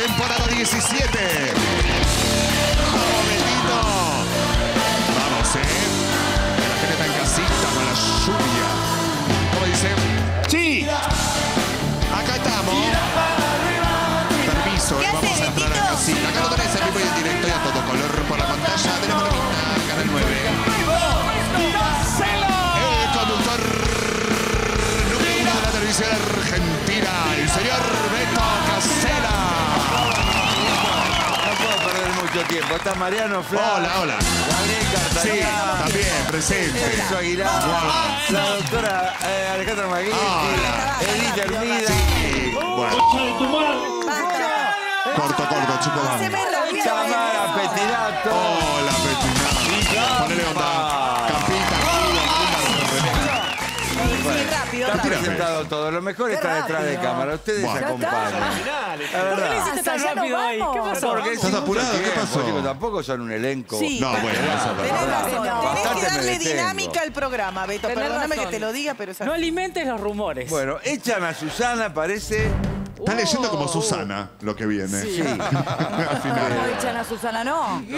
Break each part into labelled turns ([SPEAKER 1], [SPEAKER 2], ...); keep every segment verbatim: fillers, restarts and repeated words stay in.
[SPEAKER 1] temporada diecisiete. ¡Vamos, Betito! Vamos, ¿eh? La gente está en casita con la lluvia. ¿Cómo dice? ¡Sí! Acá estamos. Permiso,
[SPEAKER 2] ¿Qué
[SPEAKER 1] vamos
[SPEAKER 2] hace,
[SPEAKER 1] a entrar
[SPEAKER 2] Betito?
[SPEAKER 1] a casita. Acá lo tenés en vivo y en directo y a todo color por la pantalla de la Malvina, Canal nueve. El conductor número uno de la televisión argentina, el señor Beto Casella.
[SPEAKER 3] No puedo perder mucho tiempo. Está Mariano Fla.
[SPEAKER 1] Hola, hola.
[SPEAKER 3] Gabriel
[SPEAKER 1] Sí,
[SPEAKER 3] Cartagena.
[SPEAKER 1] también, presente.
[SPEAKER 3] Enzo Aguilar.
[SPEAKER 1] Wow.
[SPEAKER 3] La doctora eh, Alejandra Magui.
[SPEAKER 1] Hola.
[SPEAKER 3] Edith Hermida.
[SPEAKER 1] Sí, bueno. Corto, corto, chicos, vamos.
[SPEAKER 3] Tamara Petirato.
[SPEAKER 1] Hola, Petina. Ponele onda. Campita,
[SPEAKER 2] Sí, rápido.
[SPEAKER 3] Está
[SPEAKER 1] Tírame.
[SPEAKER 3] presentado todo. Lo mejor está detrás de cámara. Ustedes
[SPEAKER 1] Bueno.
[SPEAKER 3] acompañan. La verdad.
[SPEAKER 4] hiciste tan
[SPEAKER 2] Ya nos
[SPEAKER 4] rápido ahí?
[SPEAKER 2] vamos.
[SPEAKER 4] ¿Qué pasó?
[SPEAKER 3] Porque
[SPEAKER 1] ¿Estás
[SPEAKER 3] sin
[SPEAKER 1] apurado?
[SPEAKER 3] mucho
[SPEAKER 1] ¿Qué
[SPEAKER 3] tiempo,
[SPEAKER 1] pasó?
[SPEAKER 3] chicos, tampoco son un elenco.
[SPEAKER 2] Sí.
[SPEAKER 1] No, bueno, eso es
[SPEAKER 2] Tenés
[SPEAKER 1] verdad.
[SPEAKER 2] razón. Tenés
[SPEAKER 3] Bastante
[SPEAKER 2] que
[SPEAKER 3] me
[SPEAKER 2] darle
[SPEAKER 3] detengo.
[SPEAKER 2] dinámica al programa, Beto.
[SPEAKER 4] Tenés
[SPEAKER 2] Perdóname
[SPEAKER 4] razón.
[SPEAKER 2] que te lo diga, pero es así.
[SPEAKER 4] No alimentes los rumores.
[SPEAKER 3] Bueno, echan a Susana, parece.
[SPEAKER 1] Está leyendo como
[SPEAKER 4] Oh.
[SPEAKER 1] Susana lo que viene.
[SPEAKER 3] Sí.
[SPEAKER 1] Al
[SPEAKER 2] ¿Cómo
[SPEAKER 1] final.
[SPEAKER 2] echan a Susana? No.
[SPEAKER 3] No.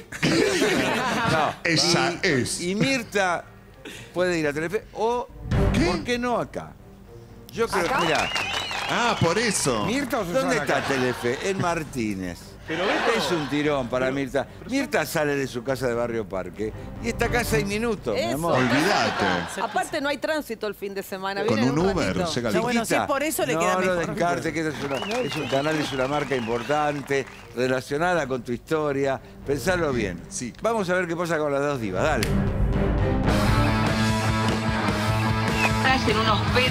[SPEAKER 1] Ella
[SPEAKER 3] y,
[SPEAKER 1] es.
[SPEAKER 3] Y Mirta puede ir a Telefe o,
[SPEAKER 1] ¿Qué?
[SPEAKER 3] ¿por qué no acá? Yo creo que, mira,
[SPEAKER 1] Ah, por eso.
[SPEAKER 5] ¿Mirta o Susana?
[SPEAKER 3] ¿dónde está
[SPEAKER 5] acá?
[SPEAKER 3] Telefe? En Martínez. Pero es un tirón para Mirta. Mirta sale de su casa de Barrio Parque y está acá seis minutos, mi
[SPEAKER 6] Eso.
[SPEAKER 3] amor.
[SPEAKER 1] Olvídate.
[SPEAKER 6] Aparte no hay tránsito el fin de semana.
[SPEAKER 1] Con
[SPEAKER 6] vienen
[SPEAKER 1] un Uber
[SPEAKER 6] ratito.
[SPEAKER 1] llega
[SPEAKER 2] No,
[SPEAKER 1] el
[SPEAKER 2] bueno, sí, por eso le
[SPEAKER 3] no,
[SPEAKER 2] queda
[SPEAKER 3] no
[SPEAKER 2] mejor.
[SPEAKER 3] descarte que es, una- es un canal, es una marca importante, relacionada con tu historia. Pensalo bien.
[SPEAKER 1] Sí.
[SPEAKER 3] Vamos a ver qué pasa con las dos divas. Dale.
[SPEAKER 7] Hacen unos petes.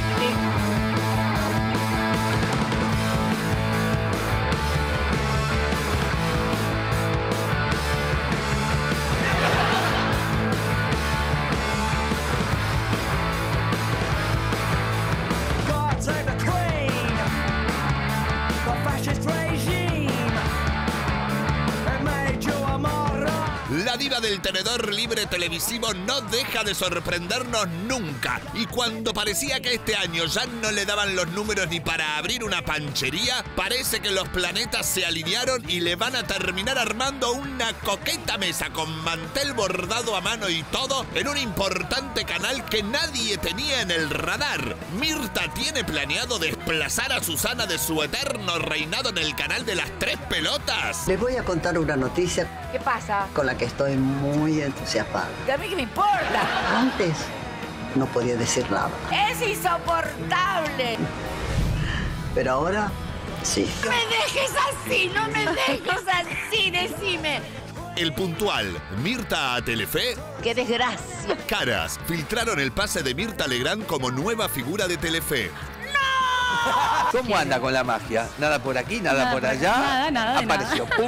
[SPEAKER 8] La diva del tenedor libre televisivo no deja de sorprendernos nunca. Y cuando parecía que este año ya no le daban los números ni para abrir una panchería, parece que los planetas se alinearon y le van a terminar armando una coqueta mesa con mantel bordado a mano y todo en un importante canal que nadie tenía en el radar. Mirta tiene planeado desplazar a Susana de su eterno reinado en el canal de las tres pelotas.
[SPEAKER 9] Les voy a contar una noticia
[SPEAKER 7] ¿Qué pasa?
[SPEAKER 9] con la que estoy muy entusiasmada.
[SPEAKER 7] ¿Y a mí qué me importa?
[SPEAKER 9] Antes no podía decir nada,
[SPEAKER 7] ¡Es insoportable!
[SPEAKER 9] pero ahora sí.
[SPEAKER 7] ¡No me dejes así! ¡No me dejes así! ¡Decime!
[SPEAKER 8] El puntual Mirta a Telefe.
[SPEAKER 7] ¡Qué desgracia!
[SPEAKER 8] Caras filtraron el pase de Mirta Legrand como nueva figura de Telefe.
[SPEAKER 3] ¿Cómo anda con la magia? Nada por aquí, nada, por allá.
[SPEAKER 4] nada, nada de
[SPEAKER 3] Apareció, pum.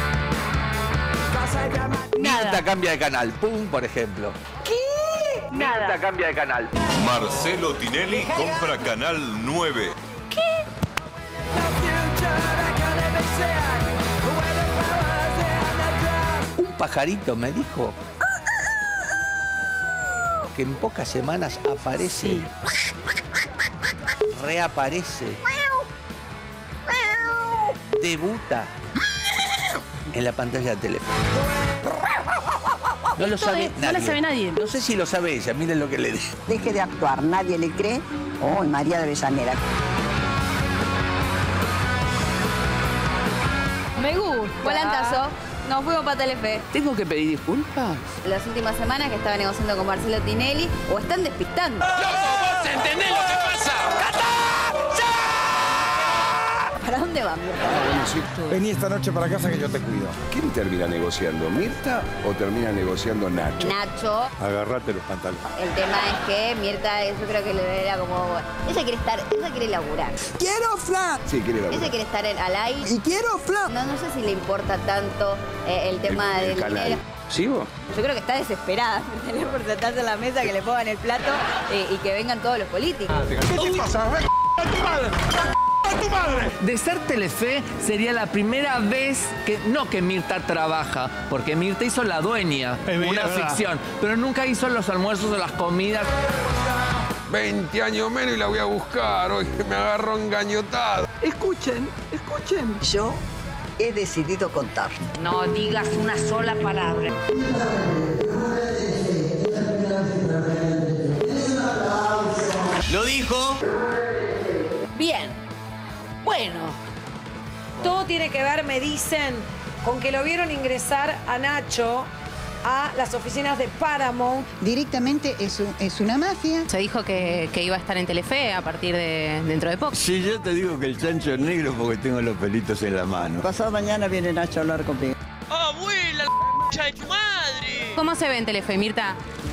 [SPEAKER 3] Mirta cambia de canal, pum, por ejemplo.
[SPEAKER 7] ¿Qué? Nada.
[SPEAKER 3] Mirta cambia de canal.
[SPEAKER 10] Marcelo Tinelli compra Canal nueve.
[SPEAKER 3] Un pajarito me dijo que en pocas semanas aparece, reaparece, debuta en la pantalla de teléfono. No lo
[SPEAKER 4] Esto
[SPEAKER 3] sabe
[SPEAKER 4] es- no
[SPEAKER 3] nadie.
[SPEAKER 4] lo sabe nadie.
[SPEAKER 3] No sé si lo sabe ella, miren lo que le digo.
[SPEAKER 9] Deje de actuar, nadie le cree. Oh, María de Avellaneda.
[SPEAKER 11] Me gusta. Volantazo. Nos fuimos para Telefe.
[SPEAKER 4] ¿Tengo que pedir disculpas?
[SPEAKER 11] Las últimas semanas que estaba negociando con Marcelo Tinelli o están despistando.
[SPEAKER 8] ¿Vos entendés lo que pasa?
[SPEAKER 11] ¿Para dónde van?
[SPEAKER 5] Vení esta noche para casa que yo te cuido.
[SPEAKER 10] ¿Quién termina negociando, Mirta o termina negociando Nacho?
[SPEAKER 11] Nacho.
[SPEAKER 10] Agarrate los pantalones.
[SPEAKER 11] El tema es que Mirta, yo creo que le era como... Ella quiere estar, ella quiere laburar.
[SPEAKER 9] ¡Quiero flan!
[SPEAKER 10] Sí, quiere la
[SPEAKER 11] Ella quiere estar en- al aire.
[SPEAKER 9] ¡Y quiero flan!
[SPEAKER 11] No, no sé si le importa tanto eh, el tema
[SPEAKER 10] El- el
[SPEAKER 11] del
[SPEAKER 10] canal.
[SPEAKER 11] dinero.
[SPEAKER 10] ¿Sigo?
[SPEAKER 11] Yo creo que está desesperada por tener por sentarse en la mesa, que le pongan el plato eh, y que vengan todos los políticos.
[SPEAKER 4] De ser Telefe sería la primera vez que, no que Mirta trabaja, porque Mirta hizo La Dueña, una ficción, pero nunca hizo los almuerzos o las comidas.
[SPEAKER 10] veinte años menos y la voy a buscar. Hoy me agarró engañotada.
[SPEAKER 12] Escuchen, escuchen.
[SPEAKER 9] Yo he decidido contar.
[SPEAKER 7] No digas una sola palabra.
[SPEAKER 13] Lo dijo.
[SPEAKER 14] Bien. Bueno. Todo tiene que ver, me dicen, con que lo vieron ingresar a Nacho a las oficinas de Paramount.
[SPEAKER 15] Directamente es, un- es una mafia.
[SPEAKER 16] Se dijo que, que iba a estar en Telefe a partir de dentro de poco.
[SPEAKER 3] Si yo te digo que el chancho es negro porque tengo los pelitos en la mano.
[SPEAKER 9] Pasado mañana viene Nacho a hablar conmigo.
[SPEAKER 13] ¡Abuela, la de tu madre!
[SPEAKER 16] ¿Cómo se ve en Telefe, Mirta?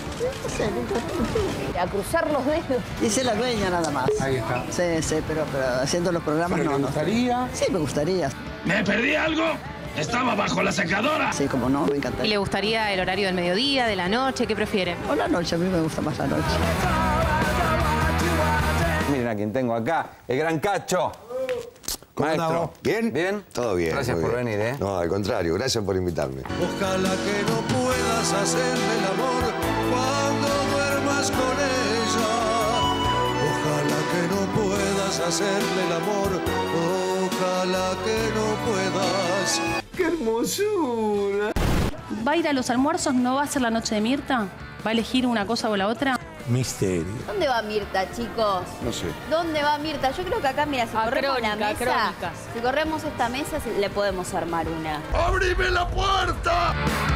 [SPEAKER 11] A cruzar los dedos.
[SPEAKER 9] Dice la dueña nada más.
[SPEAKER 5] Ahí está.
[SPEAKER 9] Sí, sí, pero, pero haciendo los programas
[SPEAKER 5] ¿Pero
[SPEAKER 9] no.
[SPEAKER 5] le
[SPEAKER 9] no.
[SPEAKER 5] gustaría?
[SPEAKER 9] Sí, me gustaría.
[SPEAKER 5] ¿Me perdí algo? ¿Estaba bajo la secadora?
[SPEAKER 9] Sí, como no, me
[SPEAKER 16] ¿Y
[SPEAKER 9] encantaría.
[SPEAKER 16] le gustaría el horario del mediodía, de la noche? ¿Qué prefiere?
[SPEAKER 9] O la noche, a mí me gusta más la noche.
[SPEAKER 17] Miren a quien tengo acá, el gran Cacho. Maestro.
[SPEAKER 18] ¿Bien?
[SPEAKER 17] ¿Bien?
[SPEAKER 18] Todo bien.
[SPEAKER 17] Gracias
[SPEAKER 18] muy
[SPEAKER 17] por
[SPEAKER 18] bien.
[SPEAKER 17] venir, ¿eh?
[SPEAKER 18] No, al contrario, gracias por invitarme.
[SPEAKER 19] Ojalá que no puedas hacerme el amor cuando duermas con ella. Ojalá que no puedas hacerle el amor. Ojalá que no puedas.
[SPEAKER 12] ¡Qué hermosura!
[SPEAKER 20] ¿Va a ir a los almuerzos? ¿No va a ser la noche de Mirta? ¿Va a elegir una cosa o la otra?
[SPEAKER 5] Misterio.
[SPEAKER 11] ¿Dónde va Mirta, chicos?
[SPEAKER 18] No sé.
[SPEAKER 11] ¿Dónde va Mirta? Yo creo que acá, mira, si
[SPEAKER 6] A
[SPEAKER 11] corremos la
[SPEAKER 6] crónica,
[SPEAKER 11] mesa,
[SPEAKER 6] crónicas.
[SPEAKER 11] si corremos esta mesa, se- le podemos armar una.
[SPEAKER 19] ¡Abrime la puerta!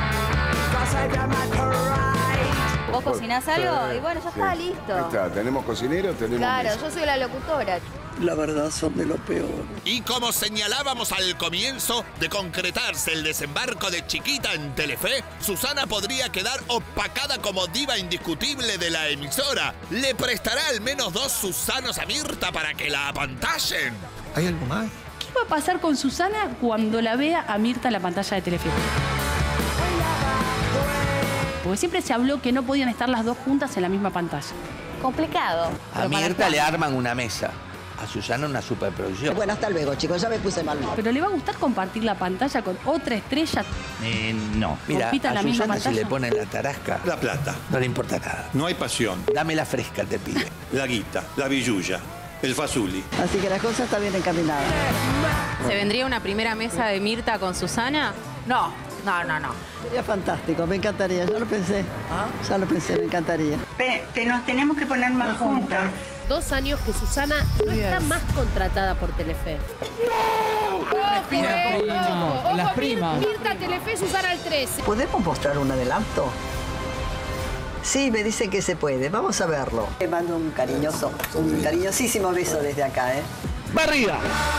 [SPEAKER 11] ¿Vos cocinás algo? Y bueno, ya está,
[SPEAKER 18] Sí.
[SPEAKER 11] listo.
[SPEAKER 18] Ahí está, tenemos cocinero, tenemos
[SPEAKER 11] Claro,
[SPEAKER 18] mesa.
[SPEAKER 11] yo soy la locutora.
[SPEAKER 9] La verdad son de lo peor.
[SPEAKER 8] Y como señalábamos al comienzo de concretarse el desembarco de Chiquita en Telefe, Susana podría quedar opacada como diva indiscutible de la emisora. ¿Le prestará al menos dos Susanos a Mirta para que la apantallen?
[SPEAKER 19] ¿Hay algo más?
[SPEAKER 20] ¿Qué va a pasar con Susana cuando la vea a Mirta en la pantalla de Telefe? Porque siempre se habló que no podían estar las dos juntas en la misma pantalla.
[SPEAKER 11] Complicado.
[SPEAKER 13] A Mirta le arman una mesa. A Susana una superproducción.
[SPEAKER 9] Bueno, hasta luego, chicos. Ya me puse mal.
[SPEAKER 20] Pero le va a gustar compartir la pantalla con otra estrella.
[SPEAKER 13] Eh, no. Mira,
[SPEAKER 20] Compita en
[SPEAKER 13] a
[SPEAKER 20] la misma
[SPEAKER 13] Susana si
[SPEAKER 20] pantalla.
[SPEAKER 13] le ponen la tarasca,
[SPEAKER 19] La plata.
[SPEAKER 13] no le importa nada.
[SPEAKER 19] No hay pasión.
[SPEAKER 13] Dame la fresca, te pide.
[SPEAKER 19] La guita, la billulla, el fazuli.
[SPEAKER 9] Así que la cosa está bien encaminada.
[SPEAKER 16] ¿Se vendría una primera mesa de Mirta con Susana?
[SPEAKER 2] No, no, no, no.
[SPEAKER 9] Sería fantástico, me encantaría. Ya lo pensé. Ya lo pensé, me encantaría.
[SPEAKER 15] Te nos tenemos que poner más juntas.
[SPEAKER 6] Dos años que Susana no está más contratada por Telefe.
[SPEAKER 4] Respira, primo. Las primas.
[SPEAKER 6] Mirta, Telefe, Susana al trece.
[SPEAKER 9] ¿Podemos mostrar un adelanto? Sí, me dicen que se puede. Vamos a verlo. Le mando un cariñoso, un cariñosísimo beso desde acá, ¿eh?
[SPEAKER 4] ¡Barriga!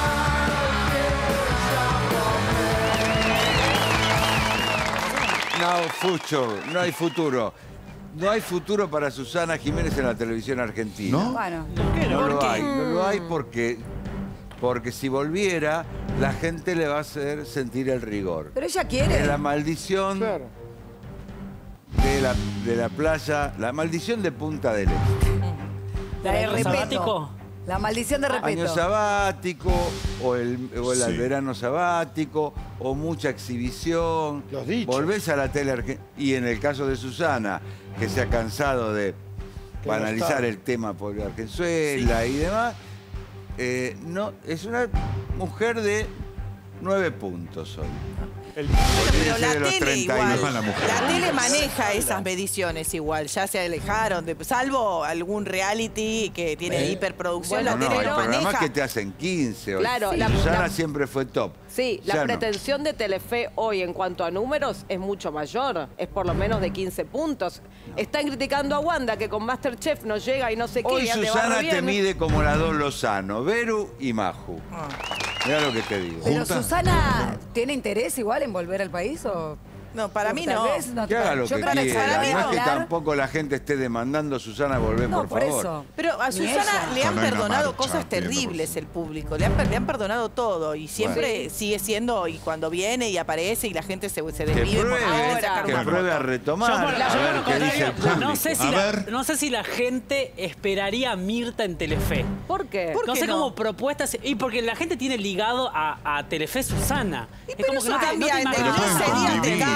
[SPEAKER 3] No, fucho, no hay futuro. No hay futuro para Susana Jiménez en la televisión argentina.
[SPEAKER 2] ¿No? Bueno.
[SPEAKER 3] No lo hay, no lo hay porque, porque si volviera, la gente le va a hacer sentir el rigor.
[SPEAKER 2] Pero ella quiere.
[SPEAKER 3] De la maldición de, la, de la playa, la maldición de Punta del Este.
[SPEAKER 2] La de
[SPEAKER 3] ¿Año
[SPEAKER 2] respeto.
[SPEAKER 3] sabático?
[SPEAKER 2] La maldición de respeto.
[SPEAKER 3] Año sabático, o el, o el
[SPEAKER 2] Sí.
[SPEAKER 3] verano sabático, o mucha exhibición.
[SPEAKER 5] Los dichos.
[SPEAKER 3] Volvés a la tele argentina. Y en el caso de Susana, que se ha cansado de
[SPEAKER 5] Que
[SPEAKER 3] banalizar
[SPEAKER 5] no está.
[SPEAKER 3] el tema por Argenzuela y demás, eh, no, es una mujer de nueve puntos hoy.
[SPEAKER 2] Pero
[SPEAKER 3] Olvídese
[SPEAKER 2] la
[SPEAKER 3] de los
[SPEAKER 2] tele
[SPEAKER 3] treinta y
[SPEAKER 2] igual,
[SPEAKER 3] nueve.
[SPEAKER 2] la tele maneja esas mediciones igual, ya se alejaron, de, salvo algún reality que tiene
[SPEAKER 3] Eh,
[SPEAKER 2] hiperproducción,
[SPEAKER 8] bueno,
[SPEAKER 2] la
[SPEAKER 3] No,
[SPEAKER 2] tele
[SPEAKER 3] hay
[SPEAKER 2] lo
[SPEAKER 3] programas
[SPEAKER 2] maneja.
[SPEAKER 3] que te hacen quince hoy.
[SPEAKER 6] Claro,
[SPEAKER 3] Sí.
[SPEAKER 6] la-
[SPEAKER 3] Susana
[SPEAKER 6] la-
[SPEAKER 3] siempre fue top.
[SPEAKER 6] Sí, la
[SPEAKER 3] Ya no.
[SPEAKER 6] pretensión de Telefe hoy en cuanto a números es mucho mayor, es por lo menos de quince puntos. Están criticando a Wanda que con Masterchef no llega y no sé qué.
[SPEAKER 3] Hoy
[SPEAKER 6] y ande
[SPEAKER 3] Susana
[SPEAKER 6] barro
[SPEAKER 3] te
[SPEAKER 6] bien.
[SPEAKER 3] mide como las dos Lozano, Beru y Maju. Mira lo que te digo.
[SPEAKER 2] Pero Susana, ¿tiene interés igual en volver al país o...? No, para mí
[SPEAKER 3] Tal
[SPEAKER 2] no.
[SPEAKER 3] vez
[SPEAKER 2] no
[SPEAKER 3] que haga lo
[SPEAKER 2] yo
[SPEAKER 3] que
[SPEAKER 2] creo que
[SPEAKER 3] quiera.
[SPEAKER 2] para mí
[SPEAKER 3] No es que
[SPEAKER 2] no.
[SPEAKER 3] tampoco la gente esté demandando a Susana volver,
[SPEAKER 2] No,
[SPEAKER 3] por
[SPEAKER 2] por
[SPEAKER 3] favor.
[SPEAKER 2] eso. Pero a
[SPEAKER 3] Ni
[SPEAKER 2] Susana
[SPEAKER 3] ella.
[SPEAKER 2] le han
[SPEAKER 3] No hay una
[SPEAKER 2] perdonado
[SPEAKER 3] marcha
[SPEAKER 2] cosas
[SPEAKER 3] pidiendo
[SPEAKER 2] terribles el público. Le han, per- le han perdonado todo. Y siempre
[SPEAKER 3] Bueno.
[SPEAKER 2] sigue siendo, y cuando viene y aparece y la gente se, se
[SPEAKER 3] Que
[SPEAKER 2] desvive por
[SPEAKER 3] pruebe,
[SPEAKER 2] ahora, sacar
[SPEAKER 3] que
[SPEAKER 2] una
[SPEAKER 3] pruebe a
[SPEAKER 2] foto.
[SPEAKER 3] retomar,
[SPEAKER 21] Yo por-
[SPEAKER 3] a
[SPEAKER 21] yo por
[SPEAKER 3] ver
[SPEAKER 21] lo
[SPEAKER 3] qué dice el
[SPEAKER 21] contrario,
[SPEAKER 3] público.
[SPEAKER 21] no sé, si
[SPEAKER 3] A
[SPEAKER 21] la,
[SPEAKER 3] ver.
[SPEAKER 21] no sé si la gente esperaría a Mirta en Telefe.
[SPEAKER 6] ¿Por qué?
[SPEAKER 21] no sé cómo propuestas. Y porque la gente tiene ligado a, a Telefe Susana. Es como que no te, no te
[SPEAKER 2] cambia,
[SPEAKER 21] imaginas.
[SPEAKER 2] no sería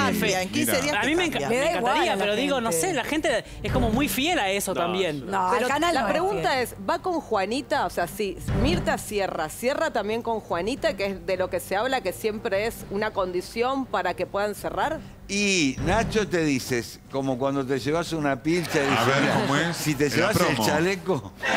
[SPEAKER 2] cambia, en quince días
[SPEAKER 21] A
[SPEAKER 2] te
[SPEAKER 21] mí me,
[SPEAKER 2] cambia.
[SPEAKER 21] enca- me
[SPEAKER 14] Le da igual
[SPEAKER 21] encantaría,
[SPEAKER 14] a la
[SPEAKER 21] pero digo, no
[SPEAKER 14] gente.
[SPEAKER 21] sé, la gente es como muy fiel a eso también.
[SPEAKER 14] No,
[SPEAKER 6] Pero
[SPEAKER 14] el canal
[SPEAKER 6] la
[SPEAKER 14] no es
[SPEAKER 6] pregunta
[SPEAKER 14] fiel.
[SPEAKER 6] es, ¿va con Juanita? O sea, si Mirta cierra, ¿cierra también con Juanita, que es de lo que se habla, que siempre es una condición para que puedan cerrar?
[SPEAKER 3] Y Nacho te dices, como cuando te llevas una pilcha y dices,
[SPEAKER 1] ver,
[SPEAKER 3] mira,
[SPEAKER 1] ¿cómo es?
[SPEAKER 3] si te
[SPEAKER 1] En la
[SPEAKER 3] llevas el
[SPEAKER 1] promo.
[SPEAKER 3] chaleco,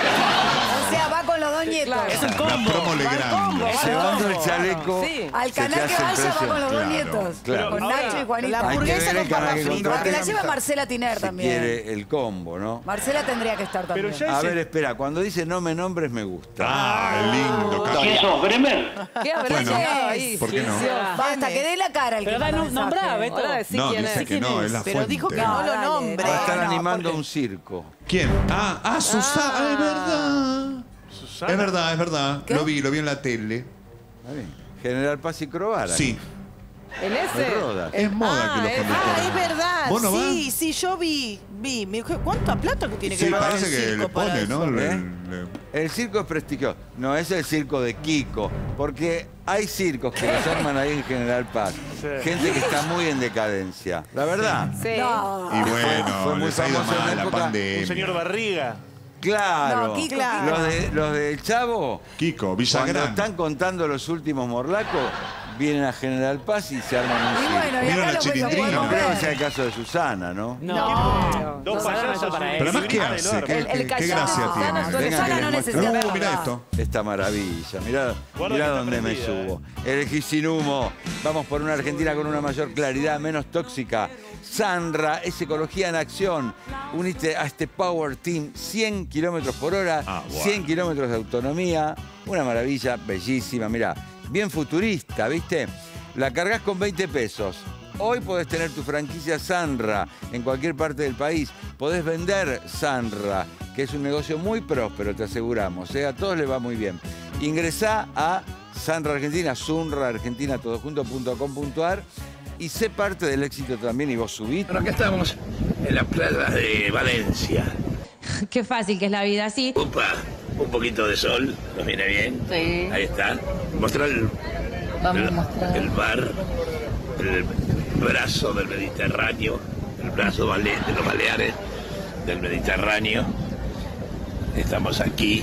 [SPEAKER 14] O sea, va con los dos nietos.
[SPEAKER 21] Es un combo.
[SPEAKER 1] La promo Legrand.
[SPEAKER 3] llevando el chaleco,
[SPEAKER 6] Sí.
[SPEAKER 14] Al
[SPEAKER 3] se te
[SPEAKER 14] canal que
[SPEAKER 3] hace el
[SPEAKER 14] vaya va
[SPEAKER 3] precio.
[SPEAKER 14] con los dos
[SPEAKER 1] Claro,
[SPEAKER 14] nietos.
[SPEAKER 3] claro.
[SPEAKER 14] Con
[SPEAKER 21] Ahora,
[SPEAKER 14] Nacho y Juanita.
[SPEAKER 2] la
[SPEAKER 3] Hay que
[SPEAKER 2] hamburguesa
[SPEAKER 3] ver
[SPEAKER 2] con
[SPEAKER 3] el canal
[SPEAKER 2] papas
[SPEAKER 3] que
[SPEAKER 2] fritas.
[SPEAKER 3] contraten,
[SPEAKER 14] Porque la lleva Marcela Tiner
[SPEAKER 3] si
[SPEAKER 14] también.
[SPEAKER 3] quiere el combo, ¿no?
[SPEAKER 14] Marcela tendría que estar también.
[SPEAKER 22] Pero ya
[SPEAKER 3] A
[SPEAKER 22] ese-
[SPEAKER 3] ver, espera, cuando dice no me nombres me gusta.
[SPEAKER 1] Ah, lindo,
[SPEAKER 5] ¿Qué
[SPEAKER 1] Carlos.
[SPEAKER 5] sos, Bremer?
[SPEAKER 6] ¿Qué habrá
[SPEAKER 1] Bueno,
[SPEAKER 6] llegado ahí?
[SPEAKER 1] ¿por qué no?
[SPEAKER 14] Basta, que dé la cara el que
[SPEAKER 21] Pero da,
[SPEAKER 14] manda
[SPEAKER 21] no-
[SPEAKER 14] mensaje.
[SPEAKER 21] nombrá, Beto.
[SPEAKER 6] Ahora decí
[SPEAKER 1] No,
[SPEAKER 6] quién
[SPEAKER 1] dice
[SPEAKER 6] es.
[SPEAKER 1] que no, es la
[SPEAKER 2] Pero
[SPEAKER 1] fuente.
[SPEAKER 2] dijo que no lo
[SPEAKER 14] dale,
[SPEAKER 2] nombre.
[SPEAKER 3] Va a estar
[SPEAKER 14] no,
[SPEAKER 3] animando
[SPEAKER 14] porque-
[SPEAKER 3] un circo.
[SPEAKER 1] ¿Quién? Ah, ah, Susana. Ah, es verdad.
[SPEAKER 22] Susana.
[SPEAKER 1] Es verdad, es verdad.
[SPEAKER 14] ¿Qué?
[SPEAKER 1] Lo vi, lo vi en la tele.
[SPEAKER 3] Está bien. General Paz y Crovara.
[SPEAKER 1] Sí.
[SPEAKER 6] ¿En ese?
[SPEAKER 3] De Rodas.
[SPEAKER 1] Es moda
[SPEAKER 6] Ah,
[SPEAKER 1] que los
[SPEAKER 6] es-
[SPEAKER 1] conductores.
[SPEAKER 2] Ah, es verdad.
[SPEAKER 1] ¿Vos no
[SPEAKER 2] sí,
[SPEAKER 1] vas?
[SPEAKER 2] sí, yo vi. vi. Me dijo, ¿cuánta plata que tiene que
[SPEAKER 1] Sí,
[SPEAKER 2] pagar
[SPEAKER 1] parece
[SPEAKER 2] el
[SPEAKER 1] que
[SPEAKER 2] circo
[SPEAKER 1] le
[SPEAKER 2] para
[SPEAKER 1] pone,
[SPEAKER 2] eso?
[SPEAKER 1] ¿no? Le-
[SPEAKER 3] ¿Eh?
[SPEAKER 1] le-
[SPEAKER 3] El circo es prestigioso. No es el circo de Kiko, porque hay circos que los arman ahí en General Paz. Gente que está muy en decadencia. La verdad.
[SPEAKER 6] Sí.
[SPEAKER 14] No.
[SPEAKER 1] Y bueno,
[SPEAKER 3] Fue muy
[SPEAKER 1] les ha ido
[SPEAKER 3] famoso en
[SPEAKER 1] mal
[SPEAKER 3] la
[SPEAKER 1] la
[SPEAKER 3] época.
[SPEAKER 1] pandemia.
[SPEAKER 22] Un señor Barriga.
[SPEAKER 3] Claro.
[SPEAKER 14] No, Kiko,
[SPEAKER 2] Claro.
[SPEAKER 3] Los, de, los del Chavo,
[SPEAKER 1] Kiko,
[SPEAKER 3] cuando
[SPEAKER 1] Villagrán.
[SPEAKER 3] están contando los últimos morlacos, vienen a General Paz y se arman un
[SPEAKER 14] Y
[SPEAKER 3] circo.
[SPEAKER 14] bueno, y
[SPEAKER 1] Vieron
[SPEAKER 14] acá
[SPEAKER 1] la
[SPEAKER 14] lo, lo
[SPEAKER 1] chilindrina.
[SPEAKER 14] podemos
[SPEAKER 3] No creo que sea
[SPEAKER 14] ver.
[SPEAKER 3] el caso de Susana, ¿no?
[SPEAKER 21] No,
[SPEAKER 22] Dos
[SPEAKER 21] Susana no
[SPEAKER 22] payasos.
[SPEAKER 21] está para
[SPEAKER 22] un-
[SPEAKER 1] Pero además, ¿qué
[SPEAKER 22] un-
[SPEAKER 1] hace?
[SPEAKER 22] enorme.
[SPEAKER 1] ¿Qué,
[SPEAKER 6] El- el
[SPEAKER 1] qué- qué
[SPEAKER 6] callado
[SPEAKER 1] gracia
[SPEAKER 6] de Susana,
[SPEAKER 1] tiene?
[SPEAKER 6] Susana
[SPEAKER 3] Vengan que
[SPEAKER 14] no
[SPEAKER 3] les
[SPEAKER 14] necesita
[SPEAKER 3] muestro.
[SPEAKER 1] Uh, mira
[SPEAKER 14] verla.
[SPEAKER 1] esto.
[SPEAKER 3] Esta maravilla, mirá,
[SPEAKER 22] Guarda
[SPEAKER 3] mirá
[SPEAKER 22] que está
[SPEAKER 3] dónde me
[SPEAKER 22] prendida,
[SPEAKER 3] subo. Elegí sin humo. Vamos por una Argentina con una mayor claridad, menos tóxica. Sandra es ecología en acción. Unite a este Power Team. cien kilómetros por hora,
[SPEAKER 1] Ah, bueno.
[SPEAKER 3] cien kilómetros de autonomía. Una maravilla, bellísima. Mirá, bien futurista, ¿viste? La cargas con veinte pesos. Hoy podés tener tu franquicia Sanra en cualquier parte del país. Podés vender Sanra, que es un negocio muy próspero, te aseguramos. ¿eh? A todos les va muy bien. Ingresá a Sanra Argentina, Sunra Argentina, todo junto punto com punto ar y sé parte del éxito también y vos subís.
[SPEAKER 5] Bueno, acá estamos en la playa de Valencia.
[SPEAKER 16] Qué fácil que es la vida así.
[SPEAKER 5] Upa, un poquito de sol, nos viene bien.
[SPEAKER 16] Sí.
[SPEAKER 5] Ahí está. Mostrar el,
[SPEAKER 16] Vamos a
[SPEAKER 5] el,
[SPEAKER 16] mostrar.
[SPEAKER 5] el bar, el brazo del Mediterráneo, el brazo bale- de los Baleares del Mediterráneo. Estamos aquí,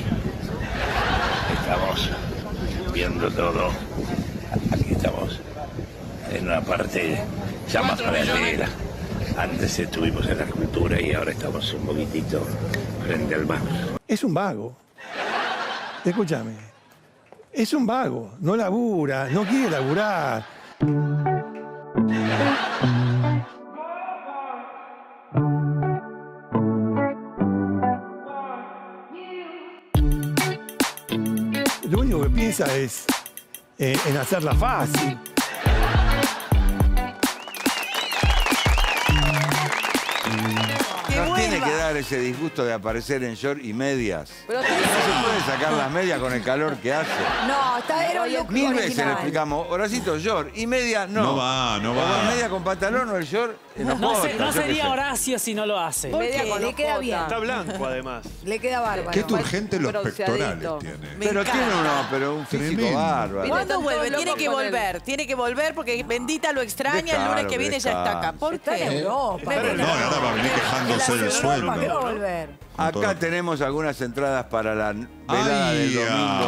[SPEAKER 5] estamos viendo todo. Aquí estamos en una parte ya más paralela. Antes estuvimos en la cultura y ahora estamos un poquitito frente al mar.
[SPEAKER 23] Es un vago. Escúchame. Es un vago. No labura, no quiere laburar. Lo único que piensa es eh, en hacerla fácil.
[SPEAKER 3] No tiene que dar ese disgusto de aparecer en short y medias.
[SPEAKER 6] Pero
[SPEAKER 3] No se puede sacar las medias con el calor que hace.
[SPEAKER 14] No, está era un look
[SPEAKER 3] Mil veces le
[SPEAKER 14] original.
[SPEAKER 3] explicamos, Horacito, short y media no.
[SPEAKER 1] No va, no
[SPEAKER 3] O
[SPEAKER 1] va.
[SPEAKER 3] vas media con pantalón o el short en los
[SPEAKER 21] No, se-
[SPEAKER 3] botas,
[SPEAKER 21] no
[SPEAKER 3] yo qué
[SPEAKER 21] sería
[SPEAKER 3] sé.
[SPEAKER 21] Horacio si no lo hace.
[SPEAKER 6] Media con
[SPEAKER 14] le queda
[SPEAKER 6] ojota.
[SPEAKER 14] bien.
[SPEAKER 22] Está blanco, además.
[SPEAKER 14] Le queda bárbaro.
[SPEAKER 1] Qué turgente los
[SPEAKER 6] bronceadito.
[SPEAKER 1] pectorales tiene.
[SPEAKER 2] Me
[SPEAKER 3] Pero
[SPEAKER 2] encanta.
[SPEAKER 3] tiene uno, pero un físico
[SPEAKER 1] Tremendo.
[SPEAKER 3] bárbaro.
[SPEAKER 2] ¿Cuándo
[SPEAKER 6] Están
[SPEAKER 2] vuelve?
[SPEAKER 6] todos
[SPEAKER 2] Tiene
[SPEAKER 6] locos
[SPEAKER 2] que
[SPEAKER 6] con él.
[SPEAKER 2] volver, tiene que volver porque Bendita lo extraña, el
[SPEAKER 3] Déjalo,
[SPEAKER 2] lunes que viene ya está acá.
[SPEAKER 3] déjalo.
[SPEAKER 2] ¿Por
[SPEAKER 14] Está en
[SPEAKER 2] qué?
[SPEAKER 14] Europa.
[SPEAKER 22] Está en
[SPEAKER 1] No, y ahora va a venir quejándose del sueldo.
[SPEAKER 14] ¿Para qué va a volver?
[SPEAKER 3] Acá tenemos algunas entradas para la velada
[SPEAKER 1] Ay,
[SPEAKER 3] del domingo.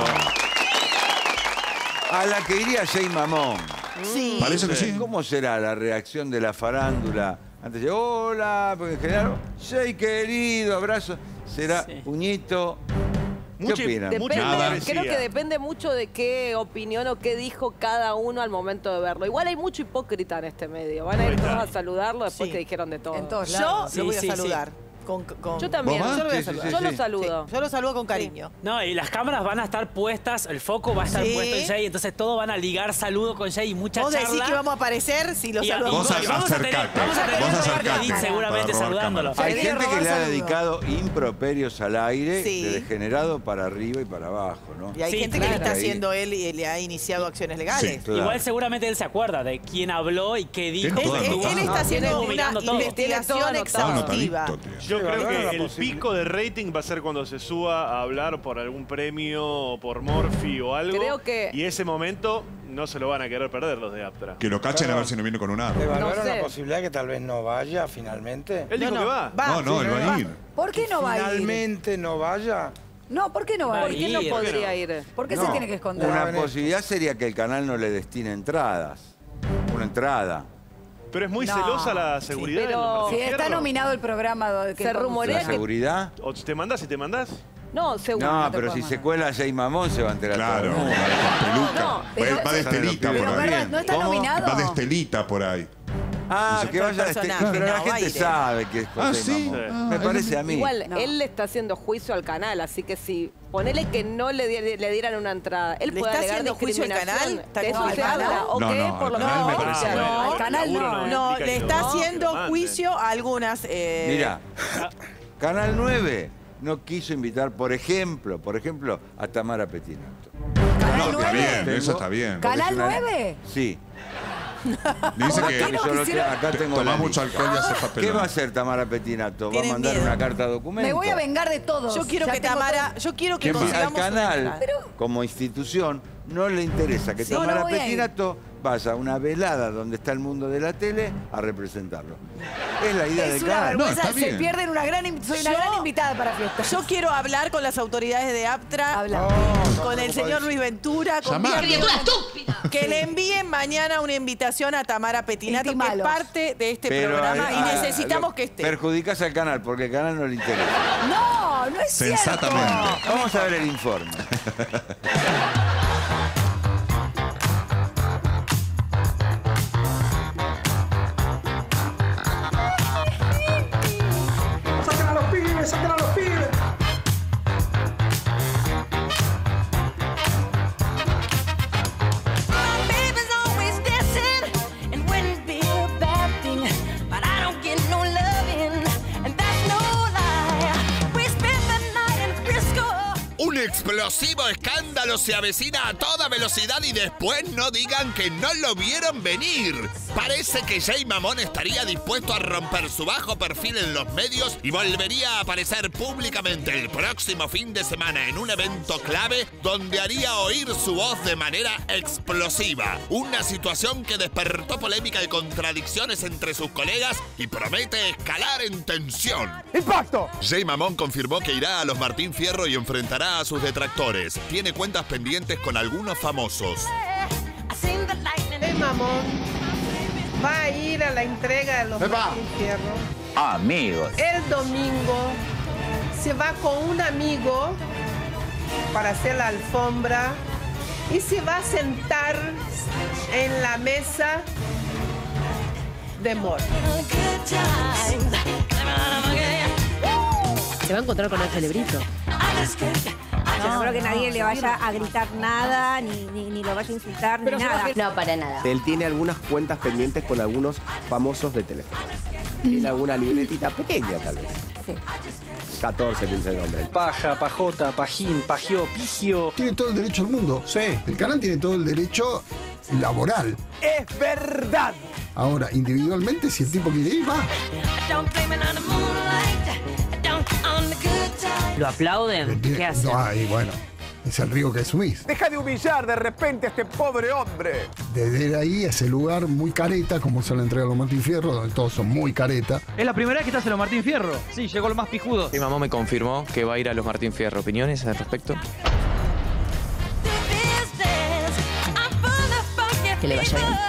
[SPEAKER 1] ah.
[SPEAKER 3] A la que iría Jay Mamón.
[SPEAKER 2] Sí.
[SPEAKER 1] Parece que sí.
[SPEAKER 3] ¿Cómo será la reacción de la farándula? Antes de hola, porque en general, Jay querido, abrazo. ¿Será puñito? ¿Qué
[SPEAKER 22] Mucha-
[SPEAKER 3] opinan?
[SPEAKER 6] Depende,
[SPEAKER 1] Nada.
[SPEAKER 6] creo que depende mucho de qué opinión o qué dijo cada uno al momento de verlo. Igual hay mucho hipócrita en este medio. Van a ir
[SPEAKER 22] Ahí está.
[SPEAKER 6] todos a saludarlo después
[SPEAKER 2] Sí.
[SPEAKER 6] que dijeron de todo.
[SPEAKER 14] En todos
[SPEAKER 2] Yo
[SPEAKER 14] lados.
[SPEAKER 2] lo voy a
[SPEAKER 21] Sí, sí,
[SPEAKER 2] saludar. Con, con-
[SPEAKER 6] Yo también.
[SPEAKER 1] ¿Vos vas?
[SPEAKER 2] Yo lo voy a
[SPEAKER 3] Sí, sí,
[SPEAKER 2] saludar.
[SPEAKER 3] sí,
[SPEAKER 6] Yo lo
[SPEAKER 3] sí.
[SPEAKER 6] saludo.
[SPEAKER 2] Sí, yo lo saludo con cariño.
[SPEAKER 21] No, y las cámaras van a estar puestas, el foco va a estar
[SPEAKER 2] Sí.
[SPEAKER 21] puesto en Jay, entonces todos van a ligar saludo con Jay y mucha
[SPEAKER 2] Vos
[SPEAKER 21] charla.
[SPEAKER 2] decís que vamos a aparecer si lo
[SPEAKER 21] Y-
[SPEAKER 2] saludamos.
[SPEAKER 1] Vos
[SPEAKER 21] y vamos a tener,
[SPEAKER 1] acercate,
[SPEAKER 21] vamos a tener
[SPEAKER 1] vos
[SPEAKER 21] un lugar
[SPEAKER 1] acercate.
[SPEAKER 21] de Edith seguramente
[SPEAKER 1] Para robar
[SPEAKER 21] saludándolo.
[SPEAKER 1] cámara.
[SPEAKER 3] Hay
[SPEAKER 14] Quería
[SPEAKER 3] gente que
[SPEAKER 14] robar
[SPEAKER 3] le ha
[SPEAKER 14] saludos.
[SPEAKER 3] dedicado improperios al aire,
[SPEAKER 2] Sí.
[SPEAKER 3] de degenerado para arriba y para abajo, ¿no?
[SPEAKER 2] Y hay
[SPEAKER 21] Sí,
[SPEAKER 2] gente que le
[SPEAKER 21] claro.
[SPEAKER 2] está
[SPEAKER 3] Ahí.
[SPEAKER 2] haciendo él y le ha iniciado acciones legales.
[SPEAKER 3] Sí, claro.
[SPEAKER 21] Igual seguramente él se acuerda de quién habló y qué dijo.
[SPEAKER 1] Tiene todo
[SPEAKER 2] Él, él- él
[SPEAKER 1] anotado.
[SPEAKER 2] está haciendo
[SPEAKER 21] Estuvo
[SPEAKER 2] una
[SPEAKER 21] mirando todo.
[SPEAKER 2] investigación
[SPEAKER 6] Tiene todo
[SPEAKER 2] exhaustiva.
[SPEAKER 1] Anotadito, tío.
[SPEAKER 22] Yo
[SPEAKER 3] Sí,
[SPEAKER 22] creo
[SPEAKER 3] valora la
[SPEAKER 22] que el
[SPEAKER 3] posibilidad.
[SPEAKER 22] pico de rating va a ser cuando se suba a hablar por algún premio o por Morphy o algo.
[SPEAKER 6] Creo que-
[SPEAKER 22] Y ese momento no se lo van a querer perder los de Aptra.
[SPEAKER 1] Que lo cachen a ver si no viene con un arma.
[SPEAKER 7] ¿Evaluaron
[SPEAKER 22] No sé.
[SPEAKER 7] la posibilidad que tal vez no vaya finalmente?
[SPEAKER 22] Él dijo que va.
[SPEAKER 1] No, no, él va a ir.
[SPEAKER 14] ¿Por qué no va a ir?
[SPEAKER 7] ¿Finalmente no vaya?
[SPEAKER 14] No, ¿por qué no va a
[SPEAKER 6] ¿Por
[SPEAKER 14] ir?
[SPEAKER 6] qué no
[SPEAKER 22] ir?
[SPEAKER 6] podría ir?
[SPEAKER 14] ¿Por qué
[SPEAKER 3] No,
[SPEAKER 14] se tiene que esconder?
[SPEAKER 3] Una posibilidad sería que el canal no le destine entradas. Una entrada.
[SPEAKER 22] Pero es muy
[SPEAKER 14] No.
[SPEAKER 22] celosa la seguridad.
[SPEAKER 6] Sí, pero-
[SPEAKER 22] de los
[SPEAKER 14] Si
[SPEAKER 22] Martín
[SPEAKER 14] está
[SPEAKER 22] Fierro.
[SPEAKER 14] nominado el programa de que
[SPEAKER 6] Se
[SPEAKER 14] conduce.
[SPEAKER 6] rumorea
[SPEAKER 3] ¿La
[SPEAKER 6] que-
[SPEAKER 3] seguridad?
[SPEAKER 22] O te mandás y te mandás.
[SPEAKER 6] No, seguro.
[SPEAKER 3] No,
[SPEAKER 6] te
[SPEAKER 3] pero
[SPEAKER 6] puedo
[SPEAKER 3] si
[SPEAKER 6] mandar.
[SPEAKER 3] se cuela Jay Mamón se va a enterar
[SPEAKER 1] Claro,
[SPEAKER 3] todo.
[SPEAKER 1] con peluca.
[SPEAKER 6] No,
[SPEAKER 14] pero-
[SPEAKER 1] va, va de estelita
[SPEAKER 3] Pero,
[SPEAKER 1] por ahí.
[SPEAKER 14] ¿verdad? ¿No está
[SPEAKER 3] ¿Cómo?
[SPEAKER 14] nominado?
[SPEAKER 1] Va de estelita por ahí.
[SPEAKER 3] Ah,
[SPEAKER 2] Dice
[SPEAKER 3] que
[SPEAKER 2] que
[SPEAKER 3] vaya
[SPEAKER 2] el
[SPEAKER 3] este,
[SPEAKER 2] personaje,
[SPEAKER 3] pero la
[SPEAKER 2] no,
[SPEAKER 3] gente
[SPEAKER 2] baile.
[SPEAKER 3] sabe que es José
[SPEAKER 1] Ah, ¿sí?
[SPEAKER 3] Mamón.
[SPEAKER 1] Ah,
[SPEAKER 3] Me
[SPEAKER 1] es
[SPEAKER 3] parece a mí.
[SPEAKER 6] Igual,
[SPEAKER 14] No.
[SPEAKER 6] él le está haciendo juicio al canal, así que si ponele que no le, di- le dieran una entrada, él
[SPEAKER 2] ¿Le
[SPEAKER 6] puede
[SPEAKER 2] está
[SPEAKER 6] alegar
[SPEAKER 2] haciendo juicio al
[SPEAKER 6] discriminación.
[SPEAKER 2] canal? ¿Está
[SPEAKER 6] De eso
[SPEAKER 2] con-
[SPEAKER 6] se
[SPEAKER 2] al
[SPEAKER 6] habla.
[SPEAKER 2] canal?
[SPEAKER 6] O
[SPEAKER 1] No,
[SPEAKER 6] que
[SPEAKER 1] no,
[SPEAKER 6] por lo
[SPEAKER 1] al canal
[SPEAKER 6] menos...
[SPEAKER 1] me parece
[SPEAKER 6] no,
[SPEAKER 1] bueno.
[SPEAKER 14] al canal
[SPEAKER 22] Laburo
[SPEAKER 14] no.
[SPEAKER 2] No,
[SPEAKER 22] implica
[SPEAKER 2] le
[SPEAKER 22] que
[SPEAKER 2] está
[SPEAKER 22] no,
[SPEAKER 2] haciendo
[SPEAKER 22] que
[SPEAKER 2] juicio a algunas... eh,
[SPEAKER 3] Mira, Canal nueve no quiso invitar, por ejemplo, por ejemplo, a Tamara Petinato.
[SPEAKER 14] ¿Canal
[SPEAKER 1] No, está
[SPEAKER 14] nueve?
[SPEAKER 1] bien, eso está bien.
[SPEAKER 3] Porque
[SPEAKER 14] ¿Canal
[SPEAKER 3] es una-
[SPEAKER 14] nueve?
[SPEAKER 3] Sí.
[SPEAKER 1] Dice
[SPEAKER 14] ¿Por qué
[SPEAKER 1] que
[SPEAKER 14] no
[SPEAKER 3] Yo lo
[SPEAKER 14] quisiera-
[SPEAKER 3] acá tengo
[SPEAKER 1] tomás
[SPEAKER 3] la
[SPEAKER 1] mucho
[SPEAKER 3] lista.
[SPEAKER 1] alcohol y haces
[SPEAKER 3] ¿Qué
[SPEAKER 1] papelón.
[SPEAKER 3] va a hacer Tamara Petinato? ¿Va a
[SPEAKER 2] Tienen
[SPEAKER 3] mandar
[SPEAKER 2] miedo.
[SPEAKER 3] una carta documento?
[SPEAKER 14] Me voy a vengar de todos.
[SPEAKER 2] Yo quiero
[SPEAKER 14] Ya
[SPEAKER 2] que
[SPEAKER 14] tengo
[SPEAKER 2] Tamara...
[SPEAKER 14] todo.
[SPEAKER 2] Yo quiero que
[SPEAKER 3] Que al
[SPEAKER 2] consigamos una
[SPEAKER 3] canal,
[SPEAKER 2] entrada.
[SPEAKER 3] como institución, no le interesa que
[SPEAKER 14] Sí, no
[SPEAKER 3] Tamara
[SPEAKER 14] voy a ir.
[SPEAKER 3] Petinato vaya a una velada donde está el mundo de la tele a representarlo. Es la idea
[SPEAKER 14] Es
[SPEAKER 3] del
[SPEAKER 14] una
[SPEAKER 3] canal.
[SPEAKER 14] vergüenza.
[SPEAKER 1] está
[SPEAKER 14] Se
[SPEAKER 1] bien.
[SPEAKER 14] pierden una gran... in- Soy una
[SPEAKER 2] Yo-
[SPEAKER 14] gran invitada para fiestas.
[SPEAKER 2] Yo quiero hablar con las autoridades de Aptra,
[SPEAKER 14] Habla.
[SPEAKER 2] con el señor Luis Ventura, con
[SPEAKER 1] Llamar.
[SPEAKER 2] Pierre Villanueva, que le envíen mañana una invitación a Tamara Petinato, que es
[SPEAKER 14] Intimalos.
[SPEAKER 2] parte de este
[SPEAKER 3] Pero
[SPEAKER 2] programa
[SPEAKER 3] a-
[SPEAKER 2] y
[SPEAKER 3] a-
[SPEAKER 2] necesitamos
[SPEAKER 3] lo-
[SPEAKER 2] que esté.
[SPEAKER 3] Perjudicas al canal porque el canal no le interesa.
[SPEAKER 14] No, no es cierto.
[SPEAKER 1] Sensatamente.
[SPEAKER 3] Vamos a ver el informe.
[SPEAKER 12] ¡Saquen a los pibes! ¡Saquen a los pibes!
[SPEAKER 10] Baby's always dancing and wouldn't be a bad thing, but I don't get no loving, and that's no lie. We spent the night in Frisco.
[SPEAKER 8] Un explosivo escándalo se avecina a toda velocidad y después no digan que no lo vieron venir. Parece que Jay Mamón estaría dispuesto a romper su bajo perfil en los medios y volvería a aparecer públicamente el próximo fin de semana en un evento clave donde haría oír su voz de manera explosiva. Una situación que despertó polémica y contradicciones entre sus colegas y promete escalar en tensión.
[SPEAKER 12] ¡Impacto!
[SPEAKER 8] Jay Mamón confirmó que irá a los Martín Fierro y enfrentará a sus detractores. Tiene cuentas pendientes con algunos famosos.
[SPEAKER 17] Jay Mamón va a ir a la entrega de los Martín Fierro.
[SPEAKER 13] Amigos.
[SPEAKER 17] El domingo se va con un amigo para hacer la alfombra y se va a sentar en la mesa de Mor.
[SPEAKER 24] Se va a encontrar con el celebrito.
[SPEAKER 11] Yo no creo que nadie le vaya a gritar nada, ni, ni, ni lo vaya a insultar, ni nada.
[SPEAKER 25] No, para nada.
[SPEAKER 26] Él tiene algunas cuentas pendientes con algunos famosos de teléfono. Tiene alguna libretita pequeña, tal vez. catorce, quince nombres.
[SPEAKER 21] Paja, pajota, pajín, pajió, pigio.
[SPEAKER 27] Tiene todo el derecho al mundo. Sí. El canal tiene todo el derecho laboral.
[SPEAKER 12] ¡Es verdad!
[SPEAKER 27] Ahora, individualmente, si el tipo quiere ir, va.
[SPEAKER 24] ¿Lo aplauden? ¿Qué hacen?
[SPEAKER 27] No hay, bueno. Es el riesgo que asumís.
[SPEAKER 12] Deja de humillar de repente a este pobre hombre.
[SPEAKER 27] Desde ahí, ese lugar muy careta, como son la entrega de los Martín Fierro, donde todos son muy careta.
[SPEAKER 28] ¿Es la primera vez que estás en los Martín Fierro? Sí, llegó lo más pijudo.
[SPEAKER 29] Mi mamá me confirmó que va a ir a los Martín Fierro. ¿Opiniones al respecto?
[SPEAKER 24] Que le vaya bien.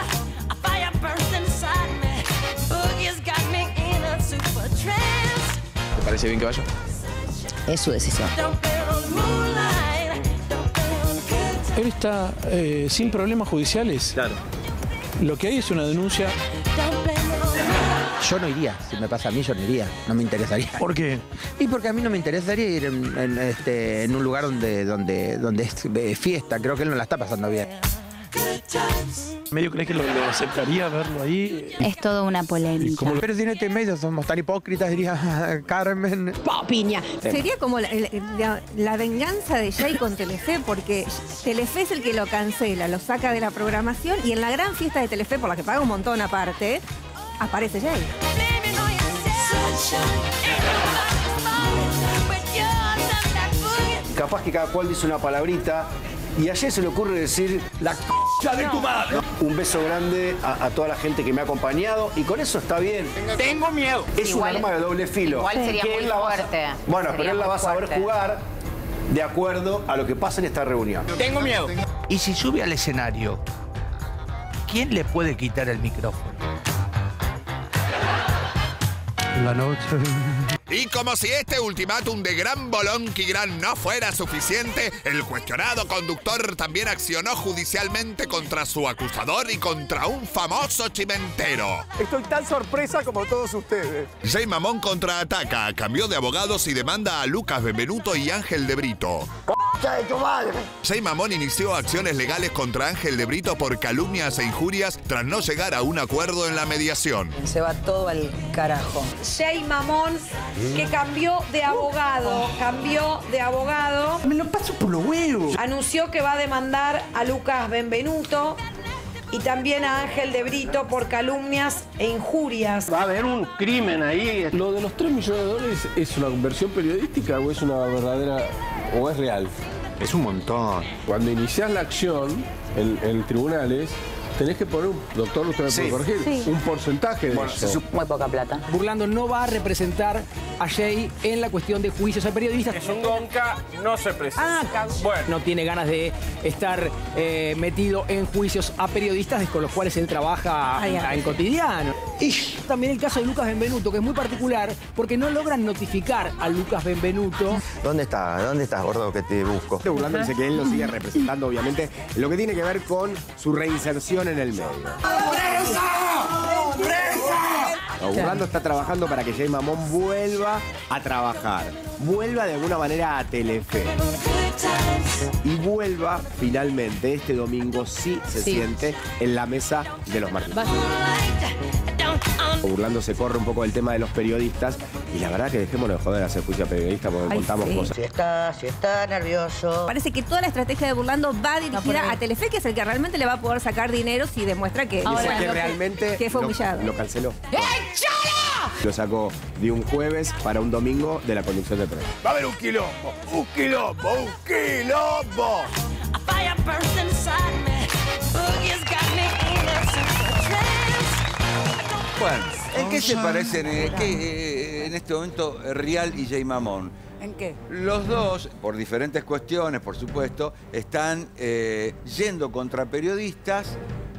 [SPEAKER 29] ¿Te parece bien que vaya?
[SPEAKER 24] Es su decisión.
[SPEAKER 30] Él está eh, sin problemas judiciales. Claro. Lo que hay es una denuncia.
[SPEAKER 13] Yo no iría, si me pasa a mí yo no iría, no me interesaría.
[SPEAKER 30] ¿Por qué?
[SPEAKER 13] Y porque a mí no me interesaría ir en, en, este, en un lugar donde, donde, donde es eh, fiesta, creo que él no la está pasando bien.
[SPEAKER 30] ¿Medio crees que lo, lo aceptaría verlo ahí?
[SPEAKER 11] Es toda una polémica.
[SPEAKER 13] Pero si en este medio somos tan hipócritas, diría Carmen.
[SPEAKER 11] Piña. Sería como la, la- la venganza de Jay con Telefe, porque Telefe es el que lo cancela, lo saca de la programación y en la gran fiesta de Telefe, por la que paga un montón aparte, aparece Jay.
[SPEAKER 26] Capaz que cada cual dice una palabrita y a Jay se le ocurre decir la c
[SPEAKER 12] concha de tu madre.
[SPEAKER 26] Un beso grande a, a toda la gente que me ha acompañado y con eso está bien.
[SPEAKER 12] Tengo miedo.
[SPEAKER 26] Es
[SPEAKER 4] Igual-
[SPEAKER 26] un arma de doble filo.
[SPEAKER 4] igual sería
[SPEAKER 26] Que
[SPEAKER 4] muy
[SPEAKER 26] él la vas a-
[SPEAKER 4] fuerte.
[SPEAKER 26] Bueno,
[SPEAKER 4] Sería
[SPEAKER 26] pero él la
[SPEAKER 4] muy
[SPEAKER 26] vas a ver
[SPEAKER 4] fuerte.
[SPEAKER 26] jugar de acuerdo a lo que pasa en esta reunión.
[SPEAKER 12] Tengo miedo.
[SPEAKER 5] Y si sube al escenario, ¿quién le puede quitar el micrófono?
[SPEAKER 27] La noche.
[SPEAKER 8] Y como si este ultimátum de Gran Bolonqui Gran no fuera suficiente, el cuestionado conductor también accionó judicialmente contra su acusador y contra un famoso chimentero.
[SPEAKER 12] Estoy tan sorpresa como todos ustedes.
[SPEAKER 8] Jay Mamón contraataca, cambió de abogados y demanda a Lucas Benvenuto y Ángel de Brito.
[SPEAKER 12] ¡Concha de tu madre!
[SPEAKER 8] Jay Mamón inició acciones legales contra Ángel de Brito por calumnias e injurias tras no llegar a un acuerdo en la mediación.
[SPEAKER 9] Se va todo al carajo.
[SPEAKER 14] Jay Mamón, que cambió de abogado, cambió de abogado.
[SPEAKER 12] Me lo paso por los huevos.
[SPEAKER 14] Anunció que va a demandar a Lucas Benvenuto y también a Ángel de Brito por calumnias e injurias.
[SPEAKER 12] Va a haber un crimen ahí.
[SPEAKER 30] ¿Lo de los tres millones de dólares es una versión periodística o es una verdadera o es real?
[SPEAKER 26] Es un montón.
[SPEAKER 30] Cuando iniciás la acción en, en tribunales, tenés que poner, un, doctor, usted me puede
[SPEAKER 26] Sí.
[SPEAKER 30] corregir,
[SPEAKER 14] Sí.
[SPEAKER 30] un porcentaje de
[SPEAKER 26] Bueno,
[SPEAKER 30] eso.
[SPEAKER 26] se sup-
[SPEAKER 9] Muy poca plata.
[SPEAKER 15] Burlando no va a representar a Jay en la cuestión de juicios a periodistas.
[SPEAKER 12] Es un gonca, no se presenta.
[SPEAKER 15] Ah, cagón.
[SPEAKER 12] Bueno.
[SPEAKER 15] No tiene ganas de estar eh, metido en juicios a periodistas con los cuales él trabaja
[SPEAKER 11] Ay, ay.
[SPEAKER 15] en cotidiano. Y también el caso de Lucas Benvenuto, que es muy particular porque no logran notificar a Lucas Benvenuto.
[SPEAKER 26] ¿Dónde está? ¿Dónde estás, gordo, que te busco? Burlando dice que él lo sigue representando, obviamente, lo que tiene que ver con su reinserción en el medio. No, Burlando está trabajando para que Jay Mamón vuelva a trabajar, vuelva de alguna manera a Telefe y vuelva finalmente este domingo, sí se
[SPEAKER 4] Sí.
[SPEAKER 26] siente en la mesa de los Martínez. Burlando se corre un poco del tema de los periodistas y la verdad que dejémonos de joder hacer juicio a periodistas porque
[SPEAKER 11] Ay,
[SPEAKER 26] contamos
[SPEAKER 11] sí.
[SPEAKER 26] cosas.
[SPEAKER 9] Si está, si está nervioso.
[SPEAKER 11] Parece que toda la estrategia de Burlando va
[SPEAKER 9] por
[SPEAKER 11] dirigida
[SPEAKER 9] ahí.
[SPEAKER 11] a Telefe, que es el que realmente le va a poder sacar dinero si demuestra que,
[SPEAKER 26] Dice
[SPEAKER 11] bueno,
[SPEAKER 26] que
[SPEAKER 11] que-
[SPEAKER 26] realmente
[SPEAKER 11] que fue
[SPEAKER 26] lo-
[SPEAKER 11] humillado.
[SPEAKER 26] Lo, canceló. Lo sacó de un jueves para un domingo de la conducción de prueba.
[SPEAKER 12] Va a haber un quilombo, un quilombo, un quilombo.
[SPEAKER 10] A fire burns inside me. Boogie's got me in a super trance.
[SPEAKER 3] Bueno, ¿en qué se parecen eh, qué, eh, en este momento eh, Rial y Jay Mamón?
[SPEAKER 9] ¿En qué?
[SPEAKER 3] Los dos, por diferentes cuestiones, por supuesto, están eh, yendo contra periodistas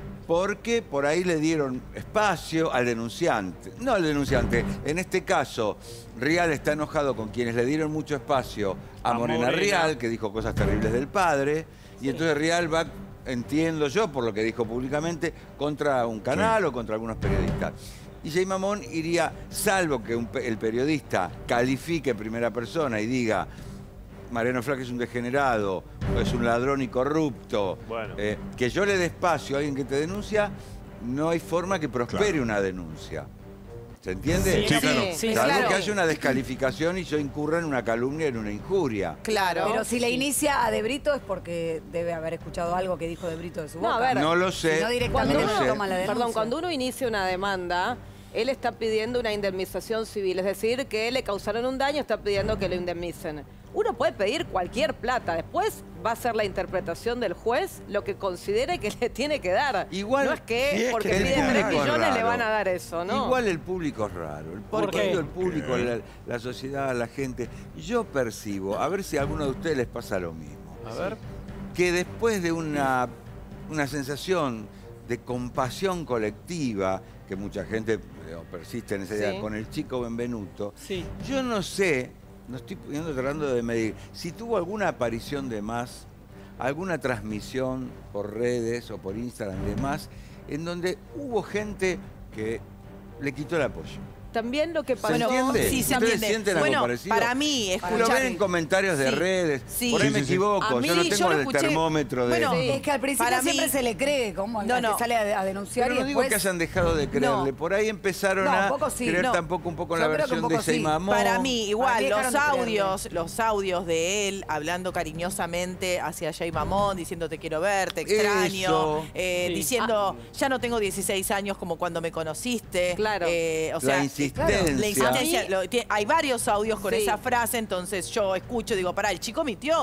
[SPEAKER 3] porque por ahí le dieron espacio al denunciante. No al denunciante. En este caso, Rial está enojado con quienes le dieron mucho espacio a,
[SPEAKER 22] A
[SPEAKER 3] Morena,
[SPEAKER 22] Morena.
[SPEAKER 3] Rial, que dijo cosas terribles del padre. Y entonces Rial va, entiendo yo, por lo que dijo públicamente, contra un canal o contra algunos periodistas. Y Jay Mamón iría, salvo que un pe- el periodista califique en primera persona y diga Mariano Flack es un degenerado, o es un ladrón y corrupto,
[SPEAKER 22] Bueno.
[SPEAKER 3] eh, que yo le dé espacio a alguien que te denuncia, no hay forma que prospere
[SPEAKER 1] Claro.
[SPEAKER 3] una denuncia. ¿Se entiende?
[SPEAKER 1] Sí, claro.
[SPEAKER 6] Sí,
[SPEAKER 3] Salvo
[SPEAKER 6] claro.
[SPEAKER 3] que haya una descalificación y yo incurra en una calumnia, en una injuria.
[SPEAKER 2] Claro.
[SPEAKER 9] Pero si le
[SPEAKER 2] Sí.
[SPEAKER 9] inicia a De Brito es porque debe haber escuchado algo que dijo De Brito de su
[SPEAKER 6] No,
[SPEAKER 9] boca.
[SPEAKER 6] a ver.
[SPEAKER 3] No lo sé.
[SPEAKER 9] Si no directamente
[SPEAKER 3] no
[SPEAKER 9] no
[SPEAKER 3] sé.
[SPEAKER 9] toma la denuncia.
[SPEAKER 6] Perdón, cuando uno inicia una demanda, él está pidiendo una indemnización civil, es decir, que le causaron un daño, está pidiendo que lo indemnicen. Uno puede pedir cualquier plata, después va a ser la interpretación del juez lo que considere que le tiene que dar.
[SPEAKER 3] Igual,
[SPEAKER 6] no es que
[SPEAKER 1] si es
[SPEAKER 6] porque
[SPEAKER 1] que el
[SPEAKER 6] pide tres
[SPEAKER 3] público es
[SPEAKER 6] millones le
[SPEAKER 3] raro.
[SPEAKER 6] van a dar eso, ¿no?
[SPEAKER 3] Igual el público es raro. El
[SPEAKER 6] ¿Por
[SPEAKER 3] público,
[SPEAKER 6] qué?
[SPEAKER 3] el público, la, la sociedad, la gente. Yo percibo, a ver si a alguno de ustedes les pasa lo mismo.
[SPEAKER 22] A ver.
[SPEAKER 3] Que después de una, una sensación de compasión colectiva, que mucha gente eh, persiste en esa idea,
[SPEAKER 6] Sí.
[SPEAKER 3] con el chico Benvenuto,
[SPEAKER 15] Sí.
[SPEAKER 3] yo no sé, no estoy pudiendo tratando de medir, si tuvo alguna aparición de más, alguna transmisión por redes o por Instagram de más, en donde hubo gente que le quitó el apoyo.
[SPEAKER 6] También lo que
[SPEAKER 3] ¿Se
[SPEAKER 6] pasó...
[SPEAKER 3] entiende?
[SPEAKER 2] sí, se
[SPEAKER 3] ¿Ustedes
[SPEAKER 2] entiende.
[SPEAKER 3] sienten algo
[SPEAKER 2] Bueno,
[SPEAKER 3] parecido?
[SPEAKER 2] para mí,
[SPEAKER 3] Lo
[SPEAKER 2] escuchar-
[SPEAKER 3] ven en comentarios de
[SPEAKER 2] Sí,
[SPEAKER 3] redes,
[SPEAKER 2] sí.
[SPEAKER 3] por ahí
[SPEAKER 2] Sí,
[SPEAKER 3] me
[SPEAKER 2] sí, sí.
[SPEAKER 3] equivoco,
[SPEAKER 2] A
[SPEAKER 3] yo
[SPEAKER 2] mí,
[SPEAKER 3] no
[SPEAKER 2] yo
[SPEAKER 3] tengo
[SPEAKER 2] lo
[SPEAKER 3] el
[SPEAKER 2] escuché-
[SPEAKER 3] termómetro de...
[SPEAKER 2] Bueno,
[SPEAKER 9] Es que al principio
[SPEAKER 2] Para
[SPEAKER 9] siempre
[SPEAKER 2] mí-
[SPEAKER 9] se le cree, como
[SPEAKER 2] No,
[SPEAKER 9] la
[SPEAKER 2] no.
[SPEAKER 9] que sale a, a denunciar
[SPEAKER 3] Pero
[SPEAKER 9] y
[SPEAKER 3] no digo
[SPEAKER 9] después...
[SPEAKER 3] que hayan dejado de creerle,
[SPEAKER 9] No.
[SPEAKER 3] por ahí empezaron
[SPEAKER 9] No,
[SPEAKER 3] a
[SPEAKER 9] un poco sí,
[SPEAKER 3] creer
[SPEAKER 9] no.
[SPEAKER 3] tampoco un poco en
[SPEAKER 9] Yo
[SPEAKER 3] la
[SPEAKER 9] creo que un
[SPEAKER 3] versión de
[SPEAKER 9] poco sí.
[SPEAKER 3] Jay Mamón.
[SPEAKER 2] Para mí,
[SPEAKER 9] Para
[SPEAKER 2] igual,
[SPEAKER 9] mí
[SPEAKER 2] los
[SPEAKER 9] dejaron de creerle.
[SPEAKER 2] audios, los audios de él hablando cariñosamente hacia Jay Mamón, diciendo te quiero ver, te extraño,
[SPEAKER 3] Eso.
[SPEAKER 2] eh,
[SPEAKER 15] Sí.
[SPEAKER 2] diciendo ya no tengo dieciséis años como cuando me conociste.
[SPEAKER 6] Claro.
[SPEAKER 2] Eh, o
[SPEAKER 3] La
[SPEAKER 2] sea,
[SPEAKER 3] insistencia.
[SPEAKER 2] claro, la insistencia.
[SPEAKER 6] A mí-
[SPEAKER 2] Lo- tie- hay varios audios con
[SPEAKER 6] Sí.
[SPEAKER 2] esa frase, entonces yo escucho y digo, pará, el chico mintió.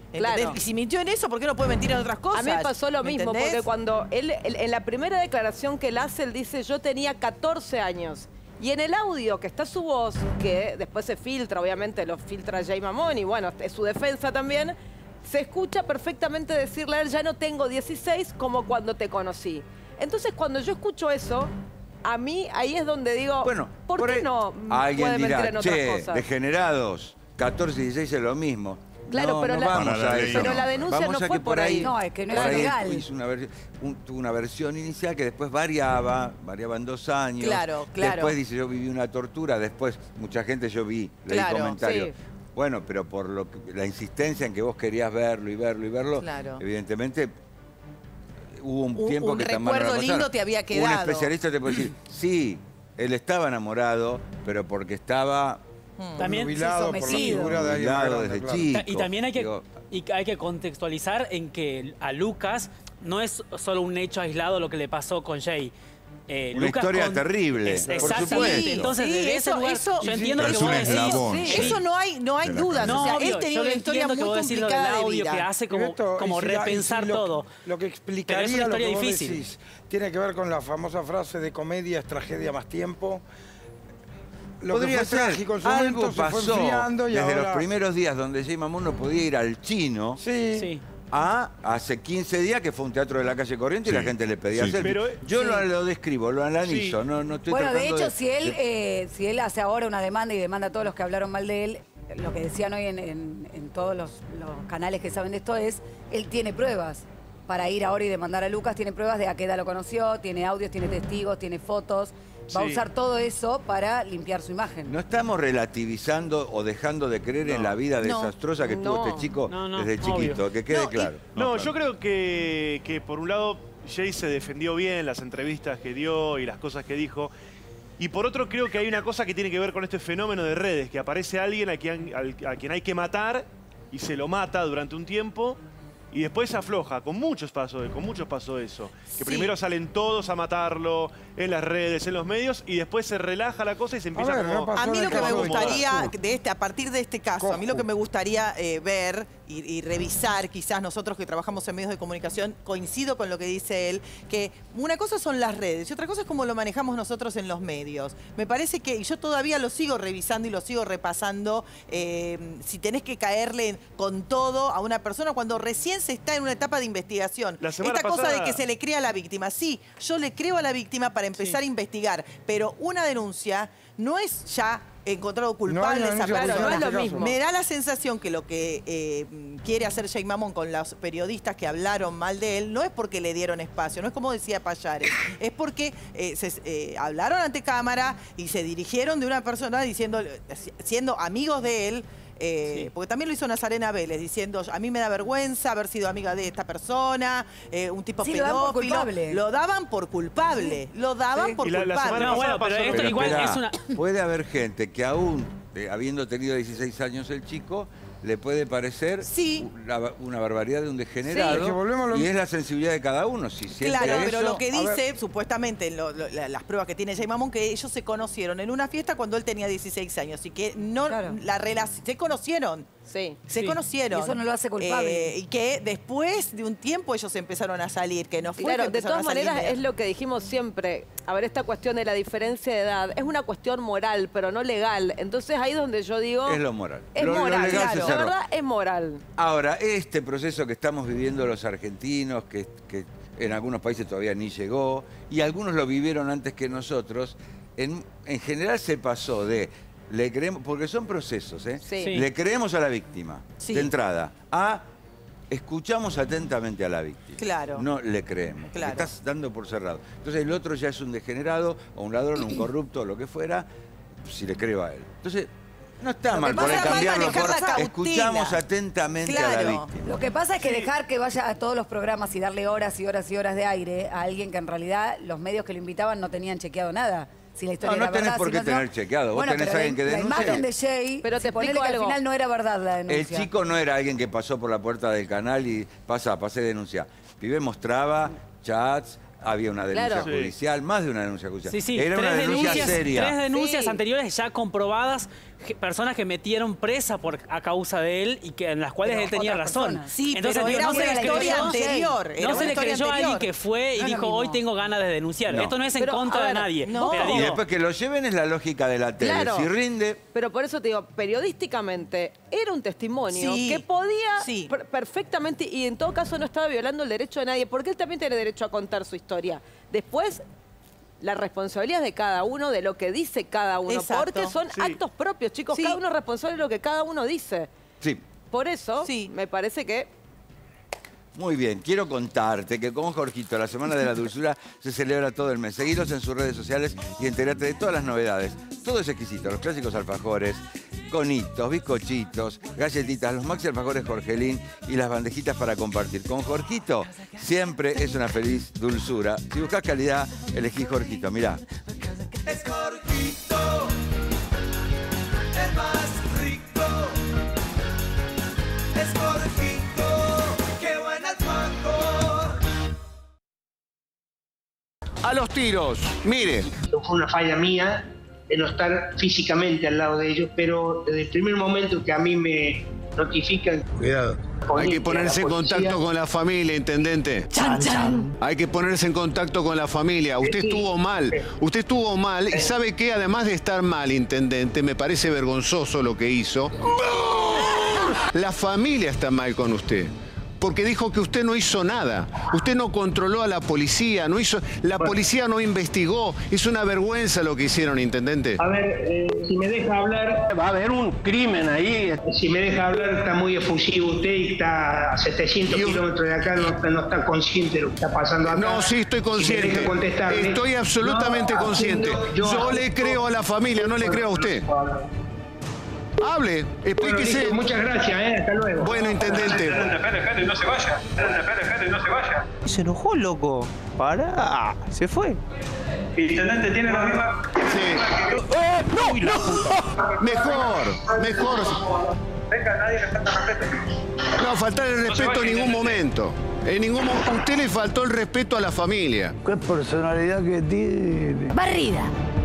[SPEAKER 2] ¿Entendés?
[SPEAKER 6] Claro.
[SPEAKER 2] Y si mintió en eso, ¿por qué no puede mentir en otras cosas?
[SPEAKER 6] A mí me pasó lo
[SPEAKER 2] ¿Me
[SPEAKER 6] mismo,
[SPEAKER 2] entendés?
[SPEAKER 6] porque cuando él, él- en la primera declaración que él hace, él dice, yo tenía catorce años. Y en el audio que está su voz, que después se filtra, obviamente lo filtra Jay Mamón, y bueno, es su defensa también, se escucha perfectamente decirle a él, ya no tengo dieciséis como cuando te conocí. Entonces, cuando yo escucho eso, a mí ahí es donde digo,
[SPEAKER 3] Bueno,
[SPEAKER 6] ¿por, qué no
[SPEAKER 3] Alguien
[SPEAKER 6] puede mentir
[SPEAKER 3] dirá,
[SPEAKER 6] en otras
[SPEAKER 3] che,
[SPEAKER 6] cosas?
[SPEAKER 3] degenerados, catorce y dieciséis es lo mismo.
[SPEAKER 6] Claro,
[SPEAKER 3] No,
[SPEAKER 6] pero
[SPEAKER 3] no
[SPEAKER 6] la-
[SPEAKER 3] vamos
[SPEAKER 6] Para la
[SPEAKER 3] a
[SPEAKER 6] ley,
[SPEAKER 3] eso.
[SPEAKER 6] pero la denuncia
[SPEAKER 3] Vamos
[SPEAKER 6] no
[SPEAKER 3] a
[SPEAKER 6] fue
[SPEAKER 3] que
[SPEAKER 6] por ahí.
[SPEAKER 9] No, es que no
[SPEAKER 3] por
[SPEAKER 9] era
[SPEAKER 3] ahí
[SPEAKER 9] legal.
[SPEAKER 3] hizo una, ver- un- tuvo una versión inicial que después variaba, variaban dos años.
[SPEAKER 2] Claro, claro.
[SPEAKER 3] Después dice, yo viví una tortura, después mucha gente yo vi, leí
[SPEAKER 2] Claro,
[SPEAKER 3] comentarios.
[SPEAKER 2] sí.
[SPEAKER 3] Bueno, pero por lo que- la insistencia en que vos querías verlo y verlo y verlo,
[SPEAKER 2] Claro.
[SPEAKER 3] evidentemente hubo un,
[SPEAKER 2] Un-
[SPEAKER 3] tiempo
[SPEAKER 2] un
[SPEAKER 3] que tan mal
[SPEAKER 2] recuerdo
[SPEAKER 3] la pasaron.
[SPEAKER 2] lindo te había
[SPEAKER 3] Un
[SPEAKER 2] quedado.
[SPEAKER 3] especialista te puede decir, sí, él estaba enamorado, pero porque estaba
[SPEAKER 4] También
[SPEAKER 27] Nubilado por la figura de alguien más
[SPEAKER 3] nubilado
[SPEAKER 27] grande,
[SPEAKER 3] desde
[SPEAKER 27] claro.
[SPEAKER 3] chico.
[SPEAKER 4] y también hay que,
[SPEAKER 3] Digo,
[SPEAKER 4] y hay que contextualizar en que a Lucas no es solo un hecho aislado lo que le pasó con Jay. Eh,
[SPEAKER 3] Una
[SPEAKER 4] Lucas
[SPEAKER 3] historia
[SPEAKER 4] con-
[SPEAKER 3] terrible,
[SPEAKER 4] Es-
[SPEAKER 3] por
[SPEAKER 4] exactamente.
[SPEAKER 3] supuesto.
[SPEAKER 4] Entonces,
[SPEAKER 2] Sí,
[SPEAKER 4] desde ese
[SPEAKER 2] eso-
[SPEAKER 4] lugar,
[SPEAKER 2] eso-
[SPEAKER 4] yo entiendo
[SPEAKER 1] Es
[SPEAKER 4] lo que
[SPEAKER 1] un
[SPEAKER 4] vos decís.
[SPEAKER 1] eslabón.
[SPEAKER 2] Sí,
[SPEAKER 4] Sí.
[SPEAKER 2] eso no hay, no hay
[SPEAKER 1] De la
[SPEAKER 2] dudas.
[SPEAKER 4] No,
[SPEAKER 2] o sea,
[SPEAKER 4] obvio,
[SPEAKER 2] él tenía
[SPEAKER 4] yo
[SPEAKER 2] una
[SPEAKER 4] lo
[SPEAKER 2] historia
[SPEAKER 4] entiendo que
[SPEAKER 2] muy
[SPEAKER 4] vos decís lo del
[SPEAKER 2] complicada de
[SPEAKER 4] audio
[SPEAKER 2] vida.
[SPEAKER 4] que hace como,
[SPEAKER 7] Esto,
[SPEAKER 4] como
[SPEAKER 7] y si la- y si
[SPEAKER 4] repensar
[SPEAKER 7] lo-
[SPEAKER 4] todo.
[SPEAKER 7] Lo que
[SPEAKER 4] Pero es una
[SPEAKER 7] explicaría lo
[SPEAKER 4] historia
[SPEAKER 7] que vos
[SPEAKER 4] difícil.
[SPEAKER 7] decís tiene que ver con la famosa frase de comedia es tragedia más tiempo. Lo
[SPEAKER 3] Podría
[SPEAKER 7] que fue
[SPEAKER 3] ser.
[SPEAKER 7] trágico en su
[SPEAKER 3] Algo
[SPEAKER 7] momento se fue
[SPEAKER 3] pasó
[SPEAKER 7] enfriando y
[SPEAKER 3] desde
[SPEAKER 7] ahora...
[SPEAKER 3] los primeros días donde Jay Mamón no podía ir al chino
[SPEAKER 7] Sí.
[SPEAKER 4] Sí.
[SPEAKER 3] a hace quince días que fue un teatro de la calle Corriente y
[SPEAKER 1] Sí.
[SPEAKER 3] la gente le pedía
[SPEAKER 1] Sí.
[SPEAKER 3] selfie.
[SPEAKER 22] Pero-
[SPEAKER 3] Yo
[SPEAKER 22] sí.
[SPEAKER 3] lo, lo describo, lo analizo,
[SPEAKER 22] Sí.
[SPEAKER 3] no, no estoy
[SPEAKER 9] Bueno, de
[SPEAKER 3] tratando
[SPEAKER 9] hecho, si él,
[SPEAKER 3] de-
[SPEAKER 9] eh, si él hace ahora una demanda y demanda a todos los que hablaron mal de él, lo que decían hoy en, en- en todos los, los canales que saben de esto es, él tiene pruebas para ir ahora y demandar a Lucas, tiene pruebas de a qué edad lo conoció, tiene audios, tiene testigos, tiene fotos, va a
[SPEAKER 22] Sí.
[SPEAKER 9] usar todo eso para limpiar su imagen.
[SPEAKER 3] No estamos relativizando o dejando de creer en la vida
[SPEAKER 2] No.
[SPEAKER 3] desastrosa que tuvo
[SPEAKER 6] No.
[SPEAKER 3] este chico
[SPEAKER 4] No, no,
[SPEAKER 3] desde chiquito,
[SPEAKER 4] obvio.
[SPEAKER 3] que quede
[SPEAKER 2] No, y-
[SPEAKER 3] claro.
[SPEAKER 22] No,
[SPEAKER 1] claro.
[SPEAKER 22] yo creo que, que por un lado Jay se defendió bien las entrevistas que dio y las cosas que dijo. Y por otro creo que hay una cosa que tiene que ver con este fenómeno de redes, que aparece alguien a quien, al- a quien hay que matar y se lo mata durante un tiempo y después se afloja. Con muchos pasó, con muchos pasó eso. Que
[SPEAKER 2] Sí.
[SPEAKER 22] primero salen todos a matarlo en las redes, en los medios y después se relaja la cosa y se empieza
[SPEAKER 7] ver,
[SPEAKER 22] como...
[SPEAKER 7] no pasó
[SPEAKER 2] A mí
[SPEAKER 7] en
[SPEAKER 2] lo
[SPEAKER 7] el
[SPEAKER 2] que me
[SPEAKER 7] caso de
[SPEAKER 2] gustaría,
[SPEAKER 7] Coscu.
[SPEAKER 2] de este, a partir de este caso, a mí lo que me gustaría eh, ver y, y revisar, quizás nosotros que trabajamos en medios de comunicación, coincido con lo que dice él, que una cosa son las redes y otra cosa es cómo lo manejamos nosotros en los medios. Me parece que, y yo todavía lo sigo revisando y lo sigo repasando, eh, si tenés que caerle con todo a una persona cuando recién se está en una etapa de investigación.
[SPEAKER 22] La semana
[SPEAKER 2] Esta cosa de
[SPEAKER 22] pasada-
[SPEAKER 2] que se le crea a la víctima. Sí, yo le creo a la víctima para empezar a investigar, pero una denuncia no es ya encontrado culpable.
[SPEAKER 7] No hay una
[SPEAKER 2] esa
[SPEAKER 7] denuncia
[SPEAKER 2] persona.
[SPEAKER 7] policial en este caso.
[SPEAKER 2] Me da la sensación que lo que eh, quiere hacer Jay Mamón con los periodistas que hablaron mal de él no es porque le dieron espacio, no es como decía Payares, es porque eh, se, eh, hablaron ante cámara y se dirigieron de una persona diciendo, siendo amigos de él. Eh, Porque también lo hizo Nazarena Vélez, diciendo, a mí me da vergüenza haber sido amiga de esta persona, eh, un tipo
[SPEAKER 9] Sí, lo daban por
[SPEAKER 2] pedófilo.
[SPEAKER 9] culpable.
[SPEAKER 2] Lo daban por culpable, lo daban
[SPEAKER 9] Sí.
[SPEAKER 2] por
[SPEAKER 22] Y la- la
[SPEAKER 2] culpable.
[SPEAKER 22] semana
[SPEAKER 4] No, bueno,
[SPEAKER 22] pasada
[SPEAKER 4] pero
[SPEAKER 22] pasó-
[SPEAKER 4] esto
[SPEAKER 3] Pero
[SPEAKER 4] igual
[SPEAKER 3] esperá,
[SPEAKER 4] es una...
[SPEAKER 3] puede haber gente que aún, eh, habiendo tenido dieciséis años el chico, le puede parecer
[SPEAKER 2] Sí.
[SPEAKER 3] una, una barbaridad de un degenerado.
[SPEAKER 7] Sí, es que volvemos a lo-
[SPEAKER 3] Y es la sensibilidad de cada uno. Si siente
[SPEAKER 2] Claro,
[SPEAKER 3] eso,
[SPEAKER 2] pero lo que
[SPEAKER 7] a ver.
[SPEAKER 2] dice, supuestamente, en lo- lo- la- las pruebas que tiene Jay Mamón, que ellos se conocieron en una fiesta cuando él tenía dieciséis años y que no
[SPEAKER 9] Claro.
[SPEAKER 2] la relación, se conocieron.
[SPEAKER 6] Sí.
[SPEAKER 2] Se
[SPEAKER 4] Sí.
[SPEAKER 2] conocieron.
[SPEAKER 9] Y eso no lo hace culpable.
[SPEAKER 2] Eh, y que después de un tiempo ellos empezaron a salir, que no fue que
[SPEAKER 6] Claro, de
[SPEAKER 2] empezaron
[SPEAKER 6] todas
[SPEAKER 2] a salir
[SPEAKER 6] maneras
[SPEAKER 2] de-
[SPEAKER 6] es lo que dijimos siempre. A ver, esta cuestión de la diferencia de edad es una cuestión moral, pero no legal. Entonces ahí es donde yo digo...
[SPEAKER 3] es lo moral.
[SPEAKER 6] Es
[SPEAKER 3] Lo- lo
[SPEAKER 6] moral,
[SPEAKER 3] legal se
[SPEAKER 6] claro.
[SPEAKER 3] cerró.
[SPEAKER 6] De verdad es moral.
[SPEAKER 3] Ahora, este proceso que estamos viviendo los argentinos, que, que en algunos países todavía ni llegó, y algunos lo vivieron antes que nosotros, en, en general se pasó de, le creemos, porque son procesos, ¿eh?
[SPEAKER 6] Sí.
[SPEAKER 4] Sí.
[SPEAKER 3] Le creemos a la víctima,
[SPEAKER 2] Sí.
[SPEAKER 3] de entrada, a escuchamos atentamente a la víctima.
[SPEAKER 2] Claro.
[SPEAKER 3] No le creemos.
[SPEAKER 2] Claro.
[SPEAKER 3] Le estás dando por cerrado. Entonces el otro ya es un degenerado, o un ladrón, un corrupto, o lo que fuera, si le creo a él. Entonces, no está
[SPEAKER 9] Lo
[SPEAKER 3] mal
[SPEAKER 9] que
[SPEAKER 3] por ahí
[SPEAKER 9] pasa es
[SPEAKER 3] cambiarlo
[SPEAKER 2] manejar
[SPEAKER 3] por
[SPEAKER 2] la cautela.
[SPEAKER 3] escuchamos atentamente a la
[SPEAKER 2] Claro.
[SPEAKER 3] víctima.
[SPEAKER 9] Lo que pasa es que dejar que vaya a todos los programas y darle horas y horas y horas de aire a alguien que en realidad los medios que lo invitaban no tenían chequeado nada. Si la historia
[SPEAKER 3] No, no
[SPEAKER 9] era
[SPEAKER 3] tenés
[SPEAKER 9] verdad,
[SPEAKER 3] por
[SPEAKER 9] si
[SPEAKER 3] qué
[SPEAKER 9] no-
[SPEAKER 3] tener chequeado. Vos
[SPEAKER 9] Bueno,
[SPEAKER 3] tenés
[SPEAKER 9] pero
[SPEAKER 3] a alguien que
[SPEAKER 9] la
[SPEAKER 3] denuncie.
[SPEAKER 9] imagen de Jay,
[SPEAKER 6] Pero te
[SPEAKER 9] se ponele
[SPEAKER 6] explico
[SPEAKER 9] que al
[SPEAKER 6] algo.
[SPEAKER 9] final no era verdad la
[SPEAKER 3] El
[SPEAKER 9] denuncia.
[SPEAKER 3] chico no era alguien que pasó por la puerta del canal y pasa, pasé denuncia. Pibe mostraba chats, había una denuncia
[SPEAKER 4] Claro.
[SPEAKER 3] judicial, más de una denuncia judicial.
[SPEAKER 4] Sí, sí,
[SPEAKER 3] Era una
[SPEAKER 4] tres
[SPEAKER 3] denuncia
[SPEAKER 4] denuncias,
[SPEAKER 3] seria.
[SPEAKER 4] tres denuncias
[SPEAKER 6] Sí.
[SPEAKER 4] anteriores ya comprobadas, que- personas que metieron presa por, a causa de él y que en las cuales
[SPEAKER 9] Pero
[SPEAKER 4] él tenía
[SPEAKER 9] otras
[SPEAKER 4] razón.
[SPEAKER 9] personas.
[SPEAKER 2] Sí,
[SPEAKER 4] Entonces,
[SPEAKER 2] pero
[SPEAKER 4] digo,
[SPEAKER 2] era
[SPEAKER 4] no se
[SPEAKER 2] una
[SPEAKER 4] le
[SPEAKER 2] historia
[SPEAKER 4] creyó-
[SPEAKER 2] anterior. Era
[SPEAKER 4] No
[SPEAKER 2] una
[SPEAKER 4] se le
[SPEAKER 2] historia
[SPEAKER 4] creyó a alguien
[SPEAKER 2] anterior.
[SPEAKER 4] que fue y
[SPEAKER 9] No es lo
[SPEAKER 4] dijo, hoy
[SPEAKER 9] mismo.
[SPEAKER 4] tengo ganas de denunciar.
[SPEAKER 3] No.
[SPEAKER 4] Esto no es en
[SPEAKER 6] Pero,
[SPEAKER 4] contra
[SPEAKER 6] a
[SPEAKER 4] de
[SPEAKER 6] ver,
[SPEAKER 4] nadie.
[SPEAKER 6] no.
[SPEAKER 4] Pero
[SPEAKER 3] Y
[SPEAKER 4] digo,
[SPEAKER 3] después que lo lleven es la lógica de la tele.
[SPEAKER 6] Claro.
[SPEAKER 3] Si rinde,
[SPEAKER 6] Pero por eso te digo, periodísticamente era un testimonio
[SPEAKER 2] Sí,
[SPEAKER 6] que podía
[SPEAKER 2] sí.
[SPEAKER 6] per- perfectamente y en todo caso no estaba violando el derecho de nadie, porque él también tiene derecho a contar su historia. Después, la responsabilidad es de cada uno, de lo que dice cada uno,
[SPEAKER 2] Exacto.
[SPEAKER 6] porque son
[SPEAKER 22] Sí.
[SPEAKER 6] actos propios, chicos.
[SPEAKER 2] Sí.
[SPEAKER 6] Cada uno es responsable de lo que cada uno dice.
[SPEAKER 3] sí.
[SPEAKER 6] Por eso,
[SPEAKER 2] Sí.
[SPEAKER 6] me parece que
[SPEAKER 3] Muy bien, quiero contarte que con Jorgito la Semana de la Dulzura se celebra todo el mes. Seguilos en sus redes sociales y entérate de todas las novedades. Todo es exquisito, los clásicos alfajores, conitos, bizcochitos, galletitas, los maxi alfajores Jorgelín y las bandejitas para compartir. Con Jorgito siempre es una feliz dulzura. Si buscas calidad, elegí Jorgito, mirá.
[SPEAKER 10] Es Jorgito, el más rico. Es Jorgito, qué buen alfajor.
[SPEAKER 12] A los tiros, mire.
[SPEAKER 16] Fue una falla mía de no estar físicamente al lado de ellos, pero desde el primer momento que a mí me notifican...
[SPEAKER 12] Cuidado. Hay que ponerse en contacto con la familia, intendente.
[SPEAKER 16] Chan, chan.
[SPEAKER 12] Hay que ponerse en contacto con la familia. Usted
[SPEAKER 16] Sí.
[SPEAKER 12] estuvo mal. Usted estuvo mal y sabe que además de estar mal, intendente, me parece vergonzoso lo que hizo. La familia está mal con usted. Porque dijo que usted no hizo nada. Usted no controló a la policía, no hizo, la policía no investigó. Es una vergüenza lo que hicieron, intendente.
[SPEAKER 16] A ver, eh, si me deja hablar... Va a haber un crimen ahí. Si me deja hablar, está muy efusivo usted y está a setecientos kilómetros de acá, no, no está consciente de lo que está pasando acá.
[SPEAKER 12] No, sí estoy
[SPEAKER 16] Si me
[SPEAKER 12] consciente.
[SPEAKER 16] deja contestarle,
[SPEAKER 12] Estoy absolutamente
[SPEAKER 16] no,
[SPEAKER 12] consciente.
[SPEAKER 16] haciendo-
[SPEAKER 12] Yo le creo a la familia, no le creo a usted. Hable,
[SPEAKER 16] Bueno,
[SPEAKER 12] explíquese.
[SPEAKER 16] listo, muchas gracias, ¿eh? Hasta luego.
[SPEAKER 12] Bueno, intendente.
[SPEAKER 16] Espere, espere, no se vaya. Espere, espere, no se vaya.
[SPEAKER 17] Se enojó, loco. Pará, se fue.
[SPEAKER 16] Intendente tiene la misma...
[SPEAKER 12] ¡Eh, no, no! Mejor, mejor.
[SPEAKER 16] Venga, nadie le falta respeto.
[SPEAKER 12] No, faltar el respeto en ningún momento. En ningún momento. Usted le faltó el respeto a la familia.
[SPEAKER 13] ¿Qué personalidad que tiene?
[SPEAKER 9] Barrida.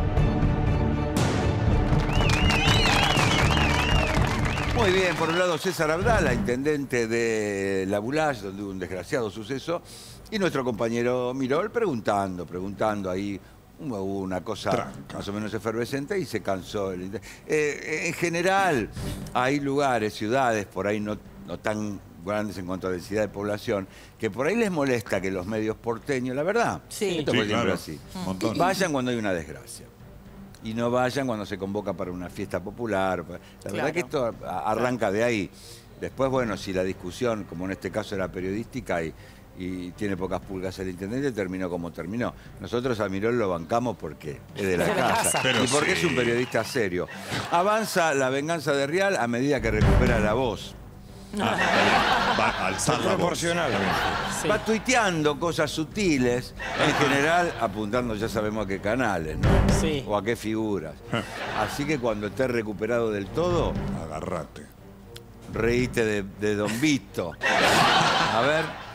[SPEAKER 3] Muy bien, por un lado César Abdala, intendente de La Boulage, donde hubo un desgraciado suceso, y nuestro compañero Mirol preguntando, preguntando ahí, hubo una cosa más o menos efervescente y se cansó. El inte- eh, en general, hay lugares, ciudades, por ahí no, no tan grandes en cuanto a densidad de población, que por ahí les molesta que los medios porteños, la verdad,
[SPEAKER 2] Sí.
[SPEAKER 3] esto
[SPEAKER 1] Sí,
[SPEAKER 3] fue siempre
[SPEAKER 1] claro.
[SPEAKER 3] así,
[SPEAKER 1] Un montón.
[SPEAKER 3] vayan cuando hay una desgracia. Y no vayan cuando se convoca para una fiesta popular. La
[SPEAKER 2] Claro.
[SPEAKER 3] verdad que esto a- arranca de ahí. Después, bueno, si la discusión, como en este caso era periodística y, y tiene pocas pulgas el intendente, terminó como terminó. Nosotros a Mirol lo bancamos porque es de la
[SPEAKER 1] De la
[SPEAKER 3] casa.
[SPEAKER 1] casa. Pero
[SPEAKER 3] y porque
[SPEAKER 1] sí.
[SPEAKER 3] es un periodista serio. Avanza la venganza de Rial a medida que recupera la voz.
[SPEAKER 1] Va a alzar la voz.
[SPEAKER 7] Proporcional.
[SPEAKER 4] sí.
[SPEAKER 3] Va tuiteando cosas sutiles, en general apuntando ya sabemos a qué canales, ¿no?
[SPEAKER 4] Sí.
[SPEAKER 3] O a qué figuras. Así que cuando estés recuperado del todo,
[SPEAKER 1] Agarrate.
[SPEAKER 3] reíte de, de Don Vito. A ver.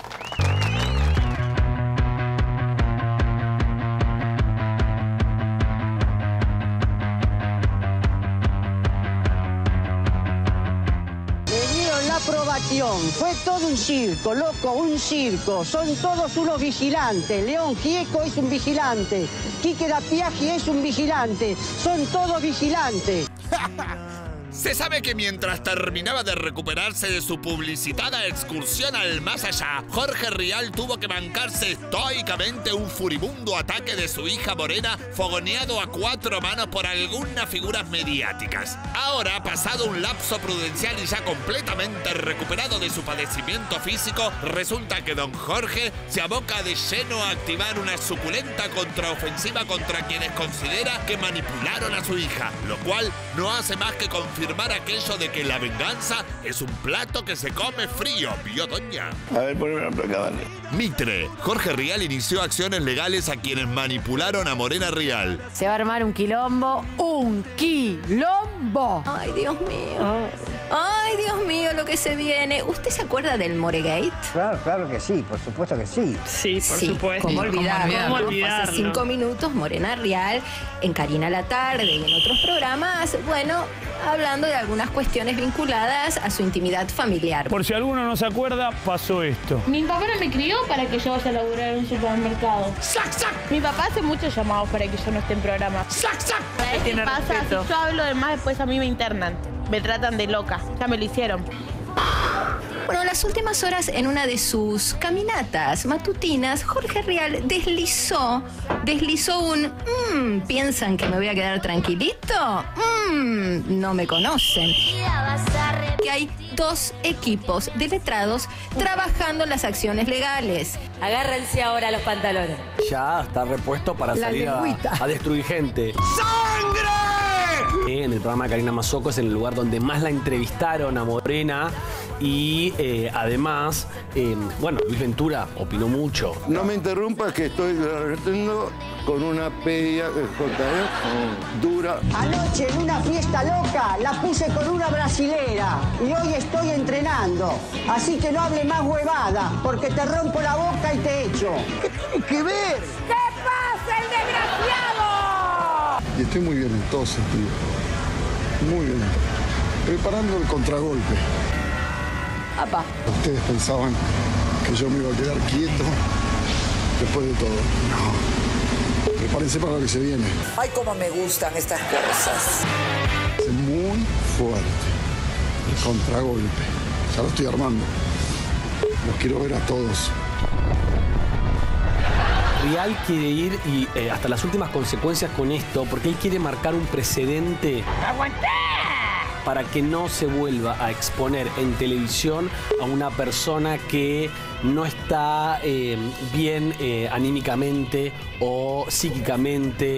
[SPEAKER 18] Le dieron la aprobación. Fue todo un circo, loco, un circo. Son todos unos vigilantes. León Gieco es un vigilante. Quique Dapiaggi es un vigilante. Son todos vigilantes.
[SPEAKER 8] Se sabe que mientras terminaba de recuperarse de su publicitada excursión al más allá, Jorge Rial tuvo que bancarse estoicamente un furibundo ataque de su hija Morena, fogoneado a cuatro manos por algunas figuras mediáticas. Ahora, pasado un lapso prudencial y ya completamente recuperado de su padecimiento físico, resulta que don Jorge se aboca de lleno a activar una suculenta contraofensiva contra quienes considera que manipularon a su hija, lo cual no hace más que confirmar aquello de que la venganza es un plato que se come frío, ¿vio, doña?
[SPEAKER 12] A ver, poneme la placa, dale.
[SPEAKER 8] Mitre. Jorge Rial inició acciones legales a quienes manipularon a Morena Rial.
[SPEAKER 9] Se va a armar un quilombo. ¡Un quilombo!
[SPEAKER 11] Ay, Dios mío. Ay,
[SPEAKER 5] Ay, Dios mío, lo que se viene. ¿Usted se acuerda del Moregate?
[SPEAKER 18] Claro, claro que sí, por supuesto que sí.
[SPEAKER 5] Sí, por supuesto. ¿Cómo olvidarlo?
[SPEAKER 18] ¿Cómo olvidarlo?
[SPEAKER 5] Hace cinco minutos, Morena Real, en Karina la Tarde y en otros programas, bueno, hablando de algunas cuestiones vinculadas a su intimidad familiar.
[SPEAKER 14] Por si alguno no se acuerda, pasó esto.
[SPEAKER 19] Mi papá no me crió para que yo vaya a laburar en un supermercado. ¡Sac, sac! Mi papá hace muchos llamados para que yo no esté en programa. ¡Sac, sac! ¿Qué pasa? Si yo hablo de más, después a mí me internan. Me tratan de loca. Ya me lo hicieron.
[SPEAKER 5] Bueno, las últimas horas en una de sus caminatas matutinas, Jorge Rial deslizó, deslizó un mmm, ¿piensan que me voy a quedar tranquilito? Mmm, no me conocen. Que hay dos equipos de letrados trabajando en las acciones legales.
[SPEAKER 20] Agárrense ahora los pantalones.
[SPEAKER 21] Ya está repuesto para
[SPEAKER 20] La
[SPEAKER 21] salir a,
[SPEAKER 20] lengüita.
[SPEAKER 21] a destruir gente.
[SPEAKER 20] ¡Sangre!
[SPEAKER 21] En el programa de Karina Mazzocco es en el lugar donde más la entrevistaron a Morena y eh, además, eh, bueno, Luis Ventura opinó mucho.
[SPEAKER 23] No me interrumpas que estoy tratando con una pedia dura.
[SPEAKER 18] Anoche en una fiesta loca la puse con una brasilera y hoy estoy entrenando. Así que no hable más huevada, porque te rompo la boca y te echo. ¿Qué tiene que ver?
[SPEAKER 20] ¿Qué pasa, el desgraciado?
[SPEAKER 27] Y estoy muy bien en todo sentido. Muy bien. Preparando el contragolpe.
[SPEAKER 20] Apa.
[SPEAKER 27] Ustedes pensaban que yo me iba a quedar quieto después de todo. No. Prepárense para lo que se viene.
[SPEAKER 24] Ay, cómo me gustan estas cosas.
[SPEAKER 27] Es muy fuerte. El contragolpe. Ya lo estoy armando. Los quiero ver a todos.
[SPEAKER 21] Rial quiere ir y eh, hasta las últimas consecuencias con esto, porque él quiere marcar un precedente.
[SPEAKER 20] ¡Aguanté!
[SPEAKER 21] Para que no se vuelva a exponer en televisión a una persona que no está eh, bien eh, anímicamente o psíquicamente.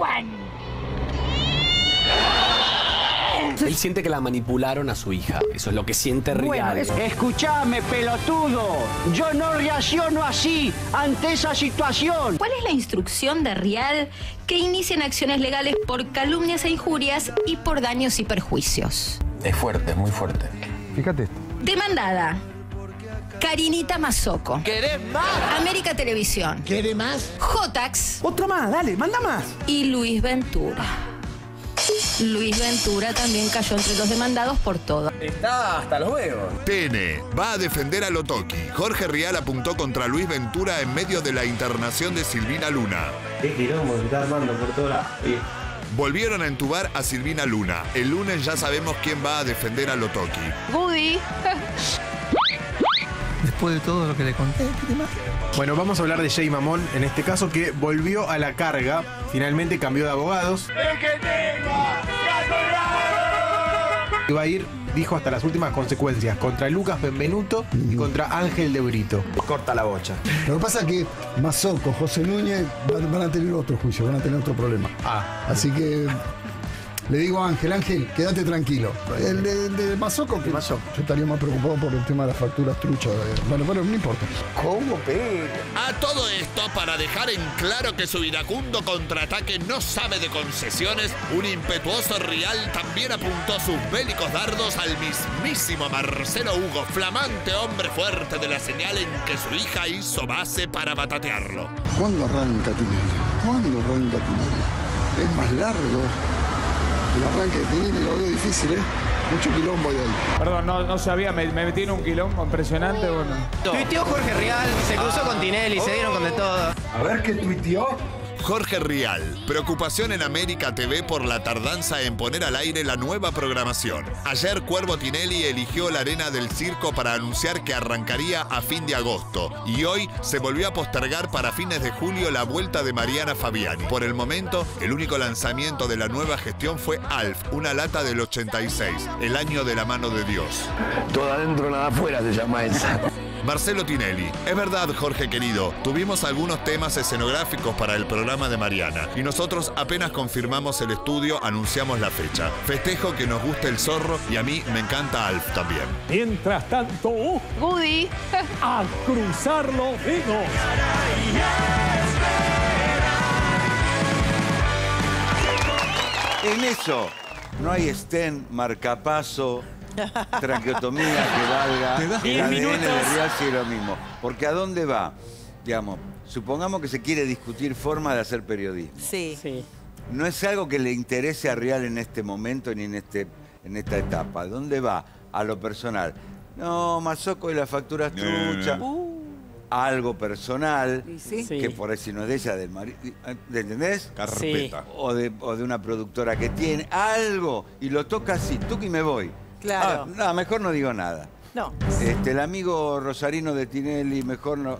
[SPEAKER 21] Él siente que la manipularon a su hija. Eso es lo que siente Rial.
[SPEAKER 18] Escuchame, pelotudo. Yo no reacciono así ante esa situación.
[SPEAKER 5] ¿Cuál es la instrucción de Rial? Que inicien acciones legales por calumnias e injurias y por daños y perjuicios.
[SPEAKER 21] Es fuerte, es muy fuerte.
[SPEAKER 23] Fíjate esto.
[SPEAKER 5] Demandada. Karinita Mazzocco.
[SPEAKER 23] ¿Querés más?
[SPEAKER 5] América Televisión.
[SPEAKER 23] ¿Querés más?
[SPEAKER 5] Jotax.
[SPEAKER 23] Otro más, dale, manda más.
[SPEAKER 5] Y Luis Ventura. Luis Ventura también cayó entre los demandados por todo.
[SPEAKER 21] Está hasta los huevos.
[SPEAKER 8] T N va a defender a Lotoki. Jorge Rial apuntó contra Luis Ventura en medio de la internación de Silvina Luna.
[SPEAKER 17] Qué quilombo se está armando por todos lados.
[SPEAKER 8] Volvieron a entubar a Silvina Luna. El lunes ya sabemos quién va a defender a Lotoki.
[SPEAKER 6] Woody.
[SPEAKER 25] Después de todo lo que le conté, ¿qué te más?
[SPEAKER 28] Bueno, vamos a hablar de Jay Mamón, en este caso, que volvió a la carga. Finalmente cambió de abogados. Y va a ir, dijo, hasta las últimas consecuencias contra Lucas Benvenuto y contra Ángel de Brito.
[SPEAKER 21] Corta la bocha.
[SPEAKER 27] Lo que pasa es que Mazzocco, José Núñez van, van a tener otro juicio, van a tener otro problema.
[SPEAKER 28] Ah.
[SPEAKER 27] Así que le digo a Ángel, Ángel, quédate tranquilo. El de, de Mazzocco, que Mazzocco. Yo estaría más preocupado por el tema de las facturas truchas. Bueno, pero no importa.
[SPEAKER 21] ¿Cómo pega?
[SPEAKER 8] A todo esto, para dejar en claro que su iracundo contraataque no sabe de concesiones, un impetuoso Rial también apuntó sus bélicos dardos al mismísimo Marcelo Hugo, flamante hombre fuerte de la señal en que su hija hizo base para batatearlo.
[SPEAKER 27] ¿Cuándo arranca Tinelli? ¿Cuándo arranca Tinelli? Es más largo. El arranque de Tinelli lo veo difícil, ¿eh? Mucho quilombo hay ahí.
[SPEAKER 29] Perdón, no, no sabía, me, me metí en un quilombo impresionante. Bueno.
[SPEAKER 13] Tuiteó Jorge Rial, se cruzó con Tinelli, se dieron con de todo.
[SPEAKER 23] A ver qué tuiteó.
[SPEAKER 8] Jorge Rial, preocupación en América T V por la tardanza en poner al aire la nueva programación. Ayer Cuervo Tinelli eligió la arena del circo para anunciar que arrancaría a fin de agosto. Y hoy se volvió a postergar para fines de julio la vuelta de Mariana Fabiani. Por el momento, el único lanzamiento de la nueva gestión fue Alf, una lata del ochenta y seis, el año de la mano de Dios.
[SPEAKER 23] Todo adentro, nada afuera se llama esa.
[SPEAKER 8] Marcelo Tinelli. Es verdad, Jorge querido, tuvimos algunos temas escenográficos para el programa de Mariana y nosotros apenas confirmamos el estudio, anunciamos la fecha. Festejo que nos guste el zorro y a mí me encanta Alf también.
[SPEAKER 29] Mientras tanto,
[SPEAKER 6] Woody.
[SPEAKER 29] a cruzar los dedos.
[SPEAKER 3] En eso no hay estén, marcapaso, traqueotomía que valga
[SPEAKER 21] Te da
[SPEAKER 3] el
[SPEAKER 21] diez
[SPEAKER 3] A D N de
[SPEAKER 21] minutos.
[SPEAKER 3] Real sí es lo mismo. Porque ¿a dónde va? Digamos, supongamos que se quiere discutir forma de hacer periodismo.
[SPEAKER 1] Sí.
[SPEAKER 21] Sí.
[SPEAKER 3] No es algo que le interese a Real en este momento ni en, este, en esta etapa. ¿Dónde va? A lo personal. No, Mazzocco y las facturas truchas.
[SPEAKER 1] Uh.
[SPEAKER 3] Algo personal,
[SPEAKER 9] ¿Y sí?
[SPEAKER 21] Sí.
[SPEAKER 3] que por ahí si no es de ella, del marido. ¿Entendés?
[SPEAKER 8] Carpeta.
[SPEAKER 3] O de, o de una productora que tiene. Algo. Y lo toca así, tuc y me voy.
[SPEAKER 1] Claro.
[SPEAKER 3] Ah, no, mejor no digo nada.
[SPEAKER 1] No.
[SPEAKER 3] Este, el amigo Rosarino de Tinelli, mejor no.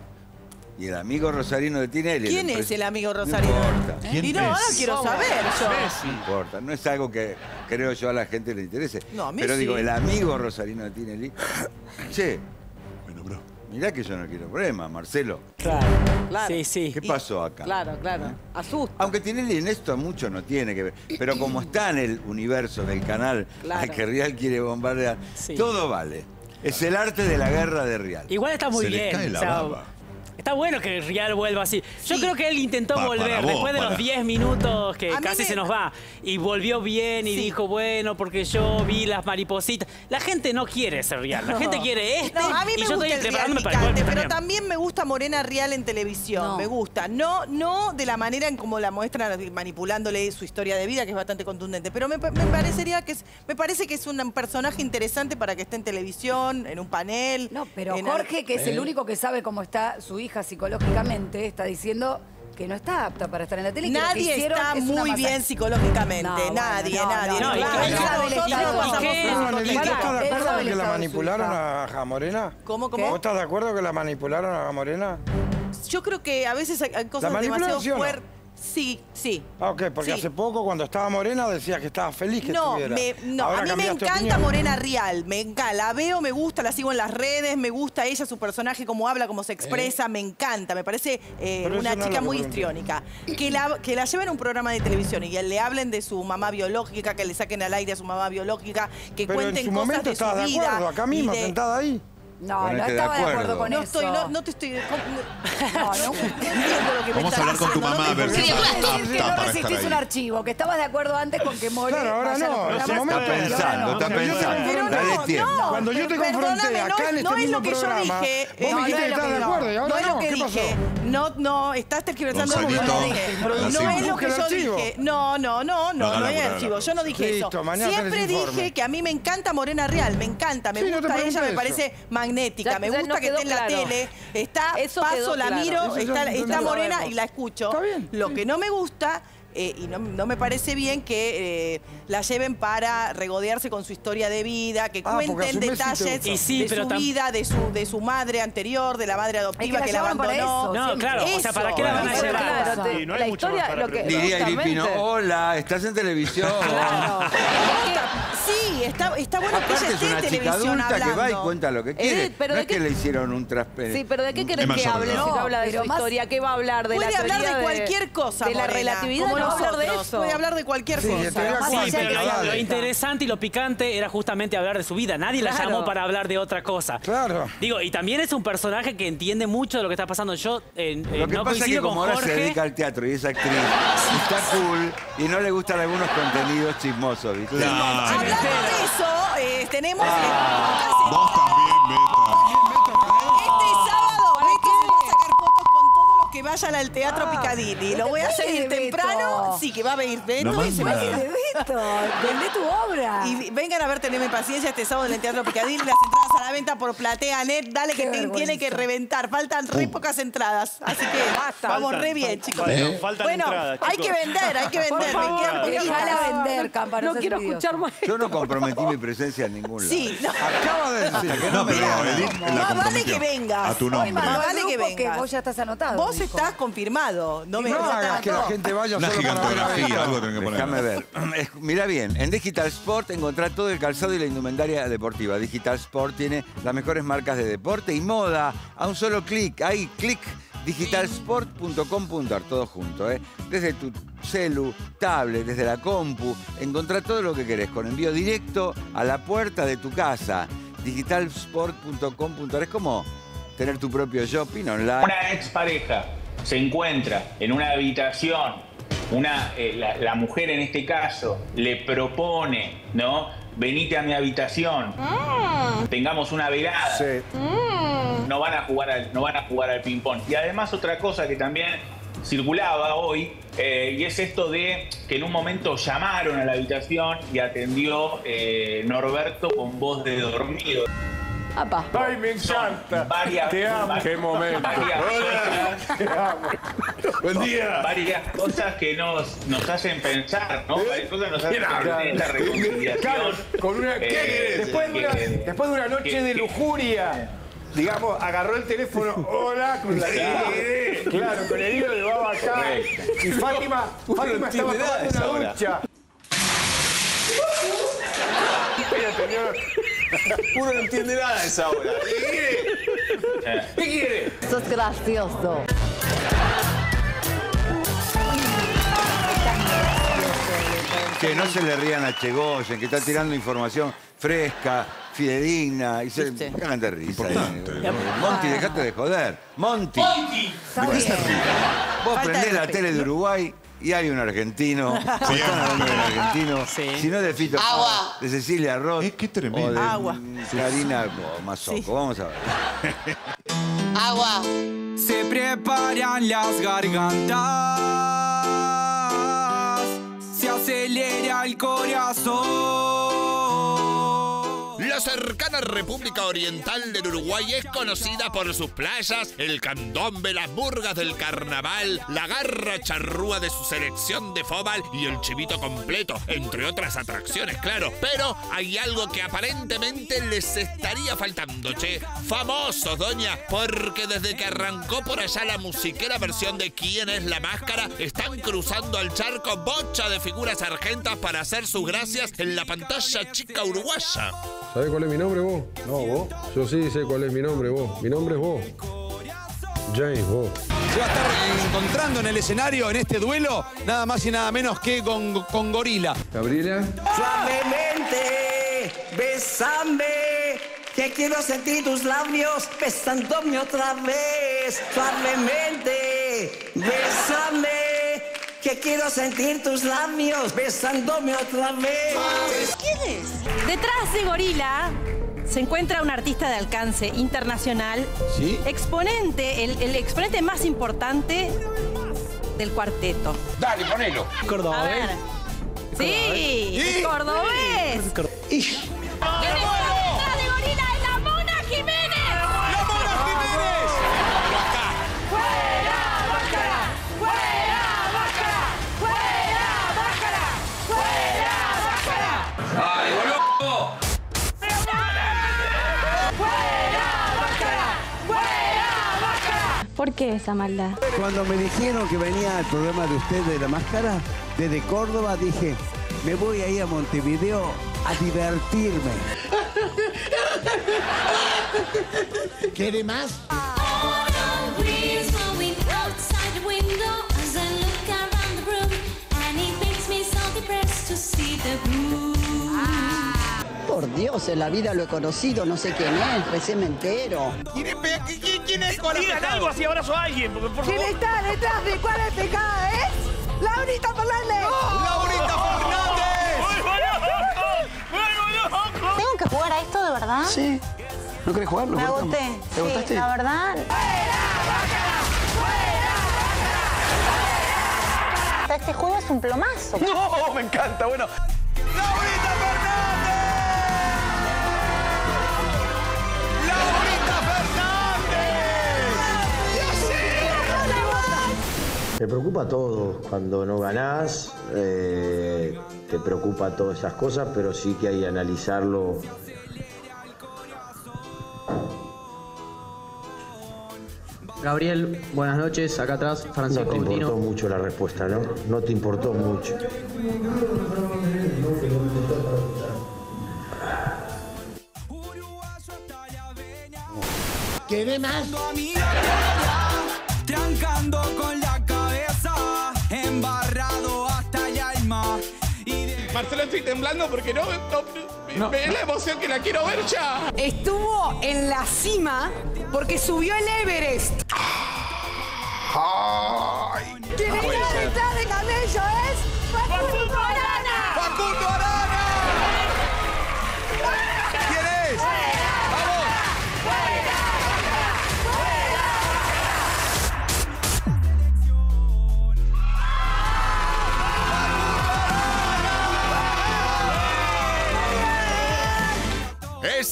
[SPEAKER 3] Y el amigo Rosarino de Tinelli.
[SPEAKER 1] ¿Quién
[SPEAKER 3] el
[SPEAKER 1] es el amigo
[SPEAKER 3] No
[SPEAKER 1] Rosarino?
[SPEAKER 3] importa.
[SPEAKER 1] Y no, ahora quiero saber yo.
[SPEAKER 3] No importa, no es algo que creo yo a la gente le interese.
[SPEAKER 1] No, a mí
[SPEAKER 3] Pero
[SPEAKER 1] sí.
[SPEAKER 3] digo, el amigo Rosarino de Tinelli, che,
[SPEAKER 8] Bueno, bro.
[SPEAKER 3] mirá que yo no quiero problemas, Marcelo.
[SPEAKER 21] Claro.
[SPEAKER 6] Claro.
[SPEAKER 21] Sí, sí.
[SPEAKER 3] ¿Qué pasó acá?
[SPEAKER 6] Claro, claro. Asusta.
[SPEAKER 3] Aunque Tinelli en esto mucho no tiene que ver. Pero como está en el universo del canal
[SPEAKER 6] Claro.
[SPEAKER 3] al que Real quiere bombardear,
[SPEAKER 21] Sí.
[SPEAKER 3] todo vale. Es el arte de la guerra de Real.
[SPEAKER 21] Igual está muy
[SPEAKER 8] Se le
[SPEAKER 21] bien.
[SPEAKER 8] cae la
[SPEAKER 21] o sea,
[SPEAKER 8] baba.
[SPEAKER 21] está bueno que Real vuelva así. Yo
[SPEAKER 1] Sí.
[SPEAKER 21] creo que él intentó
[SPEAKER 8] Pa-
[SPEAKER 21] volver
[SPEAKER 8] para vos,
[SPEAKER 21] después de
[SPEAKER 8] para-
[SPEAKER 21] los diez minutos que
[SPEAKER 1] A mí
[SPEAKER 21] casi
[SPEAKER 1] me-
[SPEAKER 21] se nos va. Y volvió bien y
[SPEAKER 1] Sí.
[SPEAKER 21] dijo, bueno, porque yo vi las maripositas. La gente no quiere ser Real. La gente quiere este.
[SPEAKER 1] No, a mí
[SPEAKER 21] y
[SPEAKER 1] me
[SPEAKER 21] yo
[SPEAKER 1] gusta
[SPEAKER 21] estoy
[SPEAKER 1] el real
[SPEAKER 21] preparándome para el
[SPEAKER 1] picante,
[SPEAKER 21] golpe
[SPEAKER 1] pero
[SPEAKER 21] también.
[SPEAKER 1] también me gusta Morena Real en televisión,
[SPEAKER 9] No.
[SPEAKER 1] me gusta. No, no de la manera en como la muestran manipulándole su historia de vida, que es bastante contundente, pero me, me parecería que es, me parece que es un personaje interesante para que esté en televisión, en un panel.
[SPEAKER 9] No, pero
[SPEAKER 1] en
[SPEAKER 9] Jorge, que es el
[SPEAKER 8] ¿Eh?
[SPEAKER 9] único que sabe cómo está su hija psicológicamente, está diciendo que no está apta para estar en la tele. y que lo que
[SPEAKER 1] Nadie
[SPEAKER 9] hicieron
[SPEAKER 1] está
[SPEAKER 9] es una
[SPEAKER 1] muy
[SPEAKER 9] masa-
[SPEAKER 1] bien psicológicamente,
[SPEAKER 9] No, bueno,
[SPEAKER 1] nadie,
[SPEAKER 9] no,
[SPEAKER 1] nadie.
[SPEAKER 21] no, y
[SPEAKER 1] Nadie.
[SPEAKER 21] que-
[SPEAKER 1] Él sabe el
[SPEAKER 21] y-
[SPEAKER 1] estado,
[SPEAKER 21] y-
[SPEAKER 1] pasamos
[SPEAKER 21] y que-
[SPEAKER 1] por-
[SPEAKER 25] Nelly, ¿vos
[SPEAKER 1] Pará,
[SPEAKER 25] estás de
[SPEAKER 9] él
[SPEAKER 25] acuerdo
[SPEAKER 9] sabe
[SPEAKER 25] que
[SPEAKER 9] el
[SPEAKER 25] la
[SPEAKER 9] estado de su
[SPEAKER 25] manipularon
[SPEAKER 9] hija.
[SPEAKER 25] a, a Morena?
[SPEAKER 1] ¿Cómo,
[SPEAKER 25] ¿Vos
[SPEAKER 1] cómo?
[SPEAKER 25] estás de acuerdo que la manipularon a Morena?
[SPEAKER 1] Yo creo que a veces hay hay cosas
[SPEAKER 25] ¿La
[SPEAKER 1] demasiado
[SPEAKER 25] manipulación o no?
[SPEAKER 1] fuertes. Sí, sí.
[SPEAKER 25] Ah, ok, porque
[SPEAKER 1] Sí.
[SPEAKER 25] hace poco cuando estaba Morena decías que estaba feliz que
[SPEAKER 1] No,
[SPEAKER 25] estuviera.
[SPEAKER 1] me, no
[SPEAKER 25] Ahora
[SPEAKER 1] a mí me
[SPEAKER 25] cambiaste
[SPEAKER 1] encanta
[SPEAKER 25] opinión.
[SPEAKER 1] Morena Real, me encanta, la veo, me gusta, la sigo en las redes, me gusta ella, su personaje, cómo habla, cómo se expresa, me encanta, me parece eh,
[SPEAKER 25] Pero
[SPEAKER 1] una
[SPEAKER 25] eso no es
[SPEAKER 1] chica
[SPEAKER 25] lo que
[SPEAKER 1] muy
[SPEAKER 25] pregunté.
[SPEAKER 1] histriónica. Que la, que la lleven a un programa de televisión y que le hablen de su mamá biológica, que le saquen al aire a su mamá biológica, que
[SPEAKER 25] Pero en
[SPEAKER 1] cuenten
[SPEAKER 25] su
[SPEAKER 1] cosas
[SPEAKER 25] momento
[SPEAKER 1] de su
[SPEAKER 25] estabas de
[SPEAKER 1] vida.
[SPEAKER 25] acuerdo, acá
[SPEAKER 1] y
[SPEAKER 25] mismo,
[SPEAKER 1] de-
[SPEAKER 25] sentada ahí.
[SPEAKER 9] No, no
[SPEAKER 3] Ponete de
[SPEAKER 9] estaba de acuerdo
[SPEAKER 3] acuerdo.
[SPEAKER 9] con
[SPEAKER 1] No
[SPEAKER 9] eso.
[SPEAKER 1] estoy, no, no te estoy. No,
[SPEAKER 9] No, no.
[SPEAKER 1] no entiendo lo que me
[SPEAKER 8] Vamos a
[SPEAKER 1] estás
[SPEAKER 8] hablar con tu
[SPEAKER 1] diciendo,
[SPEAKER 8] mamá
[SPEAKER 1] no
[SPEAKER 8] a ver
[SPEAKER 1] me
[SPEAKER 8] si
[SPEAKER 1] importa.
[SPEAKER 8] está
[SPEAKER 9] Quiere decir que
[SPEAKER 8] apta
[SPEAKER 9] no
[SPEAKER 8] para estar
[SPEAKER 9] resistís
[SPEAKER 8] ahí.
[SPEAKER 9] un archivo, que estabas de acuerdo antes con que More
[SPEAKER 25] Claro, ahora
[SPEAKER 9] vaya a los
[SPEAKER 25] no, en ese
[SPEAKER 9] programas.
[SPEAKER 25] momento-
[SPEAKER 3] Está pensando, está
[SPEAKER 25] Pero yo te
[SPEAKER 3] pensando.
[SPEAKER 1] Pero
[SPEAKER 3] Dale
[SPEAKER 1] no,
[SPEAKER 3] tiempo.
[SPEAKER 1] no,
[SPEAKER 25] Cuando yo te
[SPEAKER 1] perdóname,
[SPEAKER 25] confronté
[SPEAKER 1] no,
[SPEAKER 25] acá en este
[SPEAKER 1] no es
[SPEAKER 25] mismo
[SPEAKER 1] lo que yo
[SPEAKER 25] programa,
[SPEAKER 1] dije.
[SPEAKER 25] vos
[SPEAKER 1] eh,
[SPEAKER 25] me
[SPEAKER 1] no,
[SPEAKER 25] dijiste
[SPEAKER 1] no
[SPEAKER 25] que
[SPEAKER 1] es lo
[SPEAKER 25] estabas de
[SPEAKER 1] que-
[SPEAKER 25] acuerdo y ahora
[SPEAKER 1] no es lo
[SPEAKER 25] no,
[SPEAKER 1] que
[SPEAKER 25] ¿qué pasó?
[SPEAKER 1] dije. No, no, estás tergiversando lo que yo
[SPEAKER 8] Gonzalito,
[SPEAKER 1] dije.
[SPEAKER 8] la
[SPEAKER 1] No es lo
[SPEAKER 25] busca
[SPEAKER 1] que
[SPEAKER 25] el
[SPEAKER 1] yo
[SPEAKER 25] archivo.
[SPEAKER 1] dije. No, no, no, no,
[SPEAKER 8] haga
[SPEAKER 1] no hay
[SPEAKER 8] laburar,
[SPEAKER 1] archivo. Yo no dije
[SPEAKER 25] Listo,
[SPEAKER 1] eso.
[SPEAKER 25] mañana
[SPEAKER 1] Siempre
[SPEAKER 25] tenés informe.
[SPEAKER 1] dije que a mí me encanta Morena Real, me encanta, me
[SPEAKER 25] Sí, no te
[SPEAKER 1] gusta ella,
[SPEAKER 25] pregunté
[SPEAKER 1] me
[SPEAKER 25] eso.
[SPEAKER 1] parece magnética,
[SPEAKER 6] Ya-
[SPEAKER 1] me
[SPEAKER 6] ya
[SPEAKER 1] gusta
[SPEAKER 6] no
[SPEAKER 1] que
[SPEAKER 6] quedó
[SPEAKER 1] esté en la
[SPEAKER 6] claro.
[SPEAKER 1] tele, está,
[SPEAKER 6] Eso
[SPEAKER 1] paso,
[SPEAKER 6] quedó
[SPEAKER 1] la
[SPEAKER 6] claro.
[SPEAKER 1] miro,
[SPEAKER 25] Eso ya
[SPEAKER 1] está,
[SPEAKER 25] lo
[SPEAKER 1] está
[SPEAKER 25] entendí.
[SPEAKER 1] Morena
[SPEAKER 6] Sabemos.
[SPEAKER 1] y la escucho.
[SPEAKER 25] Está bien,
[SPEAKER 1] Lo
[SPEAKER 25] sí.
[SPEAKER 1] que no me gusta eh, y no, no me parece bien que eh, la lleven para regodearse con su historia de vida, que
[SPEAKER 25] Ah, porque
[SPEAKER 1] cuenten
[SPEAKER 25] hace un mes sí te
[SPEAKER 1] detalles
[SPEAKER 25] gustó.
[SPEAKER 21] Y sí,
[SPEAKER 1] de
[SPEAKER 21] pero
[SPEAKER 1] su
[SPEAKER 21] tam-
[SPEAKER 1] vida, de su, de su madre anterior, de la madre adoptiva
[SPEAKER 9] Es que
[SPEAKER 1] que,
[SPEAKER 9] la
[SPEAKER 1] la
[SPEAKER 9] llevan para
[SPEAKER 1] abandonó.
[SPEAKER 9] eso,
[SPEAKER 21] No,
[SPEAKER 9] siempre.
[SPEAKER 21] claro, o sea, ¿para qué la van a
[SPEAKER 1] Eso,
[SPEAKER 21] llevar?
[SPEAKER 6] Claro, te-
[SPEAKER 2] Sí, no hay
[SPEAKER 6] la
[SPEAKER 2] mucho más
[SPEAKER 6] historia,
[SPEAKER 2] para
[SPEAKER 6] lo que
[SPEAKER 2] preguntar.
[SPEAKER 3] Diría Iripino,
[SPEAKER 6] justamente-
[SPEAKER 3] hola, estás en televisión.
[SPEAKER 6] Claro.
[SPEAKER 1] Sí, está, está bueno que
[SPEAKER 3] Aparte
[SPEAKER 1] ella
[SPEAKER 3] es
[SPEAKER 1] esté en
[SPEAKER 3] una chica
[SPEAKER 1] televisión
[SPEAKER 3] adulta que va y
[SPEAKER 1] hablando.
[SPEAKER 3] cuenta lo que
[SPEAKER 6] Eh,
[SPEAKER 3] quiere.
[SPEAKER 6] pero
[SPEAKER 3] no
[SPEAKER 6] de
[SPEAKER 3] es que
[SPEAKER 6] qué-
[SPEAKER 3] le hicieron un traspe.
[SPEAKER 6] Sí, pero ¿de qué querés
[SPEAKER 8] Emma
[SPEAKER 6] que
[SPEAKER 8] Sordo.
[SPEAKER 6] hable si no
[SPEAKER 9] No,
[SPEAKER 6] habla de
[SPEAKER 9] pero
[SPEAKER 6] su
[SPEAKER 9] más-
[SPEAKER 6] historia? ¿Qué va a hablar? ¿De
[SPEAKER 1] Puede
[SPEAKER 6] la
[SPEAKER 1] hablar
[SPEAKER 6] teoría
[SPEAKER 1] de cualquier cosa,
[SPEAKER 6] de la
[SPEAKER 1] Morena,
[SPEAKER 6] relatividad?
[SPEAKER 1] como
[SPEAKER 6] No va a hablar de
[SPEAKER 1] nosotros.
[SPEAKER 6] eso.
[SPEAKER 1] Puede hablar de cualquier
[SPEAKER 25] Sí, de teoría
[SPEAKER 1] cosa.
[SPEAKER 21] Sí,
[SPEAKER 25] cuántica,
[SPEAKER 21] pero lo,
[SPEAKER 25] dale.
[SPEAKER 21] lo interesante y lo picante era justamente hablar de su vida. Nadie la
[SPEAKER 6] Claro.
[SPEAKER 21] llamó para hablar de otra cosa.
[SPEAKER 25] Claro.
[SPEAKER 21] Digo, y también es un personaje que entiende mucho de lo que está pasando. Yo eh, eh,
[SPEAKER 3] Lo que
[SPEAKER 21] no
[SPEAKER 3] pasa es que
[SPEAKER 21] coincido con
[SPEAKER 3] como ahora se
[SPEAKER 21] Jorge.
[SPEAKER 3] dedica al teatro y es actriz, está cool y no le gustan algunos contenidos chismosos, ¿viste?
[SPEAKER 8] Claro.
[SPEAKER 1] Hablando de eso, eh, tenemos...
[SPEAKER 8] Vos también, Beta.
[SPEAKER 1] Este sábado, Beto se va a sacar fotos con todos los que vayan al Teatro Piccadilly. Lo voy a hacer ir
[SPEAKER 9] Beto.
[SPEAKER 1] temprano. Sí, que va a venir Beto
[SPEAKER 8] No
[SPEAKER 1] y se va a
[SPEAKER 8] manda.
[SPEAKER 1] ir.
[SPEAKER 9] de Beto, vende tu obra.
[SPEAKER 1] Y vengan a ver, teneme paciencia este sábado en el Teatro Piccadilly. Las entradas a la venta por PlateaNet. Dale que
[SPEAKER 9] Qué
[SPEAKER 1] te-
[SPEAKER 9] vergüenza.
[SPEAKER 1] tiene que reventar. Faltan re pocas entradas. Así que vamos
[SPEAKER 2] Faltan,
[SPEAKER 1] re bien,
[SPEAKER 2] fal-
[SPEAKER 1] chicos.
[SPEAKER 2] faltan, faltan
[SPEAKER 1] bueno,
[SPEAKER 2] entradas,
[SPEAKER 1] hay
[SPEAKER 2] chicos.
[SPEAKER 1] que vender, hay que
[SPEAKER 9] Por
[SPEAKER 1] vender. Me
[SPEAKER 9] favor,
[SPEAKER 1] quedan poquitas.
[SPEAKER 9] déjala vender, Campa, no
[SPEAKER 6] No
[SPEAKER 9] seas
[SPEAKER 6] quiero
[SPEAKER 9] envidioso.
[SPEAKER 6] escuchar más.
[SPEAKER 3] Yo no comprometí mi presencia en ningún lado.
[SPEAKER 1] Sí, no.
[SPEAKER 25] Acaba de decir.
[SPEAKER 3] que
[SPEAKER 8] No,
[SPEAKER 3] me
[SPEAKER 8] pero
[SPEAKER 3] digan,
[SPEAKER 8] Edith
[SPEAKER 3] no.
[SPEAKER 8] la
[SPEAKER 1] Más vale
[SPEAKER 8] comprometió.
[SPEAKER 1] que vengas.
[SPEAKER 8] A tu
[SPEAKER 9] Hoy
[SPEAKER 8] nombre.
[SPEAKER 9] mandó
[SPEAKER 1] Más
[SPEAKER 9] al
[SPEAKER 1] vale que
[SPEAKER 9] grupo que
[SPEAKER 1] vengas.
[SPEAKER 9] vos ya estás anotado.
[SPEAKER 1] Vos
[SPEAKER 9] dijo.
[SPEAKER 1] estás confirmado. No me
[SPEAKER 25] No
[SPEAKER 1] ya
[SPEAKER 25] hagas
[SPEAKER 1] está
[SPEAKER 25] que la
[SPEAKER 1] todo.
[SPEAKER 25] gente vaya
[SPEAKER 8] Una
[SPEAKER 25] solo para ver a
[SPEAKER 8] gigantografía,
[SPEAKER 25] Beto.
[SPEAKER 8] algo tenés que poner.
[SPEAKER 3] Déjame ver. Es- Mira bien, en Digital Sport encontrás todo el calzado y la indumentaria deportiva. Digital Sport tiene las mejores marcas de deporte y moda a un solo clic. Ahí, clic, digitalsport punto com punto ar, todo junto, ¿eh? Desde tu celu, tablet, desde la compu, encontrá todo lo que querés con envío directo a la puerta de tu casa. digitalsport punto com punto ar es como tener tu propio shopping online.
[SPEAKER 4] Una expareja se encuentra en una habitación, una, eh, la, la mujer en este caso le propone, ¿no? venite a mi habitación,
[SPEAKER 19] Mm.
[SPEAKER 4] tengamos una velada.
[SPEAKER 19] Sí. Mm.
[SPEAKER 4] No van a jugar al, no van a jugar al ping-pong. Y además otra cosa que también circulaba hoy, eh, y es esto de que en un momento llamaron a la habitación y atendió eh, Norberto con voz de dormido.
[SPEAKER 9] Apa.
[SPEAKER 29] Ay, me encanta.
[SPEAKER 4] Varias,
[SPEAKER 29] Te amo.
[SPEAKER 4] varias-
[SPEAKER 29] Qué momento.
[SPEAKER 4] varias
[SPEAKER 29] Hola.
[SPEAKER 4] cosas-
[SPEAKER 29] Te amo.
[SPEAKER 4] Buen día. Varias cosas que nos, nos hacen pensar, ¿no? Varias cosas nos hacen pensar en esta reconciliación.
[SPEAKER 29] Claro, con una, ¿qué
[SPEAKER 4] Eh,
[SPEAKER 29] querés? Después de una,
[SPEAKER 4] que-
[SPEAKER 29] después de una noche
[SPEAKER 4] que-
[SPEAKER 29] de
[SPEAKER 4] que-
[SPEAKER 29] lujuria, digamos, agarró el teléfono, hola, con la
[SPEAKER 4] Claro.
[SPEAKER 29] claro, con el hilo de baba acá.
[SPEAKER 4] Correcto.
[SPEAKER 29] Y Fátima,
[SPEAKER 4] Uno
[SPEAKER 29] Fátima
[SPEAKER 4] no
[SPEAKER 29] estaba
[SPEAKER 4] entiende nada de esa
[SPEAKER 29] tomando una
[SPEAKER 4] hora.
[SPEAKER 29] ducha. Ella tenía-
[SPEAKER 2] Uno no entiende nada a esa hora. ¿Qué quiere? ¿Qué quiere?
[SPEAKER 9] Sos gracioso.
[SPEAKER 3] Que no se le rían a Chegoyen, que está tirando información fresca, fidedigna, y se cagan de risa. Eh, Monty, dejate de joder. Monty.
[SPEAKER 2] Monty.
[SPEAKER 3] ¿De qué se ríe? Vos
[SPEAKER 1] Falta
[SPEAKER 3] prendés
[SPEAKER 1] de
[SPEAKER 3] la
[SPEAKER 1] respeto.
[SPEAKER 3] tele de Uruguay y hay un argentino. Se están hablando del argentino. Si no de Fito,
[SPEAKER 1] Agua.
[SPEAKER 3] de Cecilia Roth.
[SPEAKER 7] qué tremendo.
[SPEAKER 3] O de
[SPEAKER 1] Agua.
[SPEAKER 3] Karina Mazoco. Vamos a ver.
[SPEAKER 1] Agua.
[SPEAKER 10] Se preparan las gargantas, se acelera el corazón.
[SPEAKER 8] La cercana República Oriental del Uruguay es conocida por sus playas, el candombe, las murgas del carnaval, la garra charrúa de su selección de fútbol y el chivito completo, entre otras atracciones, claro. Pero hay algo que aparentemente les estaría faltando, che. Famosos, doña, porque desde que arrancó por allá la musiquera versión de ¿Quién es la máscara?, están cruzando al charco bocha de figuras argentas para hacer sus gracias en la pantalla chica uruguaya.
[SPEAKER 11] ¿Sabés cuál es mi nombre vos? No, vos. Yo sí sé cuál es mi nombre vos. Mi nombre es vos. James, vos.
[SPEAKER 12] Se va a estar encontrando en el escenario, en este duelo, nada más y nada menos que con, con Gorila.
[SPEAKER 11] Gabriela.
[SPEAKER 18] Suavemente, bésame, que quiero sentir tus labios besándome otra vez. Suavemente, bésame, que quiero sentir tus labios besándome otra vez.
[SPEAKER 15] ¿Quién es? Detrás de Gorila se encuentra un artista de alcance internacional,
[SPEAKER 12] ¿Sí?
[SPEAKER 15] exponente, el, el exponente más importante del cuarteto.
[SPEAKER 2] Dale, ponelo.
[SPEAKER 15] A ver. Sí, es cordobés. ¿Quién está detrás de Gorila? ¡Es la Mona Jiménez!
[SPEAKER 12] ¡La Mona Jiménez!
[SPEAKER 15] ¡Fuera, bácala! ¡Fuera, bácala! ¡Fuera, bácala! ¡Fuera, bácala!
[SPEAKER 2] ¡Ay, boludo!
[SPEAKER 15] ¡Fuera, bácala! ¡Fuera, bácala!
[SPEAKER 19] ¿Por qué esa maldad?
[SPEAKER 18] Cuando me dijeron que venía el programa de usted de la máscara, desde Córdoba dije, me voy a ir a Montevideo a divertirme. ¿Quiere más? Por Dios, en la vida lo he conocido, no sé quién es, recién me entero.
[SPEAKER 12] ¿Quién es, pe- quién- quién es con la
[SPEAKER 29] Digan
[SPEAKER 12] pecado?
[SPEAKER 29] algo así, abrazo a alguien, porque por
[SPEAKER 18] ¿Quién
[SPEAKER 29] favor.
[SPEAKER 18] está detrás de cuál es el pecado, es? ¡Laurita Fernández!
[SPEAKER 12] ¡Laurita Fernández!
[SPEAKER 29] ¡Vuelvo loco!
[SPEAKER 19] ¿Tengo que jugar a esto de verdad?
[SPEAKER 18] Sí. ¿No querés jugarlo?
[SPEAKER 19] Me
[SPEAKER 18] Cortamos.
[SPEAKER 19] agoté.
[SPEAKER 18] ¿Te
[SPEAKER 19] Sí,
[SPEAKER 18] agotaste?
[SPEAKER 19] la verdad. O sea, este juego es un plomazo.
[SPEAKER 29] No, me encanta, bueno.
[SPEAKER 12] ¡Laurita Fernández! ¡Laurita Fernández!
[SPEAKER 17] Te preocupa todo. Cuando no ganás, eh, te preocupa todas esas cosas, pero sí que hay que analizarlo.
[SPEAKER 16] Gabriel, buenas noches. Acá atrás,
[SPEAKER 17] No
[SPEAKER 16] Francisco
[SPEAKER 17] te importó
[SPEAKER 16] Coutinho.
[SPEAKER 17] mucho la respuesta, ¿no? No te importó mucho.
[SPEAKER 18] ¿Quiere más?
[SPEAKER 10] Trancando con la cabeza, embarrado hasta el alma.
[SPEAKER 29] Marcelo, estoy temblando porque no, no, me da la emoción que la quiero ver ya.
[SPEAKER 18] Estuvo en la cima porque subió el Everest. ¿Quién está detrás de Camello es? ¡Facundo Arana!
[SPEAKER 12] ¡Facundo Arana!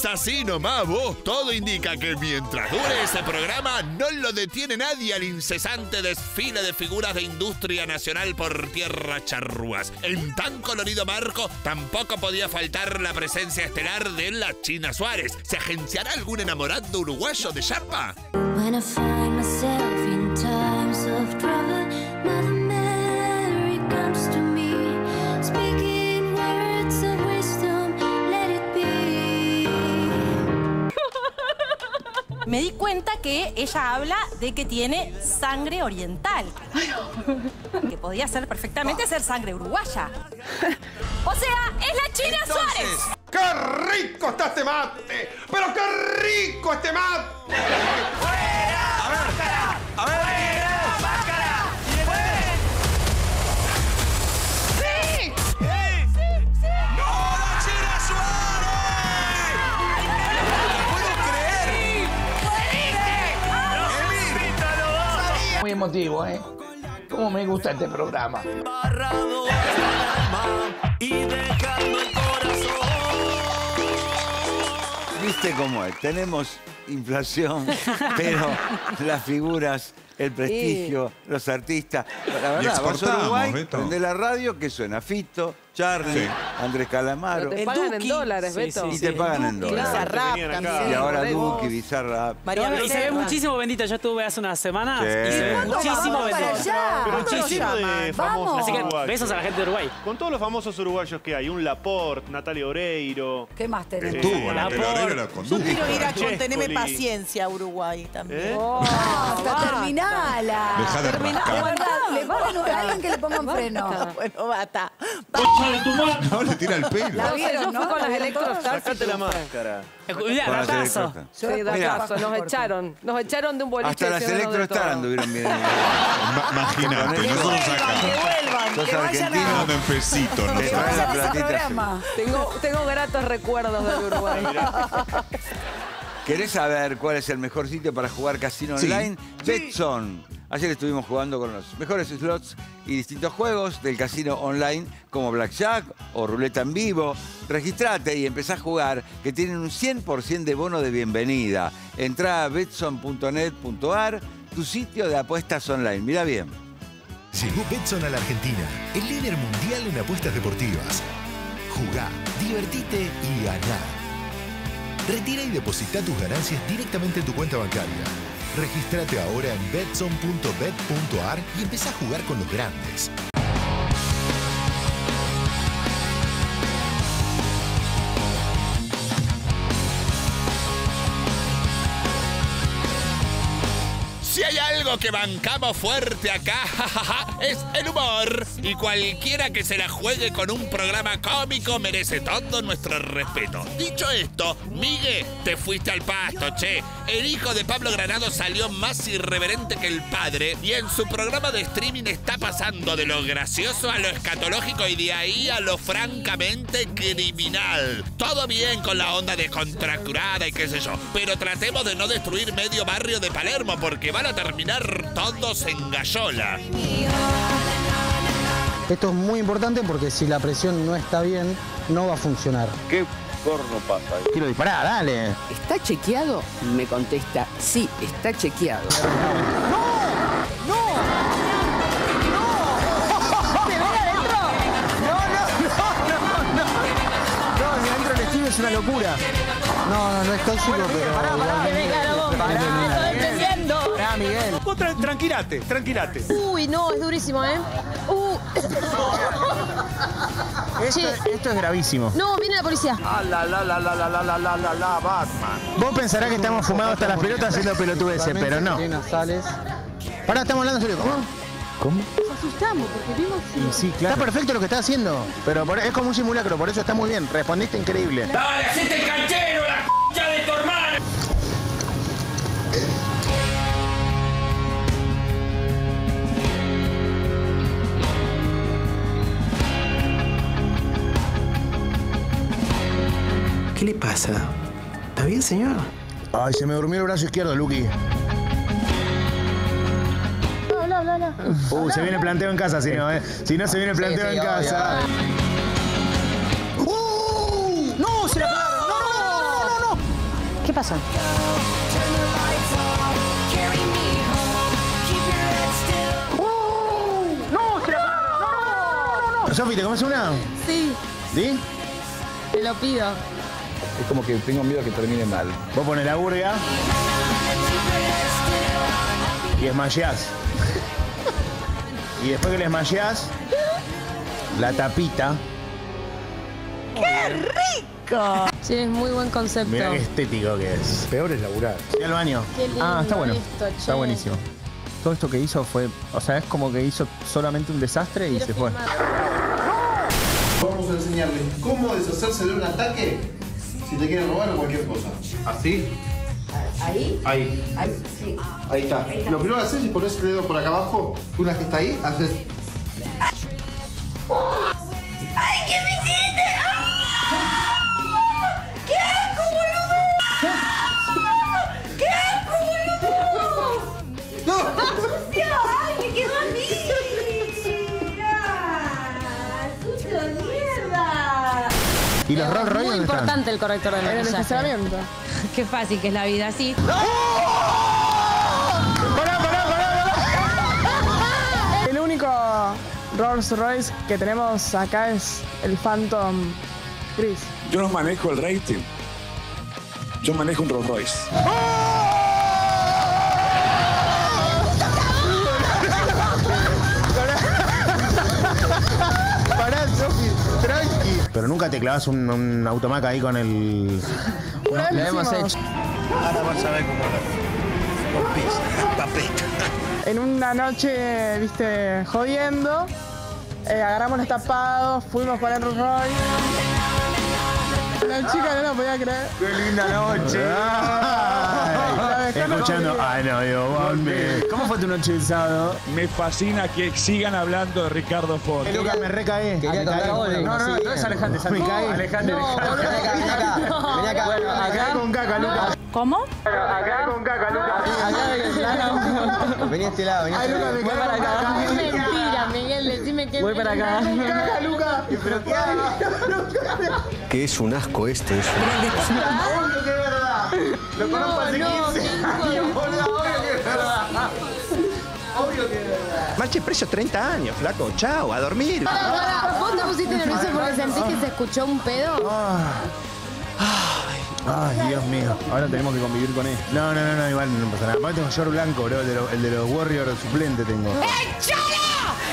[SPEAKER 8] Es así nomás, vos. Todo indica que mientras dure ese programa, no lo detiene nadie al incesante desfile de figuras de industria nacional por tierra charrúas. En tan colorido marco, tampoco podía faltar la presencia estelar de la China Suárez. ¿Se agenciará algún enamorado uruguayo de Yapa?
[SPEAKER 5] When I find myself in times of trouble, Mother Mary comes to me, speaking words of wisdom, let it be.
[SPEAKER 15] Me di cuenta que ella habla de que tiene sangre oriental. Que podía ser perfectamente ser sangre uruguaya. O sea, es la China Suárez.
[SPEAKER 11] ¡Qué rico está este mate! ¡Pero qué rico este mate!
[SPEAKER 10] ¡Fuera!
[SPEAKER 11] A ver,
[SPEAKER 10] ¡Máscara!
[SPEAKER 11] a ver.
[SPEAKER 10] ¡Fuera! ¡Máscara! ¡Y después! ¡Sí! ¡Sí! ¡Sí! ¡Sí! ¡No, la China Suárez! ¡No puedo creer! ¡Emir!
[SPEAKER 7] Muy emotivo, ¿eh? ¿Cómo me gusta este programa?
[SPEAKER 10] Barrado hasta el alma y dejando el corazón.
[SPEAKER 3] ¿Viste cómo es? Tenemos inflación, pero las figuras, el prestigio, los artistas. La
[SPEAKER 14] Y
[SPEAKER 3] verdad, vas a
[SPEAKER 14] exportamos,
[SPEAKER 3] Uruguay,
[SPEAKER 14] Beto.
[SPEAKER 3] prende la radio, ¿qué suena? Fito, Charlie,
[SPEAKER 14] Sí.
[SPEAKER 3] Andrés Calamaro.
[SPEAKER 6] Pero te pagan en dólares, Beto.
[SPEAKER 3] Y te pagan en dólares.
[SPEAKER 1] Bizarrap también.
[SPEAKER 3] Y ahora
[SPEAKER 1] Recordemos.
[SPEAKER 3] Duki, Bizarrap.
[SPEAKER 1] María
[SPEAKER 20] No, y se ve
[SPEAKER 1] Becerra.
[SPEAKER 20] muchísimo bendito. Yo estuve hace unas semanas
[SPEAKER 3] Sí.
[SPEAKER 20] y se ve
[SPEAKER 3] ¿Cuándo
[SPEAKER 20] muchísimo
[SPEAKER 9] vamos para
[SPEAKER 20] bendito.
[SPEAKER 9] allá?
[SPEAKER 20] Pero
[SPEAKER 9] ¿Cuándo lo
[SPEAKER 20] muchísimo.
[SPEAKER 9] llaman?
[SPEAKER 22] de
[SPEAKER 9] Vamos.
[SPEAKER 22] famosos
[SPEAKER 20] Así que
[SPEAKER 22] uruguayos.
[SPEAKER 20] besos a la gente de Uruguay.
[SPEAKER 22] Con todos los famosos uruguayos que hay, un Laporte, Natalia Oreiro.
[SPEAKER 9] ¿Qué más tenemos?
[SPEAKER 14] Estuvo,
[SPEAKER 20] la
[SPEAKER 14] la Oreiro la
[SPEAKER 1] Yo
[SPEAKER 14] condujo.
[SPEAKER 1] quiero ir a
[SPEAKER 22] Chescoli.
[SPEAKER 1] Teneme Paciencia a Uruguay también.
[SPEAKER 22] ¿Eh?
[SPEAKER 9] Oh, hasta terminala.
[SPEAKER 14] Dejá de
[SPEAKER 9] De
[SPEAKER 14] rascar.
[SPEAKER 9] verdad, le ponen a alguien que le ponga un freno.
[SPEAKER 1] Bueno, bata.
[SPEAKER 14] No, le tira el pelo.
[SPEAKER 9] La vieron,
[SPEAKER 6] Yo
[SPEAKER 9] ¿no?
[SPEAKER 6] fui con las
[SPEAKER 9] ¿La vieron
[SPEAKER 6] electrostars.
[SPEAKER 22] Sacate la máscara.
[SPEAKER 20] Mira,
[SPEAKER 3] Con las
[SPEAKER 20] abrazo.
[SPEAKER 3] electrostas.
[SPEAKER 6] Sí,
[SPEAKER 3] Mira.
[SPEAKER 6] datazo, nos echaron. Nos echaron de un boliche.
[SPEAKER 3] Hasta las
[SPEAKER 6] diciéndonos de
[SPEAKER 3] Electrostar
[SPEAKER 6] todo.
[SPEAKER 3] anduvieron bien.
[SPEAKER 14] Ma- Imagínate, nosotros
[SPEAKER 9] Que
[SPEAKER 14] acá.
[SPEAKER 9] vuelvan,
[SPEAKER 3] Sos
[SPEAKER 9] que vayan
[SPEAKER 3] argentino,
[SPEAKER 9] a...
[SPEAKER 14] Dando en pesito,
[SPEAKER 3] Le
[SPEAKER 9] Que
[SPEAKER 3] traes
[SPEAKER 14] nosotros.
[SPEAKER 3] la
[SPEAKER 9] vayan a ese
[SPEAKER 3] platita.
[SPEAKER 9] programa.
[SPEAKER 6] Tengo, tengo gratos recuerdos del Uruguay.
[SPEAKER 3] ¿Querés saber cuál es el mejor sitio para jugar casino
[SPEAKER 14] Sí.
[SPEAKER 3] online? Betson. Ayer estuvimos jugando con los mejores slots y distintos juegos del casino online como Blackjack o Ruleta en Vivo. Registrate y empezá a jugar, que tienen un cien por ciento de bono de bienvenida. Entrá a betson punto net punto ar, tu sitio de apuestas online. Mira bien.
[SPEAKER 24] Llegó Betson a la Argentina, el líder mundial en apuestas deportivas. Jugá, divertite y ganá. Retira y deposita tus ganancias directamente en tu cuenta bancaria. Regístrate ahora en betson punto bet punto ar y empezá a jugar con los grandes.
[SPEAKER 8] Si hay algo que bancamos fuerte acá, jajaja, es el humor. Y cualquiera que se la juegue con un programa cómico merece todo nuestro respeto. Dicho esto, Migue, te fuiste al pasto, che. El hijo de Pablo Granado salió más irreverente que el padre y en su programa de streaming está pasando de lo gracioso a lo escatológico y de ahí a lo francamente criminal. Todo bien con la onda descontracturada y qué sé yo, pero tratemos de no destruir medio barrio de Palermo porque van a terminar todos en gallola.
[SPEAKER 16] Esto es muy importante porque si la presión no está bien, no va a funcionar.
[SPEAKER 23] ¿Qué corno pasa?
[SPEAKER 16] Quiero disparar, dale.
[SPEAKER 26] ¿Está chequeado? Me contesta, sí, está chequeado.
[SPEAKER 16] No, ni adentro del estudio es una locura. No, no, no es tóxico, pero...
[SPEAKER 10] Pará, pará, que venga la bomba.
[SPEAKER 16] Pará,
[SPEAKER 10] Pará, estoy entendiendo.
[SPEAKER 16] Pará, Miguel.
[SPEAKER 22] Vos tra- tranquilate, tranquilate.
[SPEAKER 19] Uy, no, es durísimo, ¿eh? Uh.
[SPEAKER 16] Esto, esto es gravísimo.
[SPEAKER 19] No, viene la policía.
[SPEAKER 24] Ah, la, la, la, la, la, la, la, la, la, la, Batman.
[SPEAKER 16] Vos pensarás que estamos fumados hasta las pelotas haciendo pelotudeces, pero no. Pará, estamos hablando en serio. ¿Cómo? ¿Cómo?
[SPEAKER 19] Nos asustamos porque vimos...
[SPEAKER 16] Y sí, claro. Está perfecto lo que está haciendo, pero por- es como un simulacro, por eso está muy bien. Respondiste increíble.
[SPEAKER 10] ¡Dale, hacete el canchero, la c*** de tu hermano!
[SPEAKER 16] ¿Qué le pasa? ¿Está bien, señor? Ay, se me durmió el brazo izquierdo, Luqui.
[SPEAKER 19] Habla, habla, habla.
[SPEAKER 16] Uh, se viene planteo en casa, si no, ¿eh? Si no, se viene planteo
[SPEAKER 26] sí,
[SPEAKER 16] en
[SPEAKER 26] obvio.
[SPEAKER 16] casa. ¡Uh! ¡No! ¡Se la pegaron! ¡No, no, no, no, no!
[SPEAKER 2] ¿Qué pasó?
[SPEAKER 16] ¡No! ¡Se la no, no, no! Sofi, ¿te comes una?
[SPEAKER 19] Sí,
[SPEAKER 16] ¿Sí?
[SPEAKER 19] te lo pido.
[SPEAKER 16] Es como que tengo miedo a que termine mal. Vos pones la burga y esmayás. Y después que le esmayás, la tapita.
[SPEAKER 19] ¡Qué rico! Sí, es muy buen concepto.
[SPEAKER 16] Mirá qué estético que es. Peor es laburar. ¿Y al baño?
[SPEAKER 19] Qué lindo
[SPEAKER 16] Ah, está bueno.
[SPEAKER 19] esto, che.
[SPEAKER 16] Está buenísimo. Todo esto que hizo fue, o sea, es como que hizo solamente un desastre y
[SPEAKER 19] Quiero
[SPEAKER 16] se fue.
[SPEAKER 19] filmar.
[SPEAKER 4] Vamos a enseñarles cómo deshacerse de un ataque si te quieren robar o cualquier cosa. ¿Así?
[SPEAKER 9] ¿Ahí?
[SPEAKER 4] Ahí.
[SPEAKER 9] Ahí, sí.
[SPEAKER 4] Ahí está.
[SPEAKER 9] Ahí está.
[SPEAKER 4] Lo primero que haces es pones el dedo por acá abajo. Una vez que está ahí, haces.
[SPEAKER 5] ¡Ay, qué me hiciste! ¡Qué asco, boludo! ¡Qué asco, boludo! ¡No! ¡Sucio! ¡Ay, me quedó a mí! ¡Sucio de mierda!
[SPEAKER 16] ¿Y los Rolls Royce
[SPEAKER 19] Muy
[SPEAKER 16] dónde están?
[SPEAKER 19] importante el corrector de
[SPEAKER 2] En el
[SPEAKER 19] maquillaje.
[SPEAKER 2] estacionamiento.
[SPEAKER 19] Qué fácil que es la vida así.
[SPEAKER 2] El único Rolls Royce que tenemos acá es el Phantom gris.
[SPEAKER 13] Yo no manejo el rating. Yo manejo un Rolls Royce.
[SPEAKER 16] Pará, Sofi, tranqui. Pero nunca te clavas un, un automac ahí con el...
[SPEAKER 2] Una vez
[SPEAKER 16] Lo
[SPEAKER 2] lo
[SPEAKER 16] hemos
[SPEAKER 2] hicimos.
[SPEAKER 16] hecho.
[SPEAKER 4] Ahora vas a ver cómo lo golpeas. Papeta.
[SPEAKER 2] En una noche, viste, jodiendo, eh, agarramos los tapados, fuimos para el Rolls Royce. La chica no lo podía creer.
[SPEAKER 16] ¡Qué linda noche! Ay, escuchando, I know you want me. ¿Cómo fue tu noche de sábado?
[SPEAKER 13] Me fascina que sigan hablando de Ricardo Ford.
[SPEAKER 16] Eh, Lucas, me recae.
[SPEAKER 17] Quería
[SPEAKER 16] Me
[SPEAKER 17] contar
[SPEAKER 16] cae.
[SPEAKER 17] algo de-
[SPEAKER 16] No, no, no,
[SPEAKER 17] sí,
[SPEAKER 16] no es
[SPEAKER 17] eh.
[SPEAKER 16] Alejandro, es Alejandro.
[SPEAKER 17] Me cae.
[SPEAKER 16] Alejandro,
[SPEAKER 17] No,
[SPEAKER 16] Alejandro.
[SPEAKER 17] vení acá, vení acá. Vení acá.
[SPEAKER 16] Bueno, acá con caca, Lucas.
[SPEAKER 15] ¿Cómo?
[SPEAKER 16] Acá con caca, Lucas.
[SPEAKER 17] Vení a este lado, vení a
[SPEAKER 16] Ay,
[SPEAKER 17] este
[SPEAKER 16] Lucas,
[SPEAKER 17] lado.
[SPEAKER 16] me cae con caca.
[SPEAKER 19] Es mentira, Miguel, decime que
[SPEAKER 16] Voy para acá. Caca, Lucas. ¿Pero qué hago?
[SPEAKER 17] Que es un asco esto, es un...
[SPEAKER 16] Obvio que es verdad. Lo conozco hace
[SPEAKER 19] no,
[SPEAKER 16] quince años, boludo. Obvio que es verdad. Obvio que es verdad.
[SPEAKER 17] Marche preso treinta años, flaco. Chao, a dormir.
[SPEAKER 19] Pará, pará, ¿vos te pusiste nervioso porque sentís que se escuchó un pedo?
[SPEAKER 16] Ay, Dios mío. Ahora tenemos que convivir con él. No, no, no, no, igual no pasa nada. Aparte tengo short blanco, bro. El de, los, el de los Warriors suplente tengo.
[SPEAKER 5] ¡Échala!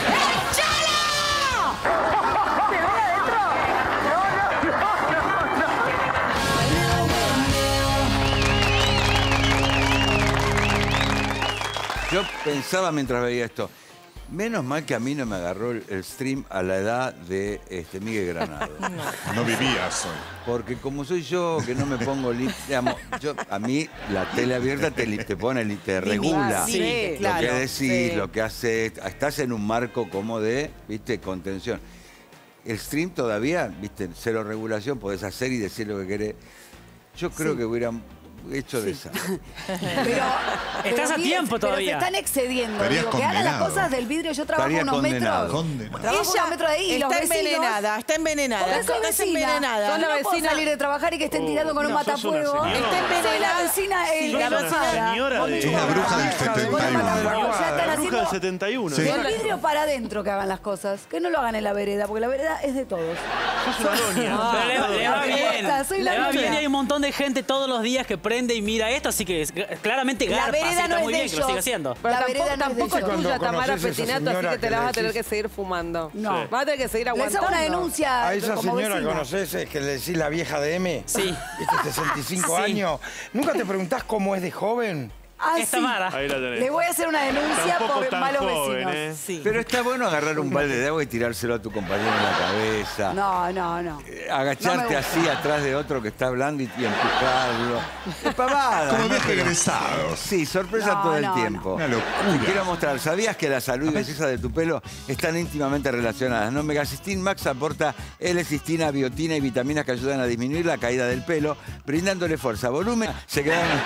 [SPEAKER 3] Yo pensaba mientras veía esto, menos mal que a mí no me agarró el, el stream a la edad de este, Miguel Granado.
[SPEAKER 14] No, no vivías hoy.
[SPEAKER 3] Porque como soy yo, que no me pongo... li- digamos, yo, a mí la tele abierta te, li- te pone, li- te regula.
[SPEAKER 1] Sí,
[SPEAKER 3] lo
[SPEAKER 1] claro,
[SPEAKER 3] que decís,
[SPEAKER 1] sí.
[SPEAKER 3] lo que haces. Estás en un marco como de, viste, contención. El stream todavía, viste, cero regulación, podés hacer y decir lo que querés. Yo creo
[SPEAKER 9] Sí.
[SPEAKER 3] que hubieran hecho de esa.
[SPEAKER 9] Pero,
[SPEAKER 15] Estás a
[SPEAKER 9] bien,
[SPEAKER 15] tiempo
[SPEAKER 9] pero
[SPEAKER 15] todavía.
[SPEAKER 9] se están excediendo.
[SPEAKER 3] Estarías
[SPEAKER 9] Digo, que hagan las
[SPEAKER 3] condenado.
[SPEAKER 9] cosas del vidrio. Yo trabajo
[SPEAKER 3] Estaría
[SPEAKER 9] unos
[SPEAKER 3] condenado.
[SPEAKER 9] metros.
[SPEAKER 3] Condenado.
[SPEAKER 9] Trabajo
[SPEAKER 1] Ella
[SPEAKER 9] unos metros de ahí y
[SPEAKER 1] está
[SPEAKER 9] los vecinos...
[SPEAKER 1] envenenada, está envenenada.
[SPEAKER 9] Porque soy
[SPEAKER 1] Está
[SPEAKER 9] vecina.
[SPEAKER 1] envenenada.
[SPEAKER 9] Yo no
[SPEAKER 1] No
[SPEAKER 9] puedo
[SPEAKER 1] vecina-
[SPEAKER 9] salir de trabajar y que estén tirando con un
[SPEAKER 22] no, sos una
[SPEAKER 9] matafuego.
[SPEAKER 22] señora.
[SPEAKER 1] Está envenenada.
[SPEAKER 9] Soy la vecina
[SPEAKER 1] Sí,
[SPEAKER 9] eh,
[SPEAKER 1] la
[SPEAKER 9] enojada.
[SPEAKER 22] señora de-
[SPEAKER 9] Vos me
[SPEAKER 22] Es la
[SPEAKER 9] chupás.
[SPEAKER 22] bruja del
[SPEAKER 9] Vos
[SPEAKER 22] setenta y uno.
[SPEAKER 9] me matafuego. Ya
[SPEAKER 22] La
[SPEAKER 9] están
[SPEAKER 22] bruja
[SPEAKER 9] haciendo...
[SPEAKER 22] del setenta y uno.
[SPEAKER 9] Sí. El vidrio para adentro que hagan las cosas. Que no lo hagan en la vereda, porque la vereda es de todos.
[SPEAKER 22] Sos una doña.
[SPEAKER 15] Pero le, va- le va bien.
[SPEAKER 9] Soy la
[SPEAKER 15] Le va
[SPEAKER 9] doña.
[SPEAKER 15] bien y hay un montón de gente todos los días que prende y mira esto, así que es- claramente
[SPEAKER 9] La
[SPEAKER 15] garpa,
[SPEAKER 9] vereda
[SPEAKER 15] así que
[SPEAKER 9] no
[SPEAKER 15] está
[SPEAKER 9] es
[SPEAKER 15] muy
[SPEAKER 9] de
[SPEAKER 15] bien que lo siga
[SPEAKER 9] ellos.
[SPEAKER 15] haciendo.
[SPEAKER 6] Pero
[SPEAKER 9] La vereda
[SPEAKER 6] tampoco,
[SPEAKER 9] no es de
[SPEAKER 6] tampoco es
[SPEAKER 9] ellos.
[SPEAKER 6] tuya,
[SPEAKER 11] Cuando
[SPEAKER 6] Tamara
[SPEAKER 11] conoces a esa
[SPEAKER 6] Petinato, así
[SPEAKER 11] señora
[SPEAKER 6] que te
[SPEAKER 11] que
[SPEAKER 6] la
[SPEAKER 11] le
[SPEAKER 6] vas a tener
[SPEAKER 11] decís-
[SPEAKER 6] que seguir fumando.
[SPEAKER 9] No.
[SPEAKER 6] Sí. Vas a tener que seguir
[SPEAKER 9] Les
[SPEAKER 6] aguantando.
[SPEAKER 9] hago una denuncia
[SPEAKER 11] A esa
[SPEAKER 9] como
[SPEAKER 11] señora
[SPEAKER 9] vecina.
[SPEAKER 11] conoces eh, que le decís la vieja de M.
[SPEAKER 15] Sí.
[SPEAKER 11] ¿Viste? sesenta y cinco
[SPEAKER 15] Sí.
[SPEAKER 11] años. ¿Nunca te preguntás cómo es de joven?
[SPEAKER 9] Ah,
[SPEAKER 15] Es
[SPEAKER 9] sí.
[SPEAKER 15] Tamara.
[SPEAKER 22] Ahí la tenés.
[SPEAKER 9] Le voy a hacer una denuncia
[SPEAKER 22] Tampoco
[SPEAKER 9] por
[SPEAKER 22] tan
[SPEAKER 9] malos
[SPEAKER 22] joven,
[SPEAKER 9] vecinos.
[SPEAKER 22] ¿eh?
[SPEAKER 1] Sí.
[SPEAKER 3] Pero está bueno agarrar un balde de agua y tirárselo a tu compañero en la cabeza.
[SPEAKER 9] No, no, no.
[SPEAKER 3] Eh,
[SPEAKER 9] No
[SPEAKER 3] Agacharte
[SPEAKER 9] me
[SPEAKER 3] así atrás de otro que está hablando y, y empujarlo. Es pavada.
[SPEAKER 14] Como
[SPEAKER 3] ¿no?
[SPEAKER 14] viaje
[SPEAKER 3] Pero-
[SPEAKER 14] egresados.
[SPEAKER 3] Sí, sorpresa
[SPEAKER 9] No,
[SPEAKER 3] todo el
[SPEAKER 9] no,
[SPEAKER 3] tiempo.
[SPEAKER 14] Una locura.
[SPEAKER 3] Te quiero mostrar. ¿Sabías que la salud y belleza de tu pelo están íntimamente relacionadas? ¿No? Megacystin Max aporta L-cistina, biotina y vitaminas que ayudan a disminuir la caída del pelo, brindándole fuerza, volumen. Se quedaron,